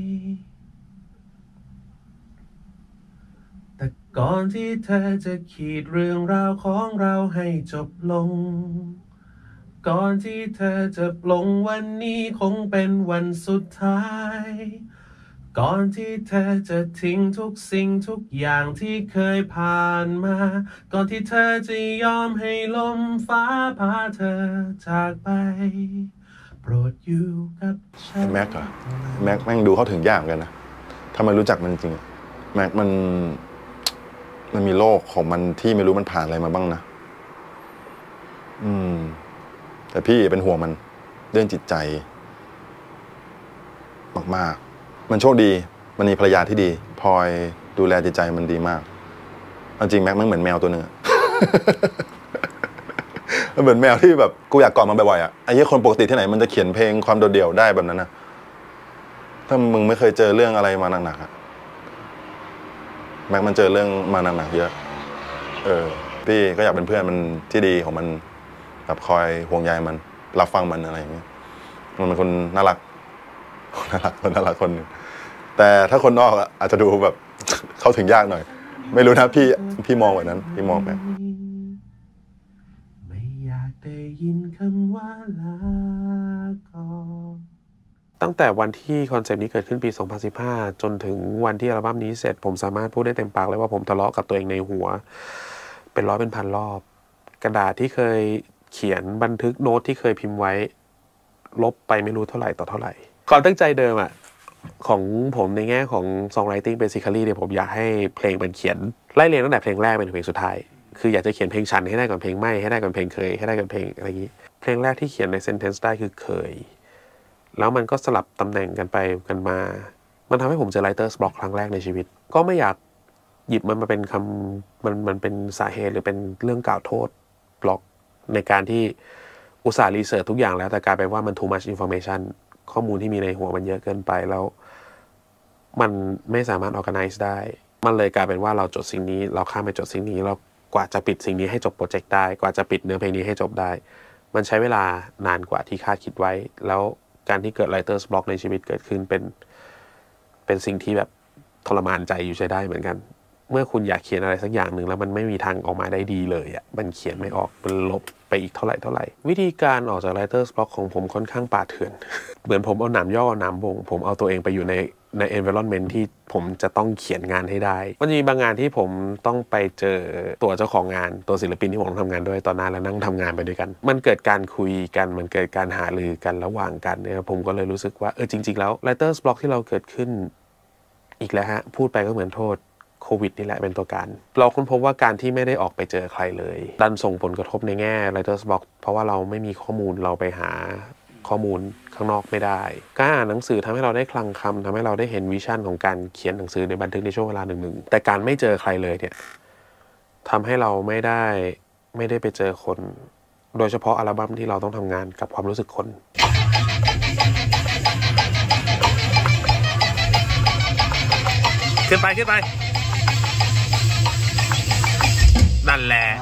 แต่ก่อนที่เธอจะขีดเรื่องราวของเราให้จบลงก่อนที่เธอจะปลงวันนี้คงเป็นวันสุดท้ายก่อนที่เธอจะทิ้งทุกสิ่งทุกอย่างที่เคยผ่านมาก่อนที่เธอจะยอมให้ลมฟ้าพาเธอจากไปโปรดอยู่กับฉันแม็กอะแม็กแม่งดูเข้าถึงยากเหมือนกันนะถ้ามันรู้จักมันจริงแม็กมันมันมีโลกของมันที่ไม่รู้มันผ่านอะไรมาบ้างนะอืมแต่พี่เป็นห่วงมันเรื่องจิตใจมากๆมันโชคดีมันมีภรรยาที่ดีพลอยดูแลจิตใจมันดีมากจริงแม็กมันเหมือนแมวตัวหนึ่ง มันเหมือนแมวที่แบบกูอยากกอดมันบ่อยๆอ่ะไอ้ยี่คนปกติที่ไหนมันจะเขียนเพลงความโดดเดี่ยวได้แบบนั้นนะถ้ามึงไม่เคยเจอเรื่องอะไรมาหนักๆอ่ะแม็กมันเจอเรื่องมาหนักๆเยอะเออพี่ก็อยากเป็นเพื่อนมันที่ดีของมันแบบคอยห่วงใยมันรับฟังมันอะไรอย่างเงี้ยมันเป็นคนน่ารักน่ารักคนน่ารักคนหนึ่งแต่ถ้าคนนอกอาจจะดูแบบเข้าถึงยากหน่อยไม่รู้นะพี่พี่มองแบบนั้นพี่มองแบบไม่อยากได้ยินคำว่าลาก่อนตั้งแต่วันที่คอนเซปต์นี้เกิดขึ้นปีสองพันสิบห้าจนถึงวันที่อัลบั้มนี้เสร็จผมสามารถพูดได้เต็มปากเลยว่าผมทะเลาะกับตัวเองในหัวเป็นร้อยเป็นพันรอบกระดาษที่เคยเขียนบันทึกโน้ตที่เคยพิมพ์ไว้ลบไปไม่รู้เท่าไหร่ต่อเท่าไหร่ความตั้งใจเดิมอ่ะของผมในแง่ของ songwriting basically เนี่ยผมอยากให้เพลงมันเขียนไล่เรียงตั้งแต่เพลงแรกเป็นเพลงสุดท้ายคืออยากจะเขียนเพลงฉันให้ได้ก่อนเพลงไม่ให้ได้ก่อนเพลงเคยให้ได้ก่อนเพลงอะไรอย่างนี้เพลงแรกที่เขียนใน sentence ได้คือเคยแล้วมันก็สลับตำแหน่งกันไปกันมามันทำให้ผมเจอ writer's block ครั้งแรกในชีวิตก็ไม่อยากหยิบมันมาเป็นคำมันมันเป็นสาเหตุหรือเป็นเรื่องกล่าวโทษบล็อกในการที่อุตส่าห์รีเสิร์ชทุกอย่างแล้วแต่กลายเป็นว่ามัน too much information ข้อมูลที่มีในหัวมันเยอะเกินไปแล้วมันไม่สามารถ organize ได้มันเลยกลายเป็นว่าเราจดสิ่งนี้เราข้ามไปจดสิ่งนี้แล้วกว่าจะปิดสิ่งนี้ให้จบโปรเจกต์ได้กว่าจะปิดเนื้อเพลงนี้ให้จบได้มันใช้เวลานานกว่าที่คาดคิดไว้แล้วการที่เกิด writer's block ในชีวิตเกิดขึ้นเป็นเป็นสิ่งที่แบบทรมานใจอยู่ใช้ได้เหมือนกันเมื่อคุณอยากเขียนอะไรสักอย่างหนึ่งแล้วมันไม่มีทางออกมาได้ดีเลยอ่ะมันเขียนไม่ออกมันลบไปอีกเท่าไหร่เท่าไหร่วิธีการออกจาก writer's block ของผมค่อนข้างป่าเถื่อน เหมือนผมเอาหนามย่อหนามบ่งผมเอาตัวเองไปอยู่ในใน environment ที่ผมจะต้องเขียนงานให้ได้มันมีบางงานที่ผมต้องไปเจอตัวเจ้าของงานตัวศิลปินที่ผมทำงานด้วยตอนนั้นแล้วนั่งทำงานไปด้วยกันมันเกิดการคุยกันมันเกิดการหารือกันระหว่างกันเนี่ยผมก็เลยรู้สึกว่าเออจริงๆแล้ว writer's block ที่เราเกิดขึ้นอีกแล้วฮะพูดไปก็เหมือนโทษโควิดนี่แหละเป็นตัวการเราค้นพบว่าการที่ไม่ได้ออกไปเจอใครเลยดันส่งผลกระทบในแง่ writer's block เพราะว่าเราไม่มีข้อมูลเราไปหาข้อมูลข้างนอกไม่ได้การอ่านหนังสือทำให้เราได้คลังคำทำให้เราได้เห็นวิชั่นของการเขียนหนังสือในบันทึกในช่วงเวลาหนึ่งๆแต่การไม่เจอใครเลยเนี่ยทำให้เราไม่ได้ไม่ได้ไปเจอคนโดยเฉพาะอัลบั้มที่เราต้องทำงานกับความรู้สึกคนขึ้นไปขึ้นไปนั่นแหละ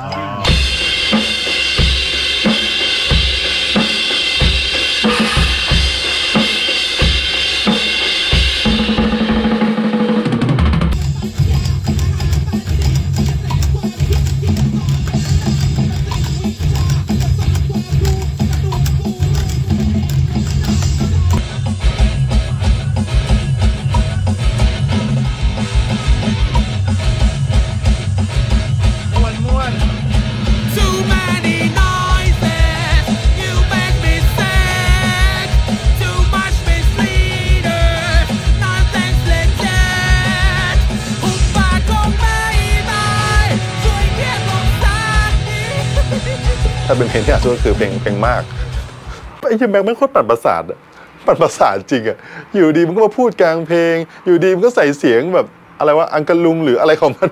ถ้าเป็นเพลงที่อาจจะคือเพลงเพลงมากไอ้ยังแบงค์มันโคตรปั่นประสาทอะปั่นประสาทจริงอะอยู่ดีมันก็มาพูดกลางเพลงอยู่ดีมันก็ใส่เสียงแบบอะไรวะอังกะลุงหรืออะไรของมัน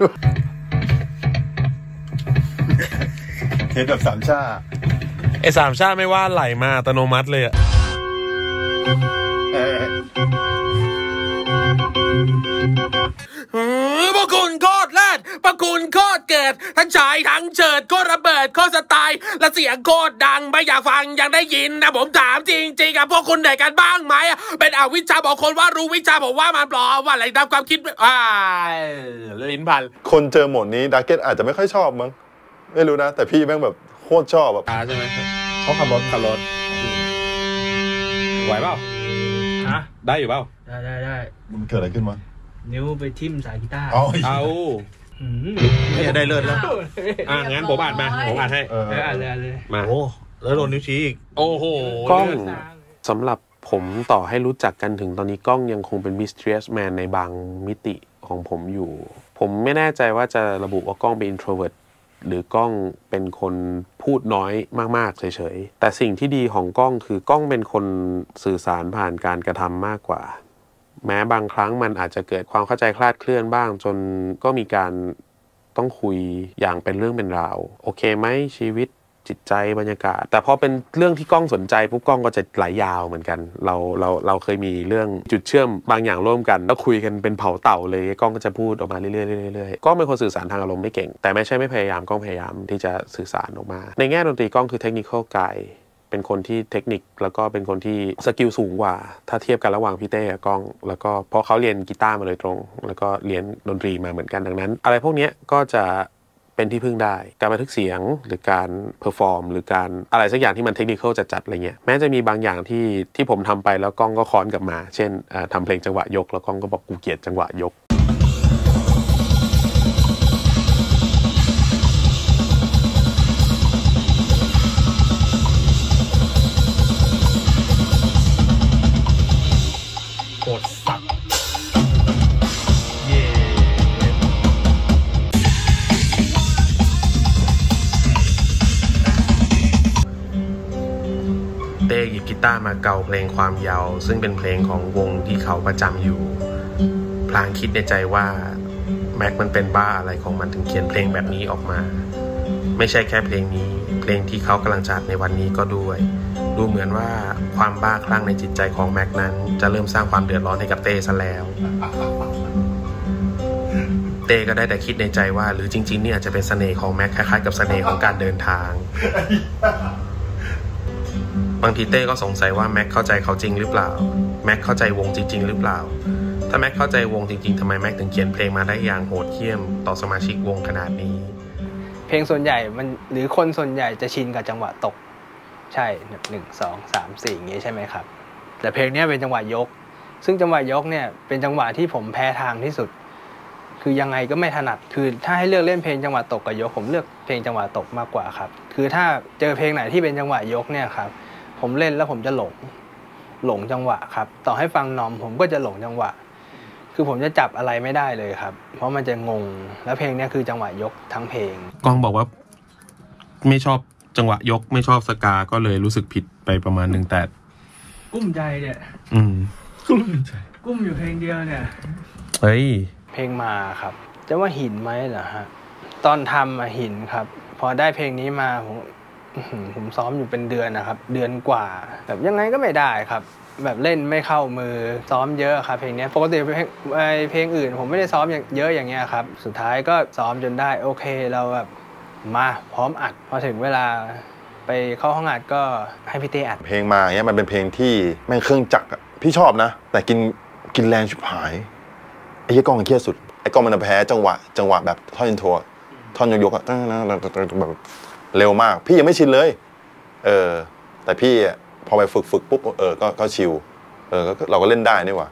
เห็นแบบสามชาไอ้สามชาไม่ว่าไหลมาอัตโนมัติเลยอะพวกคุณโคตรเลิศพวกคุณโคตรเกิดทั้งชายทั้งเฉิดโคตรระเบิดโคตรสไตล์และเสียงโคตรดังไม่อยากฟังยังได้ยินนะผมถามจริงๆอะพวกคุณเหนื่อยกันบ้างไหมเป็นอวิชชาบอกคนว่ารู้วิชาผมว่ามันปลอมว่าอะไรตามความคิดอ่าลิ้นพันคนเจอหมดนี้ดาร์เก็ตอาจจะไม่ค่อยชอบมั้งไม่รู้นะแต่พี่แม่งแบบโคตรชอบแบบใช่ไหมเขาขับรถขับรถไหวเปล่าฮะได้อยู่เปล่าได้ได้ได้มันเกิดอะไรขึ้นวะนิ้วไปทิ่มสายกีตาร์เอาเอาไม่ได้เลิศแล้วอ่ะงั้นผมอ่านมาผมอ่านให้เอออ่านเลยอ่านเลยมาโอ้แล้วโดนนิ้วชี้อีกโอ้โหกล้องสำหรับผมต่อให้รู้จักกันถึงตอนนี้กล้องยังคงเป็น mysterious man ในบางมิติของผมอยู่ผมไม่แน่ใจว่าจะระบุว่ากล้องเป็น introvert หรือกล้องเป็นคนพูดน้อยมากๆเฉยๆแต่สิ่งที่ดีของกล้องคือกล้องเป็นคนสื่อสารผ่านการกระทำมากกว่าแม้บางครั้งมันอาจจะเกิดความเข้าใจคลาดเคลื่อนบ้างจนก็มีการต้องคุยอย่างเป็นเรื่องเป็นราวโอเคไหมชีวิตจิตใจบรรยากาศแต่พอเป็นเรื่องที่กล้องสนใจปุ๊บกล้องก็จะไหลยาวเหมือนกันเราเราเราเคยมีเรื่องจุดเชื่อมบางอย่างร่วมกันแล้วคุยกันเป็นเผาเต่าเลยกล้องก็จะพูดออกมาเรื่อยๆเรื่อยๆกล้องเป็นคนสื่อสารทางอารมณ์ไม่เก่งแต่ไม่ใช่ไม่พยายามกล้องพยายามที่จะสื่อสารออกมาในแง่ดนตรีกล้องคือเทคนิคกายเป็นคนที่เทคนิคแล้วก็เป็นคนที่สกิลสูงกว่าถ้าเทียบกันระหว่างพี่เต้กับกล้องแล้วก็เพราะเขาเรียนกีตาร์มาโดยตรงแล้วก็เรียนดนตรีมาเหมือนกันดังนั้นอะไรพวกนี้ก็จะเป็นที่พึ่งได้การบันทึกเสียงหรือการเพอร์ฟอร์มหรือการอะไรสักอย่างที่มันเทคนิคจัดๆอะไรเงี้ยแม้จะมีบางอย่างที่ที่ผมทำไปแล้วกล้องก็ค้อนกลับมาเช่นทำเพลงจังหวะยกแล้วกล้องก็บอกกูเกลียดจังหวะยกตาร์มาเกาเพลงความเยาว์ซึ่งเป็นเพลงของวงที่เขาประจำอยู่พลางคิดในใจว่าแม็กมันเป็นบ้าอะไรของมันถึงเขียนเพลงแบบนี้ออกมาไม่ใช่แค่เพลงนี้เพลงที่เขากำลังจัดในวันนี้ก็ด้วยดูเหมือนว่าความบ้าคลั่งในจิตใจของแม็กนั้นจะเริ่มสร้างความเดือดร้อนให้กับเต้ซะแล้วเต้ก็ได้แต่คิดในใจว่าหรือจริงๆนี่อาจจะเป็นเสน่ห์ของแม็กคล้ายๆกับเสน่ห์ของการเดินทางบางทีเต้ก็สงสัยว่าแม็กเข้าใจเขาจริงหรือเปล่าแม็กเข้าใจวงจริงๆหรือเปล่าถ้าแม็กเข้าใจวงจริงๆทำไมแม็กถึงเขียนเพลงมาได้อย่างโหดเหี้ยมต่อสมาชิกวงขนาดนี้เพลงส่วนใหญ่มันหรือคนส่วนใหญ่จะชินกับจังหวะตกใช่หนึ่งสองสามสี่อย่างนี้ใช่ไหมครับแต่เพลงนี้เป็นจังหวะยกซึ่งจังหวะยกเนี่ยเป็นจังหวะที่ผมแพ้ทางที่สุดคือยังไงก็ไม่ถนัดคือถ้าให้เลือกเล่นเพลงจังหวะตกกับยกผมเลือกเพลงจังหวะตกมากกว่าครับคือถ้าเจอเพลงไหนที่เป็นจังหวะยกเนี่ยครับผมเล่นแล้วผมจะหลงหลงจังหวะครับต่อให้ฟังนอมผมก็จะหลงจังหวะคือผมจะจับอะไรไม่ได้เลยครับเพราะมันจะงงแล้วเพลงนี้คือจังหวะยกทั้งเพลงกองบอกว่าไม่ชอบจังหวะยกไม่ชอบสกาก็เลยรู้สึกผิดไปประมาณหนึ่งแต่กุ้มใจเนี่ยอืมกุ้มใจกุ้มอยู่เพลงเดียวเนี่ยเฮ้ยเพลงมาครับจะว่าหินไหมเหรอฮะตอนทำมาหินครับพอได้เพลงนี้มาผมผมซ้อมอยู่เป็นเดือนนะครับเดือนกว่าแบบยังไงก็ไม่ได้ครับแบบเล่นไม่เข้ามือซ้อมเยอะครับเพลงนี้ปกติเพลงเพลงอื่นผมไม่ได้ซ้อมเยอะอย่างเงี้ยครับสุดท้ายก็ซ้อมจนได้โอเคเราแบบมาพร้อมอัดพอถึงเวลาไปเข้าห้องอัดก็ให้พี่เต้อัดเพลงมาเนี่ยมันเป็นเพลงที่แม่งเครื่องจักรพี่ชอบนะแต่กินกินแรงชิบหายไอ้เหี้ยกล้องเครียดสุดไอ้กล้องมันแพ้จังหวะจังหวะแบบท่อนอินโทรท่อนยกๆอะแบบเร็วมากพี่ยังไม่ชินเลยเออแต่พี่พอไปฝึกฝึกปุ๊บเออก็ก็ชิลเออเราก็เล่นได้นี่หว่า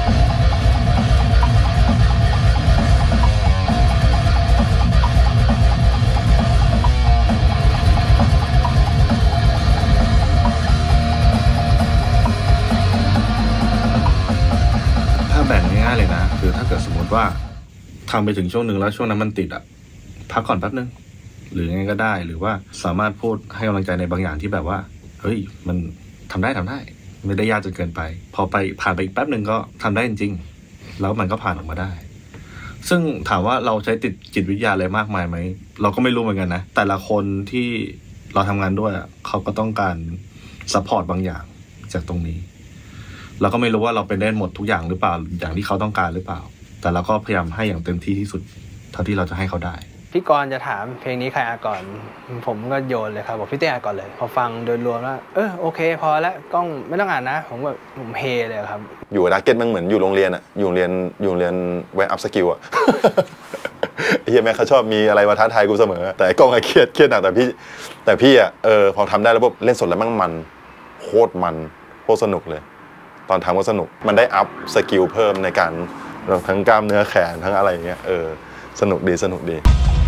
ถ้าแบ่งง่ายๆเลยนะคือถ้าเกิดสมมติว่าทำไปถึงช่วงหนึ่งแล้วช่วงนั้นมันติดอ่ะพักก่อนแป๊บนึงหรือไงก็ได้หรือว่าสามารถพูดให้กำลังใจในบางอย่างที่แบบว่าเฮ้ยมันทำได้ทำได้ไม่ได้ยากจนเกินไปพอไปผ่านไปอีกแป๊บหนึ่งก็ทำได้จริงๆแล้วมันก็ผ่านออกมาได้ซึ่งถามว่าเราใช้ติดจิตวิทยาอะไรมากมายไหมเราก็ไม่รู้เหมือนกันนะแต่ละคนที่เราทำงานด้วยเขาก็ต้องการซัพพอร์ตบางอย่างจากตรงนี้เราก็ไม่รู้ว่าเราเป็นได้หมดทุกอย่างหรือเปล่าอย่างที่เขาต้องการหรือเปล่าแต่เราก็พยายามให้อย่างเต็มที่ที่สุดเท่าที่เราจะให้เขาได้พี่กรณ์จะถามเพลงนี้ใครอัดก่อนผมก็โยนเลยครับบอกพี่เต้อัดก่อนเลยพอฟังโดยรวมแล้วเออโอเคพอแล้วกล้องไม่ต้องอ่านนะผมแบบผมเฮเลยครับอยู่ดาเก็ตมันเหมือนอยู่โรงเรียนอะอยู่โรงเรียนอยู่โรงเรียนแวะอัพสกิลอะเฮียแม่เขาชอบมีอะไรมาท้าทายกูเสมอแต่กล้องอะเครียดเครียดหนักแต่พี่แต่พี่อะเออพอทำได้แล้วปุ๊บเล่นสดแล้วมั่งมันโคตรมันโคตรสนุกเลยตอนทำก็สนุกมันได้อัพสกิลเพิ่มในการทั้งกล้ามเนื้อแขนทั้งอะไรอย่างเงี้ยเออสนุกดีสนุกดี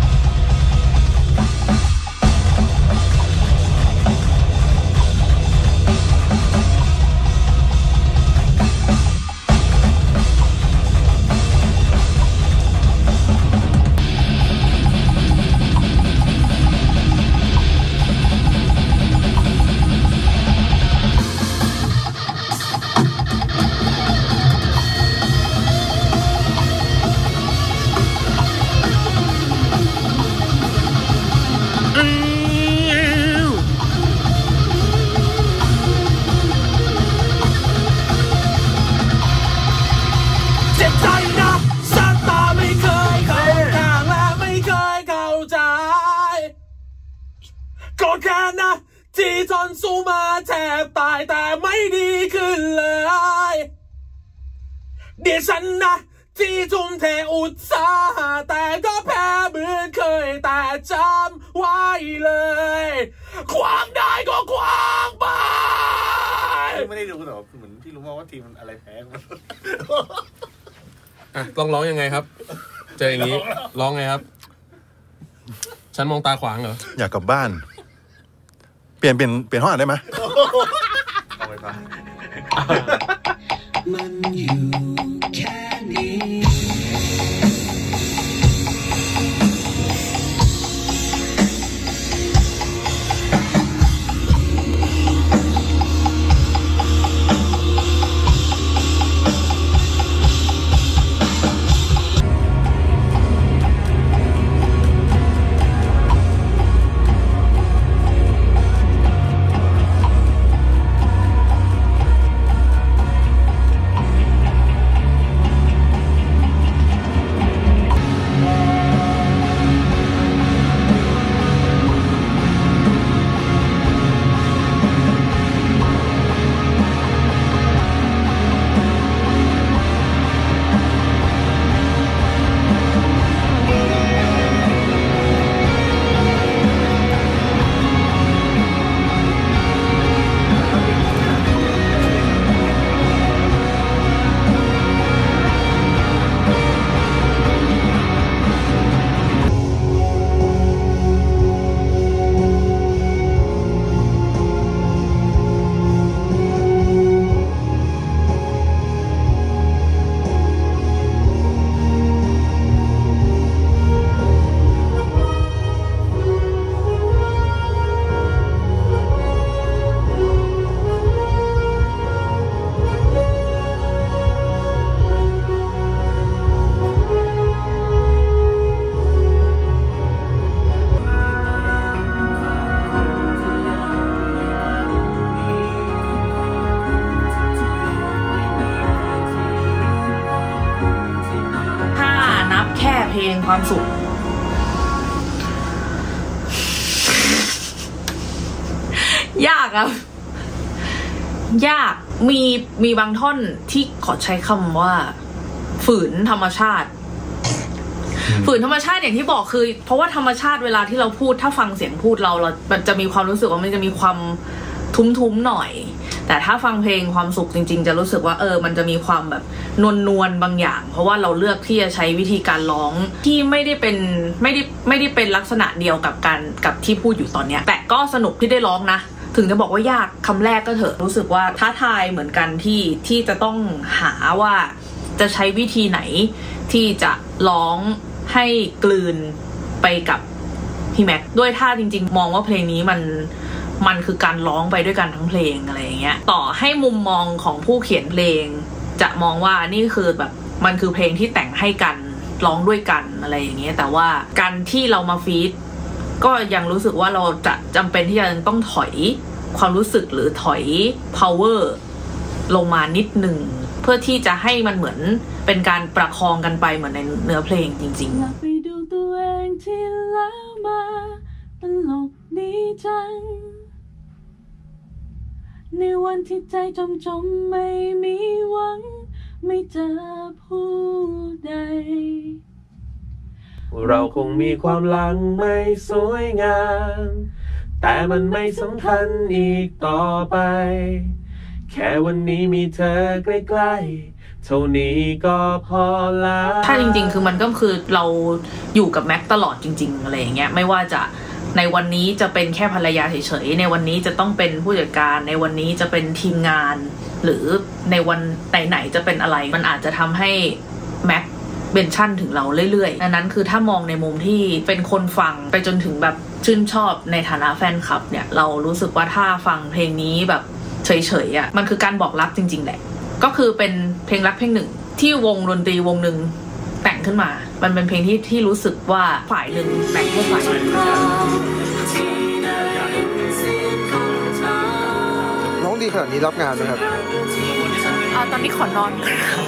ที่ทนสู้มาแทบตายแต่ไม่ดีขึ้นเลยเดี๋ยวฉันนะที่ทุ่มเทอุตสาหะแต่ก็แพ้เหมือนเคยแต่จำไว้เลยขวางได้ก็ขวางไปไม่ได้รู้แต่ว่าเหมือนพี่รู้ว่าทีมมันอะไรแพ้มันอ่ะลองร้องยังไงครับเจออย่างนี้ร้องไงครับฉันมองตาขวางเหรออยากกลับบ้านเปลี่ยนเปลี่ยนเปลี่ยนห้องอ่านได้ไหมเอาไปป่ะมันอยู่แค่นี้งความสุขยากครับยากมีมีบางท่อนที่ขอใช้คำว่าฝืนธรรมชาติฝืนธรรมชาติอย่างที่บอกคือเพราะว่าธรรมชาติเวลาที่เราพูดถ้าฟังเสียงพูดเราเรามันจะมีความรู้สึกว่ามันจะมีความทุ้มๆหน่อยแต่ถ้าฟังเพลงความสุขจริงๆจะรู้สึกว่าเออมันจะมีความแบบนวลนวลบางอย่างเพราะว่าเราเลือกที่จะใช้วิธีการร้องที่ไม่ได้เป็นไม่ได้ไม่ได้เป็นลักษณะเดียวกับการกับที่พูดอยู่ตอนเนี้ยแต่ก็สนุกที่ได้ร้องนะถึงจะบอกว่ายากคำแรกก็เถอะรู้สึกว่าท้าทายเหมือนกันที่ที่จะต้องหาว่าจะใช้วิธีไหนที่จะร้องให้กลืนไปกับพี่แม็กด้วยท่าจริงๆมองว่าเพลงนี้มันมันคือการร้องไปด้วยกันทั้งเพลงอะไรอย่างเงี้ยต่อให้มุมมองของผู้เขียนเพลงจะมองว่านี่คือแบบมันคือเพลงที่แต่งให้กันร้องด้วยกันอะไรอย่างเงี้ยแต่ว่าการที่เรามาฟีดก็ยังรู้สึกว่าเราจะจำเป็นที่จะต้องถอยความรู้สึกหรือถอย power ลงมานิดหนึ่งเพื่อที่จะให้มันเหมือนเป็นการประคองกันไปเหมือนในเนื้อเพลงจริงๆอยากไปดูตัวเองที่แล้วมาตลกดีจังในวันที่ใจจมจมไม่มีหวังไม่เจอผู้ใดเราคงมีความหลังไม่สวยงามแต่มันไม่สำคัญอีกต่อไปแค่วันนี้มีเธอใกล้ๆเท่านี้ก็พอแล้วถ้าจริงๆคือมันก็คือเราอยู่กับแม็กตลอดจริงๆอะไรอย่างเงี้ยไม่ว่าจะในวันนี้จะเป็นแค่ภรรยาเฉยๆในวันนี้จะต้องเป็นผู้จัดการในวันนี้จะเป็นทีมงานหรือในวันไหนๆจะเป็นอะไรมันอาจจะทำให้แม็กเบนชั่นถึงเราเรื่อยๆดังนั้นคือถ้ามองในมุมที่เป็นคนฟังไปจนถึงแบบชื่นชอบในฐานะแฟนคลับเนี่ยเรารู้สึกว่าถ้าฟังเพลงนี้แบบเฉยๆอ่ะมันคือการบอกรักจริงๆแหละก็คือเป็นเพลงรักเพลงหนึ่งที่วงดนตรีวงหนึ่งแต่งขึ้นมามันเป็นเพลงที่ที่รู้สึกว่าฝ่ายหนึ่งแต่งให้ฝ่ายหนึ่งร้องดีขนาดนี้รับงานไหมครับอ่าตอนนี้ขอนอน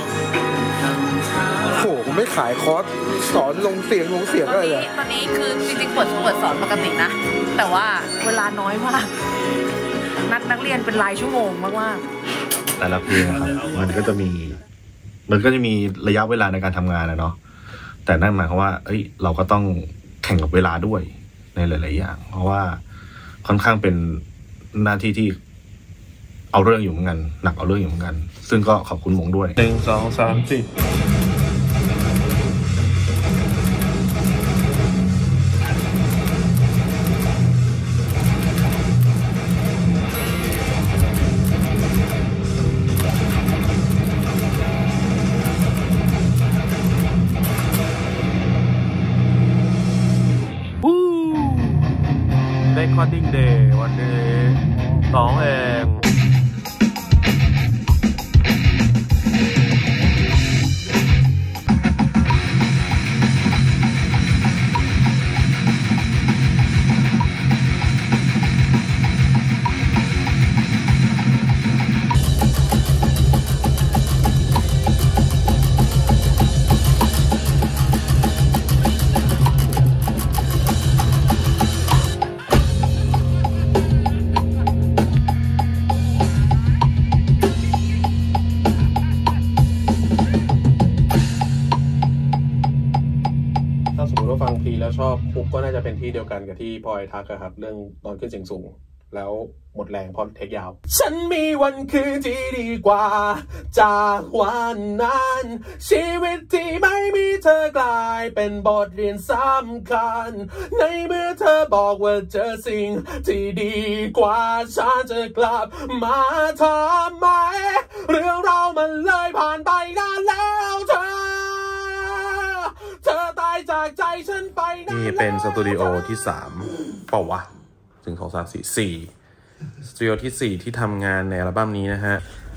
โอ้โหผมไม่ขายคอร์สสอนลงเสียงลงเสียงอะไรเลยตอนนี้คือจริงๆเปิดเปิดสอนปกตินะแต่ว่าเวลาน้อยมากนัดนักเรียนเป็นรายชั่วโมงมากๆแต่ละเพลงครับมันก็จะมีมันก็จะมีระยะเวลาในการทำงานนะเนาะแต่นั่นหมายความว่าเอ้ยเราก็ต้องแข่งกับเวลาด้วยในหลายๆอย่างเพราะว่าค่อนข้างเป็นหน้าที่ที่เอาเรื่องอยู่เหมือนกันหนักเอาเรื่องอยู่เหมือนกันซึ่งก็ขอบคุณมงด้วยหนึ่งสองสามสี่Recording Day วันนี้สองเองฟังพีแล้วชอบคุกก็น่าจะเป็นที่เดียวกันกับที่พลอยทักอะครับเรื่องตอนขึ้นเสียงสูงแล้วหมดแรงเพราะเทคยาวฉันมีวันคืนที่ดีกว่าจากวันนั้นชีวิตที่ไม่มีเธอกลายเป็นบทเรียนสำคัญในเมื่อเธอบอกว่าเจอสิ่งที่ดีกว่าฉันจะกลับมาทำไมเรื่องเรามันเลยผ่านไปนานแล้วเธอเธอตายจากใจฉันไปนี่เป็นสตูดิโอที่สามเปล่าวะถึงสองสามสี่สี่สตูดิโอที่สี่ที่ทำงานในอัลบั้มนี้นะฮะ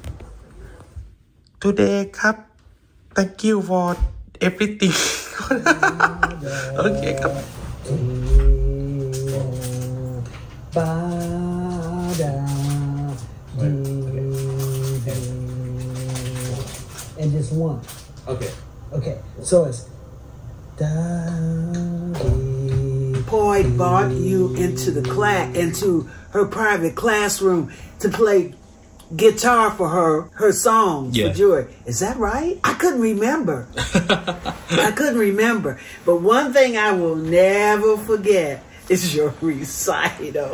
Today ครับ Thank you for everything โอเคครับ And just one. Okay. Okay. So it's da Poi brought you into the class, into her private classroom to play guitar for her, her songs yeah. for Joy. Is that right? I couldn't remember. I couldn't remember. But one thing I will never forget is your recital.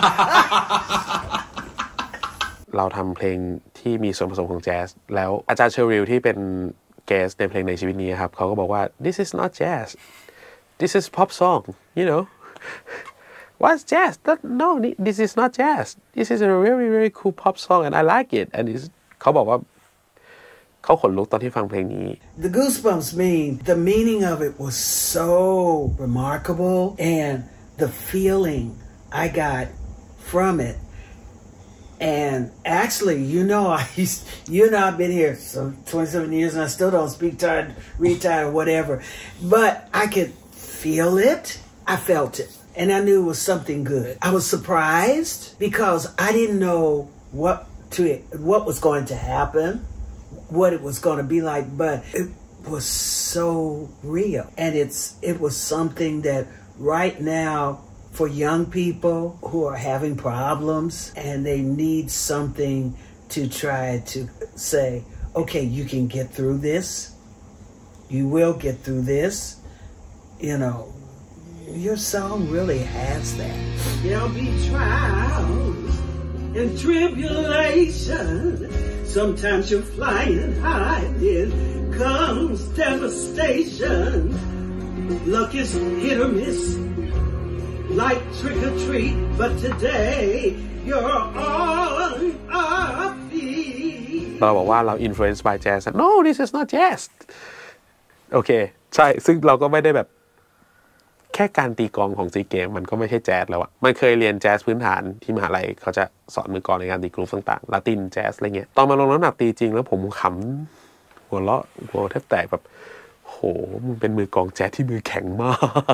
เราทำเพลงที่มีส่วนผสมของแจ๊สแล้วอาจารย์เชอริลที่เป็นแกสในเพลงในชีวิตนี้ครับเขาก็บอกว่า this is not jazz this is pop song you know what's jazz no this is not jazz this is a very very cool pop song and I like it and it's เขาบอกว่าเขาขนลุกตอนที่ฟังเพลงนี้ The goosebumps mean the meaning of it was so remarkable and the feeling I got from it and actually you know I you know I've been here so twenty-seven years and I still don't speak tired read tired or whatever but I could feel it I felt it and I knew it was something good I was surprised because I didn't know what to what was going to happen what it was going to be like but it was so real and it's it was something that right now for young people who are having problems and they need something to try to say okay you can get through this you will get through this you know your song really has that there'll be trials and tribulations sometimes you're flying high then comes devastation luck is hit or miss like trick or treat but today you're on our feet เราบอกว่าเรา influenced by jazz no this is not jazz โอเคใช่ซึ่งเราก็ไม่ได้แบบแค่การตีกลองของซีเกมมันก็ไม่ใช่แจ๊สแล้วอะมันเคยเรียนแจ๊สพื้นฐานที่มหาลัยเขาจะสอนมือกลองในการตีกรุ๊ปต่างๆลาตินแจ๊สอะไรเงี้ยตอนมาลงน้ำหนักตีจริงแล้วผมขำหัวเราะหัวแทบแตกแบบโหมึงเป็นมือกลองแจ๊สที่มือแข็งมาก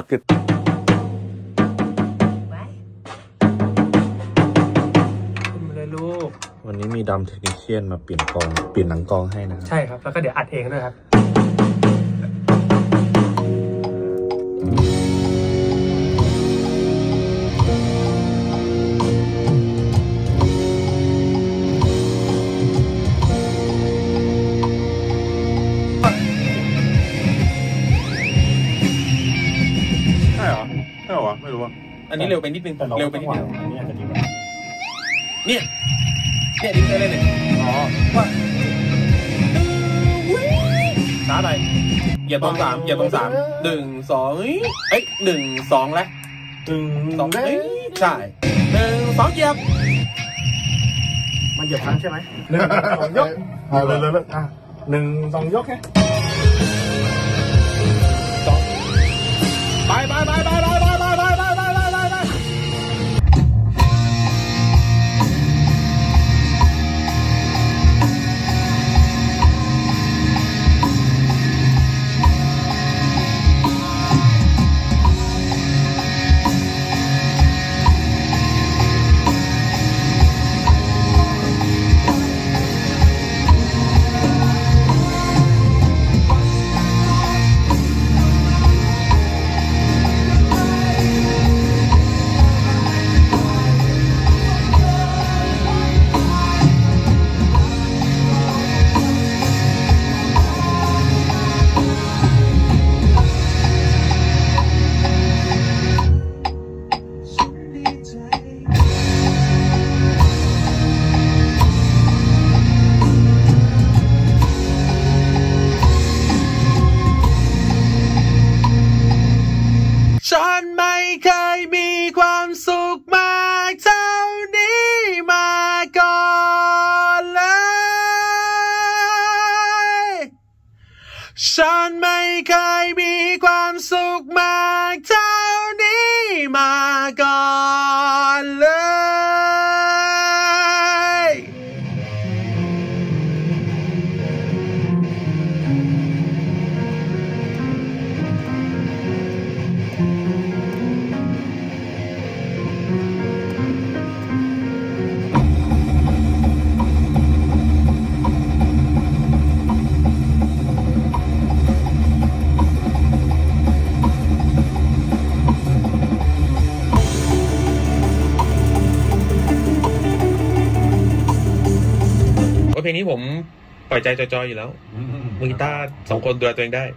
วันนี้มีดัมเทคนิเชียนมาเปลี่ยนกองเปลี่ยนหนังกองให้นะครับใช่ครับแล้วก็เดี๋ยวอัดเองด้วยครับใช่เหรอใช่เหรอวะไม่รู้อ่ะอันนี้เร็วไปนิดนึงเร็วไปนิดนึงอันนี้อาจจะดีกว่าเนี่ยเนี่ยดิ้งเลยเนี่ยอ๋อว่าช้าไปอย่าตรงสามอย่าตรงสามหนึ่งสองเอ้ยหนึ่งสองแล้วหนึ่งสองเอ้ยใช่หนึ่งสองเหยียบมันเหยียบครั้งใช่ไหมหนึ่งสองยกเลยเลยเลยอ่ะหนึ่งสองยกแค่สองไปไปไปไปไปไปไปไปไปไปไปฉันไม่เคยมีความสุขมากเท่านี้มาก่อนเลยฉันไม่เคยมีความสุขมากเท่านี้มาก่อนเลยนี้ผมปล่อยใจจอยๆอยู่แล้วมือกีตาร์สองคนดูแลตัวเองได้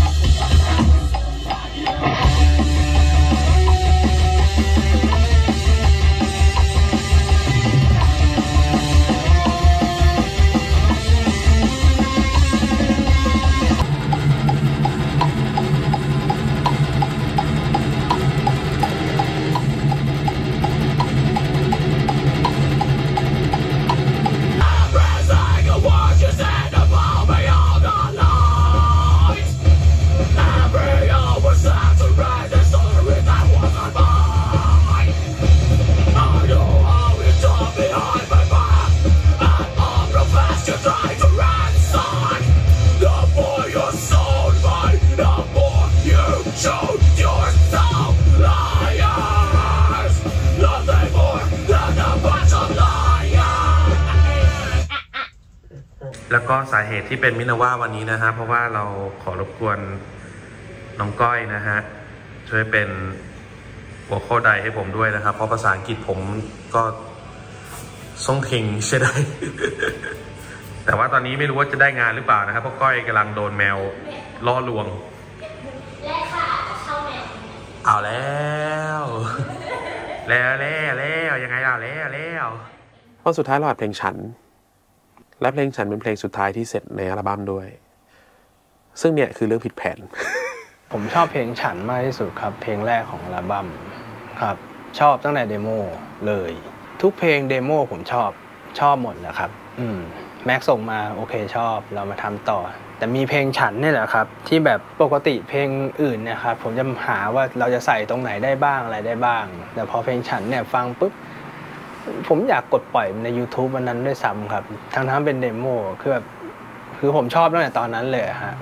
แล้วก็สาเหตุที่เป็นมินาว่าวันนี้นะฮะเพราะว่าเราขอรบกวนน้องก้อยนะฮะช่วยเป็นหัวข้อใดให้ผมด้วยนะครับเพราะภาษาอังกฤษผมก็ส่งเข่งใช่ได้ แต่ว่าตอนนี้ไม่รู้ว่าจะได้งานหรือเปล่านะครับเพราะก้อยกำลังโดนแมวล่อลวงและค่ะจะเข้าแมวเอาแล้วแล้วแล้วแล้วยังไงเอาแล้วแล้วพอสุดท้ายเราอัดเพลงฉันและเพลงฉันเป็นเพลงสุดท้ายที่เสร็จในอัลบั้มด้วยซึ่งเนี่ยคือเรื่องผิดแผนผมชอบเพลงฉันมากที่สุดครับเพลงแรกของอัลบั้มครับชอบตั้งแต่เดโมเลยทุกเพลงเดโมผมชอบชอบหมดนะครับอืมแม็กส่งมาโอเคชอบเรามาทำต่อแต่มีเพลงฉันนี่แหละครับที่แบบปกติเพลงอื่นเนี่ยครับผมจะหาว่าเราจะใส่ตรงไหนได้บ้างอะไรได้บ้างแต่พอเพลงฉันเนี่ยฟังปุ๊บผมอยากกดปล่อยใน YouTube วันนั้นด้วยซ้ำครับทั้งทั้งเป็นเดโมคือแบบคือผมชอบตั้งแต่ตอนนั้นเลยฮะ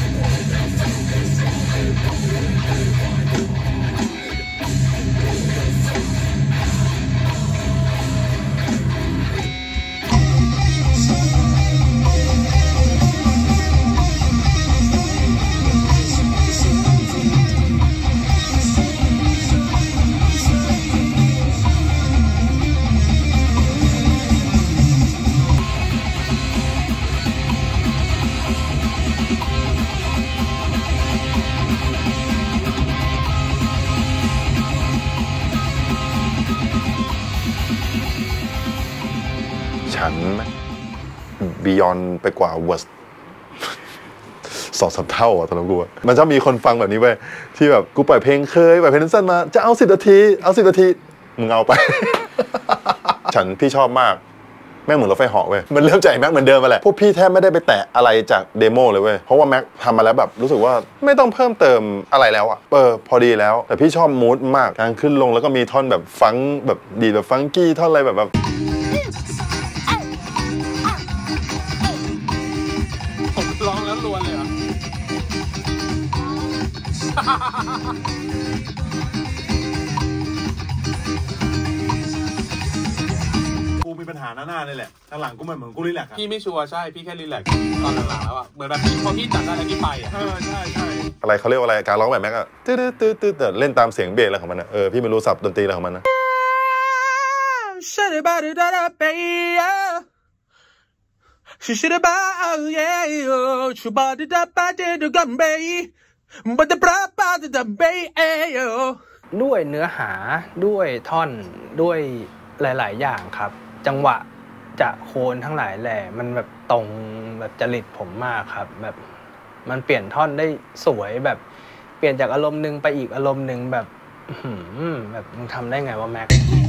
ฉันบียอนไปกว่าเวิร์สสองสามเท่าอ่ะตอนนั้นกูมันจะมีคนฟังแบบนี้เว้ยที่แบบกูปล่อยเพลงเคยปล่อยเพลงสั้นมาจะเอาสิบนาทีเอาสิบนาทีมึงเอาไป ฉันพี่ชอบมากแม่งเหมือนรถไฟเหาะเว้ยมันเริ่มจากแม็กเหมือนเดิมมาแหละพวกพี่แทบไม่ได้ไปแตะอะไรจากเดโมเลยเว้ยเพราะว่าแม็กทำมาแล้วแบบรู้สึกว่าไม่ต้องเพิ่มเติมอะไรแล้วอ่ะเออพอดีแล้วแต่พี่ชอบมูดมากการขึ้นลงแล้วก็มีท่อนแบบฟังแบบดีแบบฟังกี้ท่อนอะไรแบบแบบผมร้องแล้วรวนเลยเหรอกูมีปัญหาหน้าๆเลยแหละข้างหลังกูเหมือนเหมือนกูรีแลกซ์พี่ไม่ชัวร์ใช่พี่แค่รีแลกซ์ตอนหลังๆแล้วอ่ะเหมือนแบบพอพี่จัดได้แล้วพี่ไปอ่ะเออใช่ใช่อะไรเขาเรียกว่าอะไรการร้องแบบแม็กอะตืดตืดตืดเล่นตามเสียงเบสอะไรของมันนะเออพี่ไม่รู้ศัพท์ดนตรีอะไรของมันนะ she should have been yeah yo she bought it up by the gun bay but the bra by the bay yo ด้วยเนื้อหาด้วยท่อนด้วยหลายๆอย่างครับจังหวะจะโคนทั้งหลายแหล่มันแบบตรงแบบจริตผมมากครับแบบมันเปลี่ยนท่อนได้สวยแบบเปลี่ยนจากอารมณ์นึงไปอีกอารมณ์นึงแบบแบบมึงทำได้ไงวะแม็ก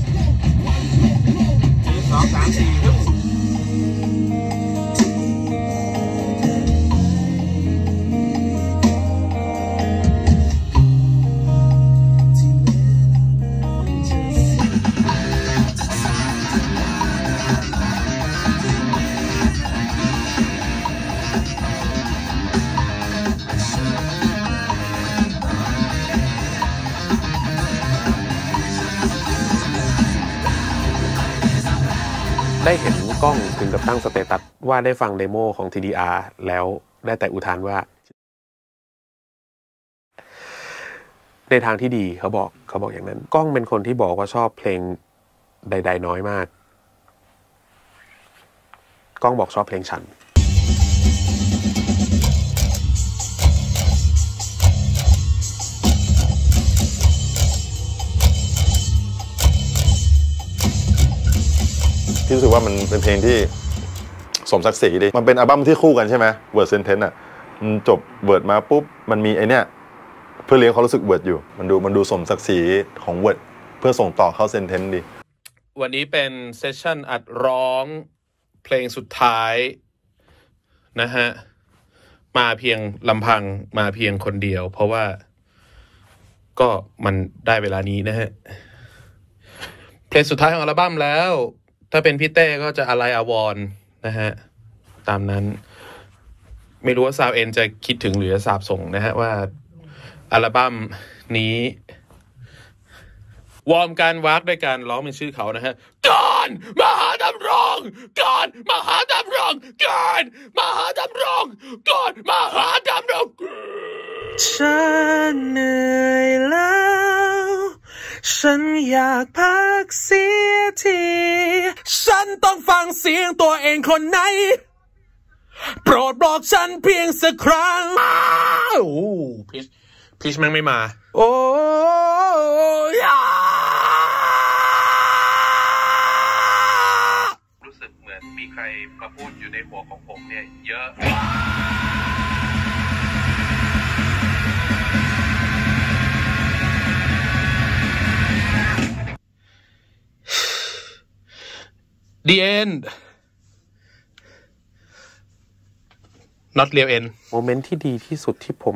สองสามสี่ได้เห็นกล้องถึงกับตั้งสเตตัสว่าได้ฟังเดโมของ ที ดี อาร์ แล้วได้แต่อุทานว่าในทางที่ดีเขาบอกเขาบอกอย่างนั้นกล้องเป็นคนที่บอกว่าชอบเพลงใดๆน้อยมากก้องบอกชอบเพลงฉันพี่รู้สึกว่ามันเป็นเพลงที่สมศักดิ์ศรีดีมันเป็นอัลบั้มที่คู่กันใช่ไหมเวิร์ดเซนเทนต์อ่ะมันจบเวิร์ดมาปุ๊บมันมีไอเนี้ยเพื่อเลี้ยงเขารู้สึกเวิร์ดอยู่มันดูมันดูสมศักดิ์ศรีของเวิร์ดเพื่อส่งต่อเข้าเซนเทนต์ดีวันนี้เป็นเซสชั่นอัดร้องเพลงสุดท้ายนะฮะมาเพียงลำพังมาเพียงคนเดียวเพราะว่าก็มันได้เวลานี้นะฮะเพลงสุดท้ายของอัลบั้มแล้วถ้าเป็นพี่เต้ก็จะอะไรอาวรณ์นะฮะตามนั้นไม่รู้ว่าซาวเอ็นจะคิดถึงหรือจะสาบส่งนะฮะว่าอัลบั้มนี้วอร์มการวากด้วยการร้องเป็นชื่อเขานะฮะก่อนมหาดำรงก่อนมหาดำรงก่อนมหาดำรงก่อนมหาดำรงฉันเหนื่อยแล้วฉันอยากพักเสียทีฉันต้องฟังเสียงตัวเองคนไหนโปรดบอกฉันเพียงสักครั้งโอ้พีชพีชแม่งไม่มาโอ้ยรู้สึกเหมือนมีใครมาพูดอยู่ในหัวของผมเนี่ยเยอะThe end not real end โมเมนต์ที่ดีที่สุดที่ผม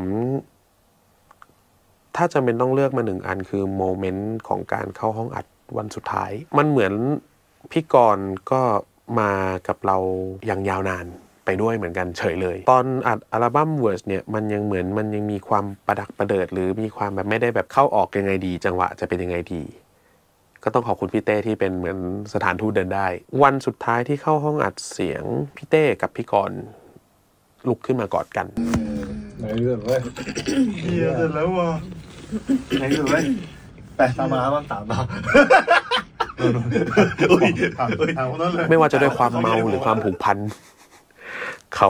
ถ้าจำเป็นต้องเลือกมาหนึ่งอันคือโมเมนต์ของการเข้าห้องอัดวันสุดท้ายมันเหมือนพี่กรณ์ก็มากับเราอย่างยาวนานไปด้วยเหมือนกันเฉยเลยตอนอัดอัลบั้ม Verse เนี่ยมันยังเหมือนมันยังมีความประดักประเดิดหรือมีความแบบไม่ได้แบบเข้าออกยังไงดีจังหวะจะเป็นยังไงดีก็ต้องขอบคุณพี่เต้ที่เป็นเหมือนสถานทูตเดินได้วันสุดท้ายที่เข้าห้องอัดเสียงพี่เต้กับพี่กรณ์ลุกขึ้นมากอดกันไหนเรื่องเว้ยเฮียเสร็จแล้ววะไหนเรื่องเว้ยแปะตามมาบ้างตามมาไม่ว่าจะด้วยความเมาหรือความผูกพันเขา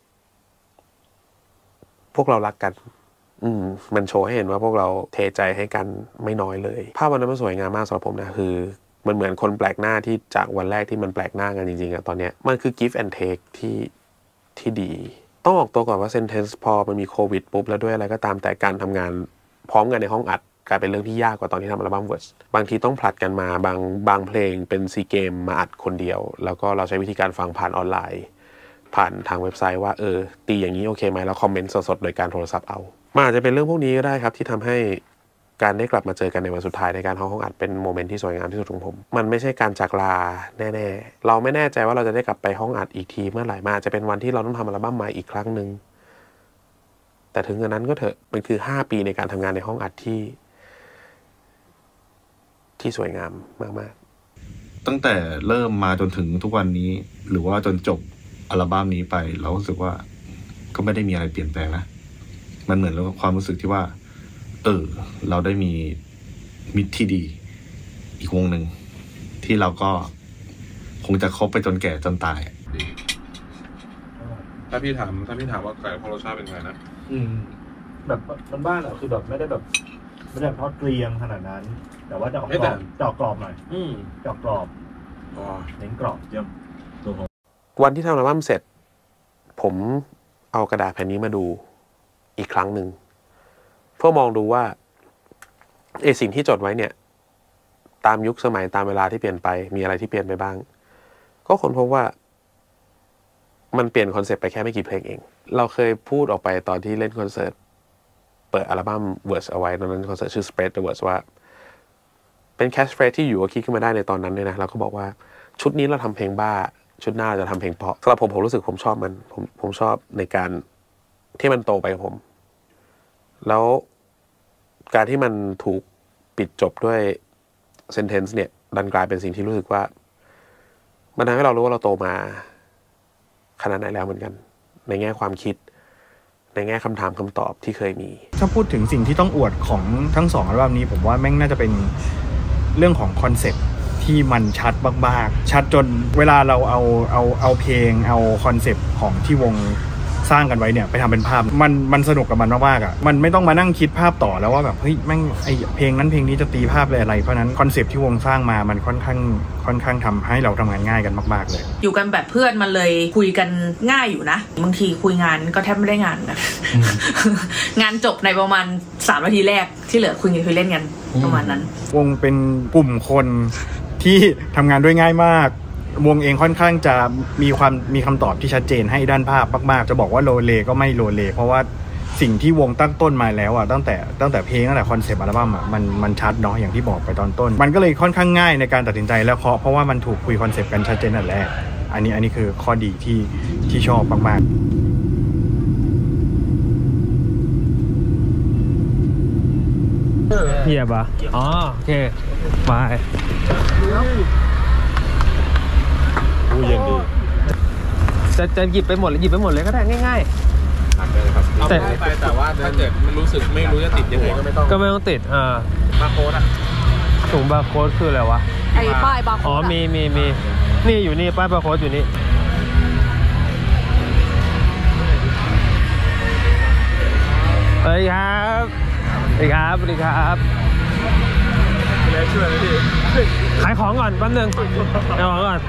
พวกเรารักกันอืมมันโชว์ให้เห็นว่าพวกเราเทใจให้กันไม่น้อยเลยภาพวันนั้นมันสวยงามมากสำหรับผมนะคือมันเหมือนคนแปลกหน้าที่จากวันแรกที่มันแปลกหน้ากันจริงๆอะตอนเนี้ยมันคือ give and take ที่ที่ดีต้องออกตัวก่อนว่า Sentence พอมันมีโควิดปุ๊บแล้วด้วยอะไรก็ตามแต่การทำงานพร้อมกันในห้องอัดกลายเป็นเรื่องที่ยากกว่าตอนที่ทำอัลบั้ม Verse บางทีต้องผลัดกันมาบางบางเพลงเป็นซีเกมมาอัดคนเดียวแล้วก็เราใช้วิธีการฟังผ่านออนไลน์ผ่านทางเว็บไซต์ว่าเออตีอย่างนี้โอเคไหมแล้วคอมเมนต์สดๆโดยการโทรศัพท์เอามันอาจจะเป็นเรื่องพวกนี้ก็ได้ครับที่ทำให้การได้กลับมาเจอกันในวันสุดท้ายในการเข้าห้องอัดเป็นโมเมนต์ที่สวยงามที่สุดของผมมันไม่ใช่การจากลาแน่ๆเราไม่แน่ใจว่าเราจะได้กลับไปห้องอัดอีกทีเมื่อไหร่มาจะเป็นวันที่เราต้องทำอัลบั้มใหม่อีกครั้งนึงแต่ถึงกระนั้นก็เถอะมันคือห้าปีในการทำงานในห้องอัดที่ที่สวยงามมากๆตั้งแต่เริ่มมาจนถึงทุกวันนี้หรือว่าจนจบอัลบั้มนี้ไปเรารู้สึกว่าก็ไม่ได้มีอะไรเปลี่ยนแปลงนะมันเหมือนความรู้สึกที่ว่าเออเราได้มีมิตรที่ดีอีกวงหนึ่งที่เราก็คงจะคบไปจนแก่จนตายถ้าพี่ถามถ้าพี่ถามว่าไก่พอรสชาติเป็นไงนะอืมแบบมันบ้านอ่ะคือแบบไม่ได้แบบไม่ได้ทอดเกรียมขนาดนั้นแต่ว่าจะออกกรอบจะออกกรอบหน่อยอืมจะออกกรอบอ๋อเน้นกรอบเยี่ยมตัวผมวันที่ทำอัลบั้มเสร็จผมเอากระดาษแผ่นนี้มาดูอีกครั้งหนึ่งเพื่อมองดูว่าไอ้สิ่งที่จดไว้เนี่ยตามยุคสมัยตามเวลาที่เปลี่ยนไปมีอะไรที่เปลี่ยนไปบ้างก็ค้นพบว่ามันเปลี่ยนคอนเซ็ปต์ไปแค่ไม่กี่เพลงเองเราเคยพูดออกไปตอนที่เล่นคอนเสิร์ตเปิดอัลบั้ม Verse เอาไว้ตอนนั้นคอนเสิร์ตชื่อ Spread the Verse ว่าเป็นแคชเฟรซที่อยู่ก็คิดขึ้นมาได้ในตอนนั้นเลยนะเราก็บอกว่าชุดนี้เราทำเพลงบ้าชุดหน้าจะทำเพลงเพราะสำหรับผมผมรู้สึกผมชอบมันผมผมชอบในการที่มันโตไปกับผมแล้วการที่มันถูกปิดจบด้วย sentence เนี่ยดันกลายเป็นสิ่งที่รู้สึกว่ามันทำให้เรารู้ว่าเราโตมาขนาดไหนแล้วเหมือนกันในแง่ความคิดในแง่คำถามคำตอบที่เคยมีถ้าพูดถึงสิ่งที่ต้องอวดของทั้งสองอัลบั้มนี้ผมว่าแม่งน่าจะเป็นเรื่องของคอนเซ็ปต์ที่ที่มันชัดมากๆชัดจนเวลาเราเอาเอาเอาเพลงเอาคอนเซปต์ของที่วงสร้างกันไว้เนี่ยไปทำเป็นภาพมันมันสนุกกับมันมากๆอ่ะมันไม่ต้องมานั่งคิดภาพต่อแล้วว่าแบบเฮ้ยแม่งไอเพลงนั้นเพลงนี้จะตีภาพอะไรเพราะนั้นคอนเซปต์ที่วงสร้างมามันค่อนข้างค่อนข้างทำให้เราทำงานง่ายกันมากๆเลยอยู่กันแบบเพื่อนมันเลยคุยกันง่ายอยู่นะบางทีคุยงานก็แทบไม่ได้งานนะ งานจบในประมาณสามนาทีแรกที่เหลือคุยกันคุยเล่นกันประมาณนั้นวงเป็นกลุ่มคนที่ทำงานด้วยง่ายมากวงเองค่อนข้างจะมีความมีคำตอบที่ชัดเจนให้ด้านภาพมากๆจะบอกว่าโลเลก็ไม่โลเลเพราะว่าสิ่งที่วงตั้งต้นมาแล้วอ่ะตั้งแต่ตั้งแต่เพลงตั้งแต่คอนเซปต์อัลบั้มอ่ะมันมันชัดเนาะอย่างที่บอกไปตอนต้นมันก็เลยค่อนข้างง่ายในการตัดสินใจแล้วเพราะเพราะว่ามันถูกคุยคอนเซปต์กันชัดเจนนั่นแหละอันนี้อันนี้คือข้อดีที่ที่ชอบมากๆเหยียบอ่ะอ๋อโอเคไปอู้เย็นดีจะจะหยิบไปหมดเลยหยิบไปหมดเลยก็ได้ง่ายๆแต่แต่ว่าถ้าเกิดมันรู้สึกไม่รู้จะติดยังไงก็ไม่ต้องก็ไม่ต้องติดอ่าบาร์โค้ดอะถุงบาร์โค้ดคืออะไรวะไอ้ป้ายบาร์โค้ดอ๋อมีมีมีนี่อยู่นี่ป้ายบาร์โค้ดอยู่นี่เฮ้ยครับสวัสดีครับสวัสดีครับแล้วช่วยเลยพี่ขายของก่อนแป๊บนึงขายของก่อน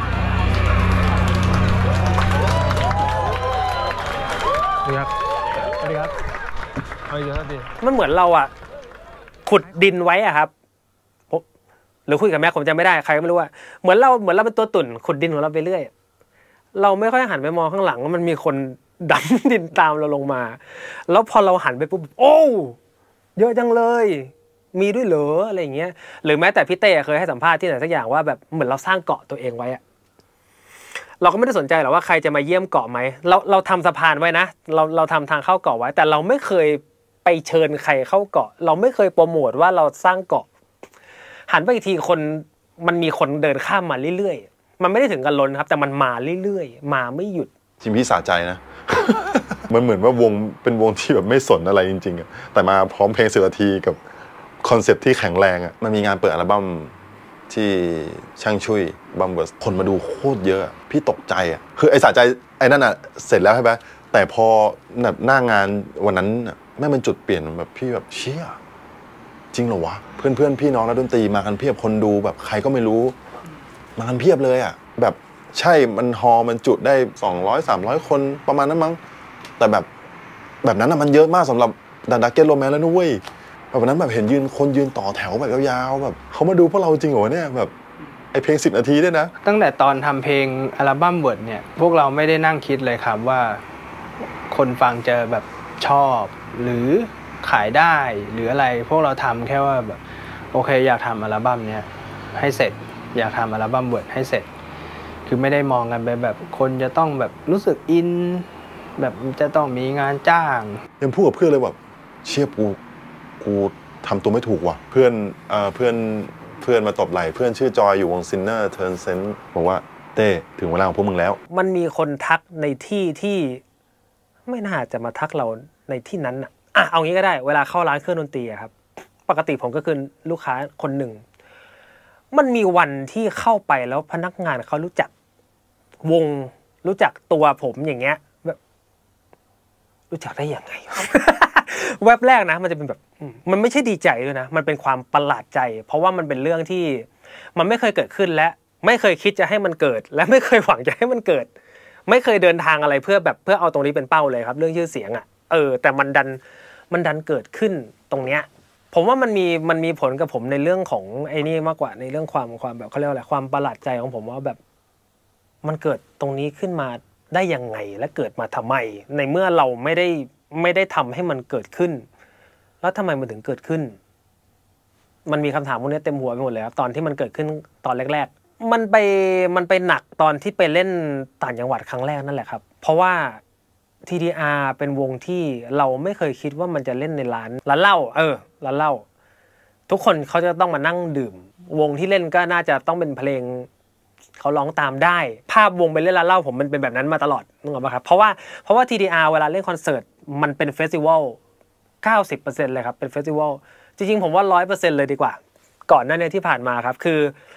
สวัสดีครับสวัสดีครับเอาเยอะดิมันเหมือนเราอ่ะขุดดินไว้อ่ะครับหรือคุยกับแม่ผมจำไม่ได้ใครก็ไม่รู้ว่าเหมือนเราเหมือนเราเป็นตัวตุ่นขุดดินของเราไปเรื่อยเราไม่ค่อยหันไปมองข้างหลังว่ามันมีคนดันดินตามเราลงมาแล้วพอเราหันไปปุ๊บโอ้เยอะจังเลยมีด้วยเหรออะไรอย่างเงี้ยหรือแม้แต่พี่เต้เคยให้สัมภาษณ์ที่ไหนสักอย่างว่าแบบเหมือนเราสร้างเกาะตัวเองไว้อะเราก็ไม่ได้สนใจหรอกว่าใครจะมาเยี่ยมเกาะไหมเราเราทำสะพานไว้นะเราเราทำทางเข้าเกาะไว้แต่เราไม่เคยไปเชิญใครเข้าเกาะเราไม่เคยโปรโมทว่าเราสร้างเกาะหันไปอีกทีคนมันมีคนเดินข้ามมาเรื่อยๆมันไม่ได้ถึงกันล้นครับแต่มันมาเรื่อยๆมาไม่หยุดจริงพี่สะใจนะ มันเหมือนว่าวงเป็นวงที่แบบไม่สนอะไรจริงๆแต่มาพร้อมเพลงสิบนาทีกับคอนเซ็ปต์ที่แข็งแรงอ่ะมันมีงานเปิดอัลบั้มที่ช่างชุยบัมเบิร์สคนมาดูโคตรเยอะพี่ตกใจอ่ะคือไอ้สะใจไอ้นั่นอ่ะเสร็จแล้วใช่ไหมแต่พอแบบหน้างานวันนั้นแม่งเป็นจุดเปลี่ยนแบบพี่แบบเชี่ยจริงเหรอวะเพื่อนเพื่อนพี่น้องนักดนตรีมากันเพียบคนดูแบบใครก็ไม่รู้มากันเพียบเลยอ่ะแบบใช่มันฮอมันจุได้สองร้อย สามร้อยคนประมาณนั้นมั้งแต่แบบแบบนั้นน่ะมันเยอะมากสำหรับดันดักเก็ตโรแมนแล้วนุ้ยแบบวันนั้นแบบเห็นยืนคนยืนต่อแถวแบบยาวๆแบบเขามาดูพวกเราจริงเหรอเนี่ยแบบไอเพลงสิบนาทีด้วยนะตั้งแต่ตอนทำเพลงอัลบั้มเวิร์ดเนี่ยพวกเราไม่ได้นั่งคิดเลยครับว่าคนฟังจะแบบชอบหรือขายได้หรืออะไรพวกเราทำแค่ว่าแบบโอเคอยากทำอัลบั้มเนี้ยให้เสร็จอยากทำอัลบั้มเวิร์ดให้เสร็จคือไม่ได้มองกันไปแบบคนจะต้องแบบรู้สึกอินแบบจะต้องมีงานจ้างยังพูดกับเพื่อนเลยแบบเชี่ยกูกูทำตัวไม่ถูกว่ะเพื่อนเอ่อเพื่อนเพื่อนมาตบไหล่เพื่อนชื่อจอยอยู่วงซินเนอร์เทิร์นเซนต์บอกว่าเต้ถึงเวลาของพวกมึงแล้วมันมีคนทักในที่ที่ไม่น่าจะมาทักเราในที่นั้นอ่ะอ่ะเอางี้ก็ได้เวลาเข้าร้านเครื่องดนตรีครับปกติผมก็คือลูกค้าคนหนึ่งมันมีวันที่เข้าไปแล้วพนักงานเขารู้จักวงรู้จักตัวผมอย่างเงี้ยแบบรู้จักได้ยังไง แวบแรกนะมันจะเป็นแบบมันไม่ใช่ดีใจด้วยนะมันเป็นความประหลาดใจเพราะว่ามันเป็นเรื่องที่มันไม่เคยเกิดขึ้นและไม่เคยคิดจะให้มันเกิดและไม่เคยหวังจะให้มันเกิดไม่เคยเดินทางอะไรเพื่อแบบเพื่อเอาตรงนี้เป็นเป้าเลยครับเรื่องชื่อเสียงอ่ะเออแต่มันดันมันดันเกิดขึ้นตรงเนี้ยผมว่ามันมีมันมีผลกับผมในเรื่องของไอ้นี่มากกว่าในเรื่องความความแบบเขาเรียกว่าอะไรความประหลาดใจของผมว่าแบบมันเกิดตรงนี้ขึ้นมาได้ยังไงและเกิดมาทำไมในเมื่อเราไม่ได้ไม่ได้ทำให้มันเกิดขึ้นแล้วทำไมมันถึงเกิดขึ้นมันมีคำถามพวกนี้เต็มหัวไปหมดเลยครับตอนที่มันเกิดขึ้นตอนแรกๆมันไปมันไปหนักตอนที่ไปเล่นต่างจังหวัดครั้งแรกนั่นแหละครับเพราะว่า ที ดี อาร์ เป็นวงที่เราไม่เคยคิดว่ามันจะเล่นในร้านร้านเหล้าเออร้านเหล้าทุกคนเขาจะต้องมานั่งดื่มวงที่เล่นก็น่าจะต้องเป็นเพลงเขาร้องตามได้ภาพวงไปเล่นร้านเหล้าผมมันเป็นแบบนั้นมาตลอดนึกออกป่ะครับเพราะว่าเพราะว่า ที ดี อาร์ เวลาเล่นคอนเสิร์ตมันเป็นเฟสติวัล เก้าสิบเปอร์เซ็นต์ เลยครับเป็นเฟสติวัลจริงๆผมว่า ร้อยเปอร์เซ็นต์ เลยดีกว่าก่อนหน้านี้ที่ผ่านมาครับคือ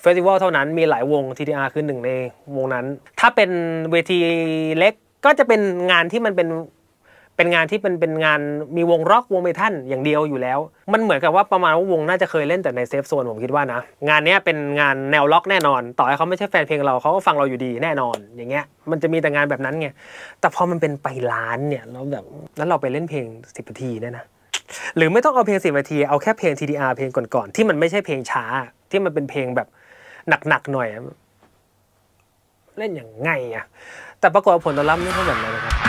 เฟสติวัลเท่านั้นมีหลายวง ที ที อาร์ คือหนึ่งในวงนั้นถ้าเป็นเวทีเล็กก็จะเป็นงานที่มันเป็นเป็นงานที่เป็นเป็นงานมีวงร็อกวงเมทัลอย่างเดียวอยู่แล้วมันเหมือนกับว่าประมาณว่าวงน่าจะเคยเล่นแต่ในเซฟโซนผมคิดว่านะงานนี้เป็นงานแนวล็อกแน่นอนต่อให้เขาไม่ใช่แฟนเพลงเราเขาก็ฟังเราอยู่ดีแน่นอนอย่างเงี้ยมันจะมีแต่งานแบบนั้นไงแต่พอมันเป็นไปล้านเนี่ยแล้วแบบแล้วเราไปเล่นเพลงสิบนาทีเนี่ยนะหรือไม่ต้องเอาเพลงสิบนาทีเอาแค่เพลง ที ที อาร์ เพลงก่อนๆที่มันไม่ใช่เพลงช้าที่มันเป็นเพลงแบบหนักๆหน่อยเล่นอย่างไงอะแต่ปรากฏผลตอบรับไม่เท่าแบบนั้นนะครับ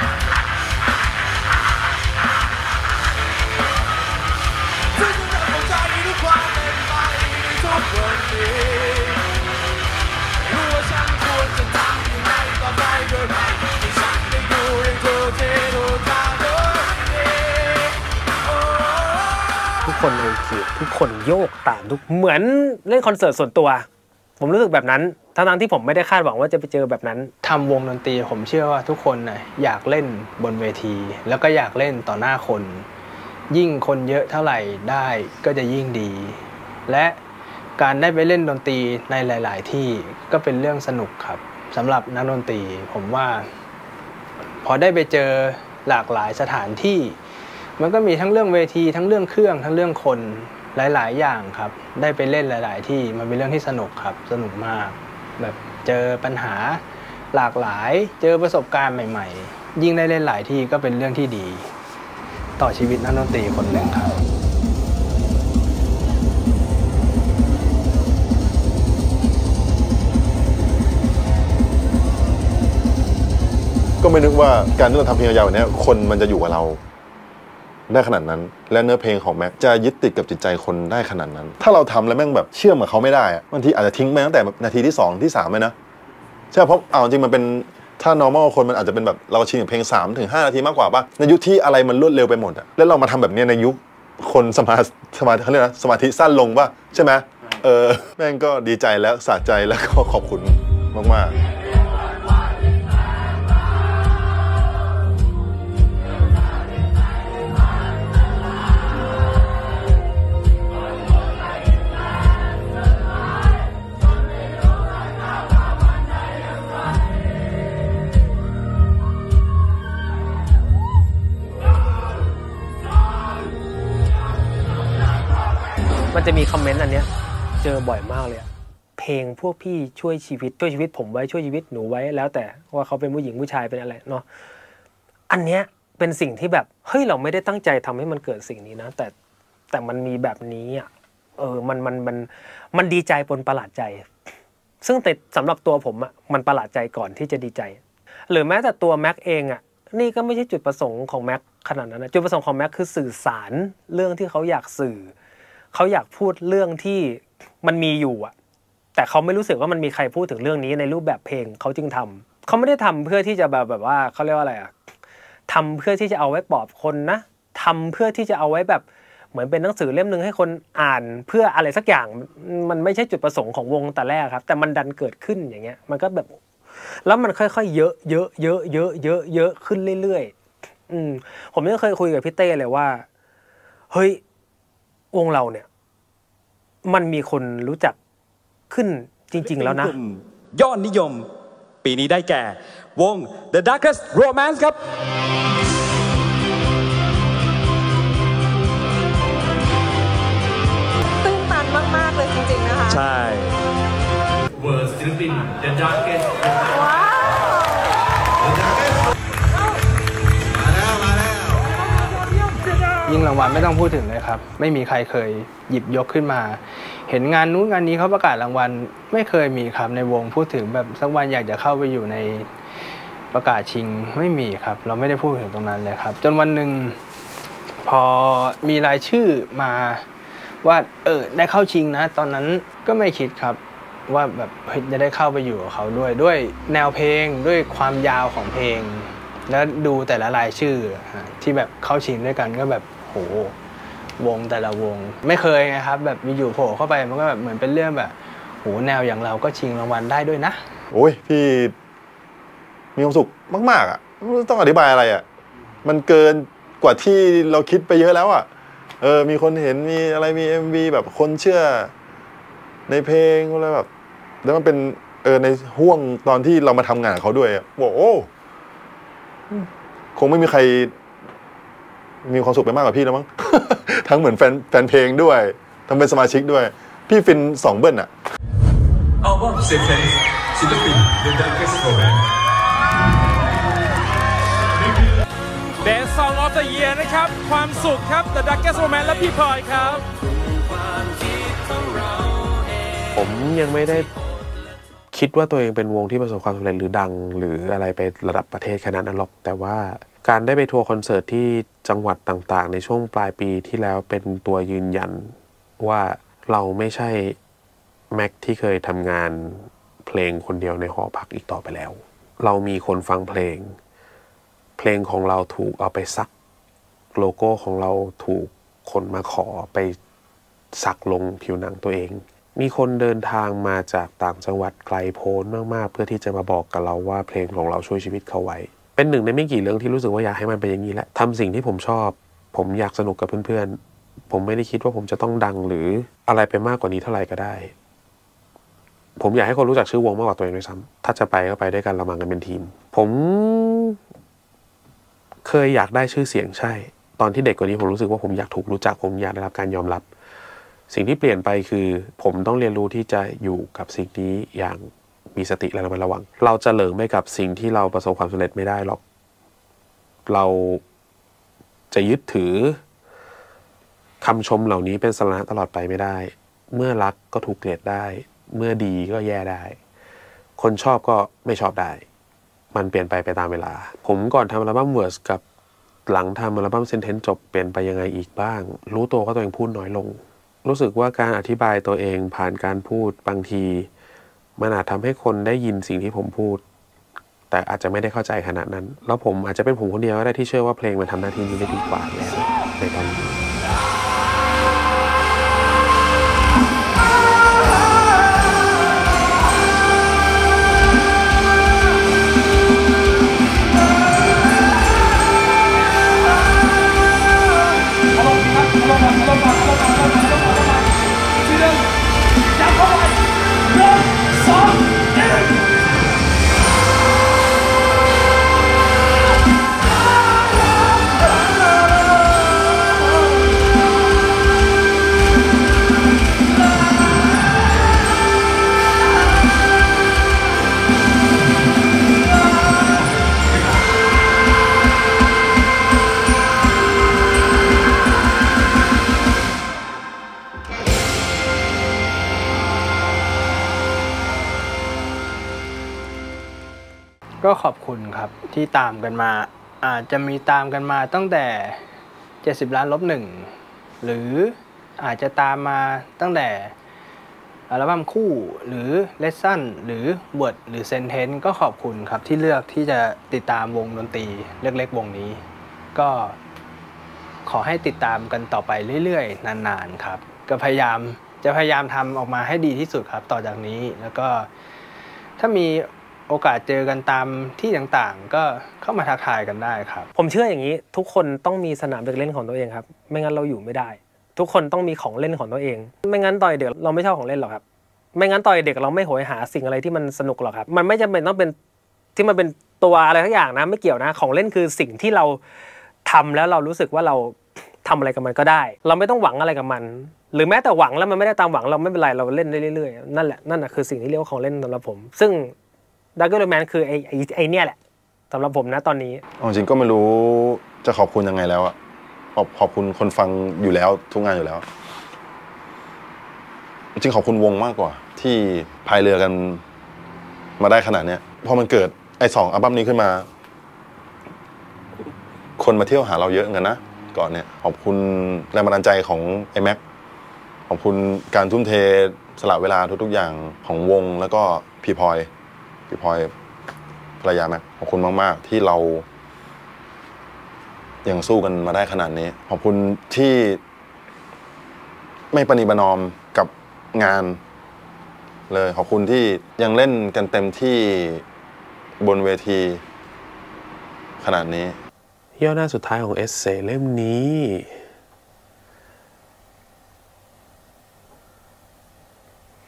ทุกคนโอเคทุกคนโยกตามทุกเหมือนเล่นคอนเสิร์ตส่วนตัวผมรู้สึกแบบนั้นทั้งๆที่ผมไม่ได้คาดหวังว่าจะไปเจอแบบนั้นทำวงดนตรีผมเชื่อว่าทุกคนน่ะอยากเล่นบนเวทีแล้วก็อยากเล่นต่อหน้าคนยิ่งคนเยอะเท่าไหร่ได้ก็จะยิ่งดีและการได้ไปเล่นดนตรีในหลายๆที่ก็เป็นเรื่องสนุกครับสำหรับนักดนตรีผมว่าพอได้ไปเจอหลากหลายสถานที่มันก็มีทั้งเรื่องเวทีทั้งเรื่องเครื่องทั้งเรื่องคนหลายๆอย่างครับได้ไปเล่นหลายๆที่มันเป็นเรื่องที่สนุกครับสนุกมากแบบเจอปัญหาหลากหลายเจอประสบการณ์ใหม่ๆยิ่งได้เล่นหลายที่ก็เป็นเรื่องที่ดีต่อชีวิตนักดนตรีคนหนึ่งครับก็ไม่นึกว่าการที่เราทำเพลงยาวๆแบบนี้คนมันจะอยู่กับเราได้ขนาดนั้นและเนื้อเพลงของแม็กจะยึดติดกับจิตใจคนได้ขนาดนั้นถ้าเราทำแล้วแม่งแบบเชื่อมกับเขาไม่ได้บางทีอาจจะทิ้งไปตั้งแต่นาทีที่สองที่สามเลยนะใช่เพราะเอาจริงมันเป็นถ้า normal คนมันอาจจะเป็นแบบเราชินกับเพลงสามถึงห้านาทีมากกว่าป่ะในยุคที่อะไรมันรวดเร็วไปหมดอะแล้วเรามาทำแบบนี้ในยุคคนสมาสมาเขาเรียกนะสมาธิสั้นลงป่ะใช่ไหมเออแม่งก็ดีใจแล้วสะใจแล้วก็ขอบคุณมากๆมันจะมีคอมเมนต์อันเนี้ยเจอบ่อยมากเลยเพลงพวกพี่ช่วยชีวิตช่วยชีวิตผมไว้ช่วยชีวิตหนูไว้แล้วแต่ว่าเขาเป็นผู้หญิงผู้ชายเป็นอะไรเนาะอันเนี้ยเป็นสิ่งที่แบบเฮ้ยเราไม่ได้ตั้งใจทำให้มันเกิดสิ่งนี้นะแต่แต่มันมีแบบนี้อ่ะเออมันมันมันมันดีใจปนประหลาดใจซึ่งแต่สำหรับตัวผมอ่ะมันประหลาดใจก่อนที่จะดีใจหรือแม้แต่ตัวแม็กเองอ่ะนี่ก็ไม่ใช่จุดประสงค์ของแม็กขนาดนั้นนะจุดประสงค์ของแม็กคือสื่อสารเรื่องที่เขาอยากสื่อเขาอยากพูดเรื่องที่มันมีอยู่อะแต่เขาไม่รู้สึกว่ามันมีใครพูดถึงเรื่องนี้ในรูปแบบเพลงเขาจึงทำเขาไม่ได้ทำเพื่อที่จะแบบแบบว่าเขาเรียกว่าอะไรอะทำเพื่อที่จะเอาไว้ปลอบคนนะทำเพื่อที่จะเอาไว้แบบเหมือนเป็นหนังสือเล่มนึงให้คนอ่านเพื่ออะไรสักอย่างมันไม่ใช่จุดประสงค์ของวงแต่แรกครับแต่มันดันเกิดขึ้นอย่างเงี้ยมันก็แบบแล้วมันค่อยๆเยอะเยอะเยอะเยอะเยอะเยอะขึ้นเรื่อยๆอืมผมยังเคยคุยกับพี่เต้เลยว่าเฮ้ยวงเราเนี่ยมันมีคนรู้จักขึ้นจริงๆแล้วนะยอดนิยมปีนี้ได้แก่วง The Darkest Romance ครับตื้นตันมากๆเลยจริงๆนะคะใช่เวอร์ศิลปิน The Darkest ว้าวยิ่งรางวัลไม่ต้องพูดถึงเลยครับไม่มีใครเคยหยิบยกขึ้นมาเห็นงานนู้นงานนี้เขาประกาศรางวัลไม่เคยมีครับในวงพูดถึงแบบสักวันอยากจะเข้าไปอยู่ในประกาศชิงไม่มีครับเราไม่ได้พูดถึงตรงนั้นเลยครับจนวันหนึ่งพอมีรายชื่อมาว่าเออได้เข้าชิงนะตอนนั้นก็ไม่คิดครับว่าแบบจะได้เข้าไปอยู่กับเขาด้วยด้วยแนวเพลงด้วยความยาวของเพลงแล้วดูแต่ละรายชื่อที่แบบเข้าชิงด้วยกันก็แบบโหวงแต่ละวงไม่เคยไงครับแบบมีอยู่โผล่เข้าไปมันก็แบบเหมือนเป็นเรื่องแบบโหแนวอย่างเราก็ชิงรางวัลได้ด้วยนะโอ้ยพี่มีความสุขมากๆอ่ะไม่ต้องอธิบายอะไรอ่ะมันเกินกว่าที่เราคิดไปเยอะแล้วอ่ะเออมีคนเห็นมีอะไรมี เอ็ม วี แบบคนเชื่อในเพลงอะไรแบบแล้วมันเป็นเออในห่วงตอนที่เรามาทำงานกับเขาด้วยโอ้คงไม่มีใครมีความสุขไปมากกว่าพี่แล้วมั้ง ทั้งเหมือนแฟนแฟนเพลงด้วยทั้งเป็นสมาชิกด้วยพี่ฟินสองเบิ้ลอะอัลบั้มเซนเซนส์ศิลปิน The Darkest Romance Best Song of the Year นะครับความสุขครับ The Darkest Romance และพี่พลอยครับผมยังไม่ได้คิดว่าตัวเองเป็นวงที่ประสบความสำเร็จหรือดังหรืออะไรไประดับประเทศขนาดนั้นหรอกแต่ว่าการได้ไปทัวร์คอนเสิร์ตที่จังหวัดต่างๆในช่วงปลายปีที่แล้วเป็นตัวยืนยันว่าเราไม่ใช่แม็กที่เคยทำงานเพลงคนเดียวในหอพักอีกต่อไปแล้วเรามีคนฟังเพลงเพลงของเราถูกเอาไปซักโลโก้ของเราถูกคนมาขอไปสักลงผิวหนังตัวเองมีคนเดินทางมาจากต่างจังหวัดไกลโพ้นมากๆเพื่อที่จะมาบอกกับเราว่าเพลงของเราช่วยชีวิตเขาไว้เป็นหนึ่งในไม่กี่เรื่องที่รู้สึกว่าอยากให้มันเป็นอย่างนี้แหละทำสิ่งที่ผมชอบผมอยากสนุกกับเพื่อนๆผมไม่ได้คิดว่าผมจะต้องดังหรืออะไรไปมากกว่านี้เท่าไหร่ก็ได้ผมอยากให้คนรู้จักชื่อวงมากกว่าตัวเองด้วยซ้ำถ้าจะไปก็ไปด้วยกันเรามากันเป็นทีมผมเคยอยากได้ชื่อเสียงใช่ตอนที่เด็กกว่านี้ผมรู้สึกว่าผมอยากถูกรู้จักผมอยากได้รับการยอมรับสิ่งที่เปลี่ยนไปคือผมต้องเรียนรู้ที่จะอยู่กับสิ่งนี้อย่างมีสติและระมัดระวังเราจะเหลิงไปกับสิ่งที่เราประสบความสำเร็จไม่ได้หรอกเราจะยึดถือคำชมเหล่านี้เป็นสาระตลอดไปไม่ได้เมื่อรักก็ถูกเกลียดได้เมื่อดีก็แย่ได้คนชอบก็ไม่ชอบได้มันเปลี่ยนไปไปตามเวลาผมก่อนทำอัลบั้มเวิร์สกับหลังทำอัลบั้มเซนเทนจบเปลี่ยนไปยังไงอีกบ้างรู้ตัวว่าตัวเองพูดน้อยลงรู้สึกว่าการอธิบายตัวเองผ่านการพูดบางทีมันอาจทำให้คนได้ยินสิ่งที่ผมพูดแต่อาจจะไม่ได้เข้าใจขนาดนั้นแล้วผมอาจจะเป็นผมคนเดียวก็ได้ที่เชื่อว่าเพลงมันทำหน้าที่นี้ได้ดีกว่าแล้วในตอนนี้ก็ขอบคุณครับที่ตามกันมาอาจจะมีตามกันมาตั้งแต่เจ็ดสิบล้านลบหนึ่งหรืออาจจะตามมาตั้งแต่อัลบั้มคู่หรือเลสซันหรือเวิร์ดหรือเซนเทนก็ขอบคุณครับที่เลือกที่จะติดตามวงดนตรีเล็กๆวงนี้ก็ขอให้ติดตามกันต่อไปเรื่อยๆนานๆครับก็พยายามจะพยายามทำออกมาให้ดีที่สุดครับต่อจากนี้แล้วก็ถ้ามีโอกาสเจอกันตามที่ต่างๆก็เข้ามาทักทายกันได้ครับผมเชื่ออย่างนี้ทุกคนต้องมีสนามเด็กเล่นของตัวเองครับไม่งั้นเราอยู่ไม่ได้ทุกคนต้องมีของเล่นของตัวเองไม่งั้นตอนเด็กเราไม่ชอบของเล่นหรอกครับไม่งั้นตอนเด็กเราไม่โหยหาสิ่งอะไรที่มันสนุกหรอกครับมันไม่จำเป็นต้องเป็นที่มันเป็นตัวอะไรทั้งอย่างนะไม่เกี่ยวนะของเล่นคือสิ่งที่เราทำแล้วเรารู้สึกว่าเราทำอะไรกับมันก็ได้เราไม่ต้องหวังอะไรกับมันหรือแม้แต่หวังแล้วมันไม่ได้ตามหวังเราไม่เป็นไรเราเล่นได้เรื่อยๆนั่นแหละนั่นแหะคือสิ่งที่เรียกว่าของเล่นสำหรับผมซึ่งDarkest Romanceคือไอ้ไอ้ไอ้เนี่ยแหละสำหรับผมนะตอนนี้จริงก็ไม่รู้จะขอบคุณยังไงแล้วอะขอบขอบคุณคนฟังอยู่แล้วทุกงานอยู่แล้วจริงขอบคุณวงมากกว่าที่พายเรือกันมาได้ขนาดเนี้ยพอมันเกิดไอ้สองอัลบั้มนี้ขึ้นมาคนมาเที่ยวหาเราเยอะกันนะก่อนเนี่ยขอบคุณแรงบันดาลใจของไอ้แม็กขอบคุณการทุ่มเทสละเวลาทุกๆอย่างของวงแล้วก็พี่พลอยพี่พลอยภรรยาแม็กขอบคุณมากๆที่เรายังสู้กันมาได้ขนาดนี้ขอบคุณที่ไม่ประนีประนอมกับงานเลยขอบคุณที่ยังเล่นกันเต็มที่บนเวทีขนาดนี้ย่อหน้าสุดท้ายของเอสเซเล่มนี้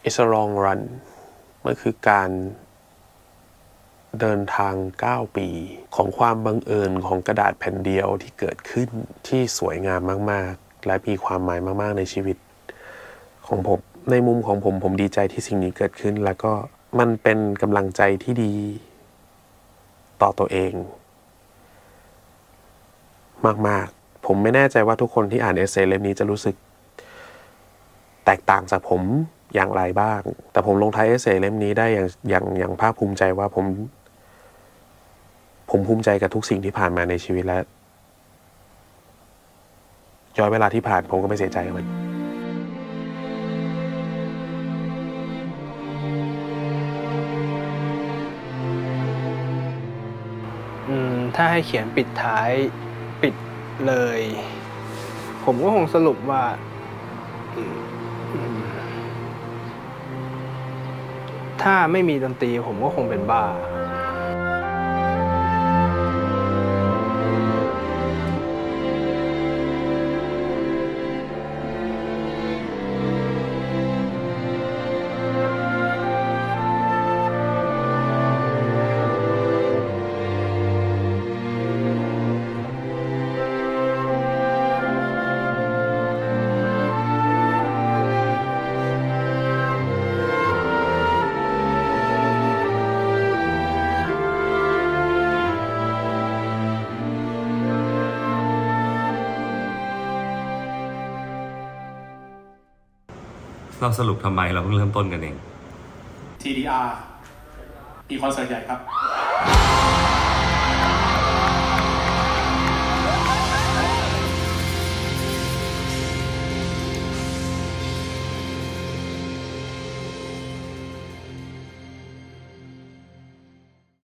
It's a long run มันคือการเดินทางเก้าปีของความบังเอิญของกระดาษแผ่นเดียวที่เกิดขึ้นที่สวยงามมากๆและมีความหมายมากๆในชีวิตของผมในมุมของผมผมดีใจที่สิ่งนี้เกิดขึ้นแล้วก็มันเป็นกำลังใจที่ดีต่อตัวเองมากๆผมไม่แน่ใจว่าทุกคนที่อ่านเอเซเล่มนี้จะรู้สึกแตกต่างจากผมอย่างไรบ้างแต่ผมลงท้ายเอเซเล่มนี้ได้อย่างอย่างอย่างภาคภูมิใจว่าผมผมภูมิใจกับทุกสิ่งที่ผ่านมาในชีวิตและย้อนเวลาที่ผ่านผมก็ไม่เสียใจกับมันอืมถ้าให้เขียนปิดท้ายปิดเลยผมก็คงสรุปว่าถ้าไม่มีดนตรีผมก็คงเป็นบ้าเราสรุปทำไมเราเพิ่งเริ่มต้นกันเองที ดี อาร์ มีคอนเสิร์ตใหญ่ครับ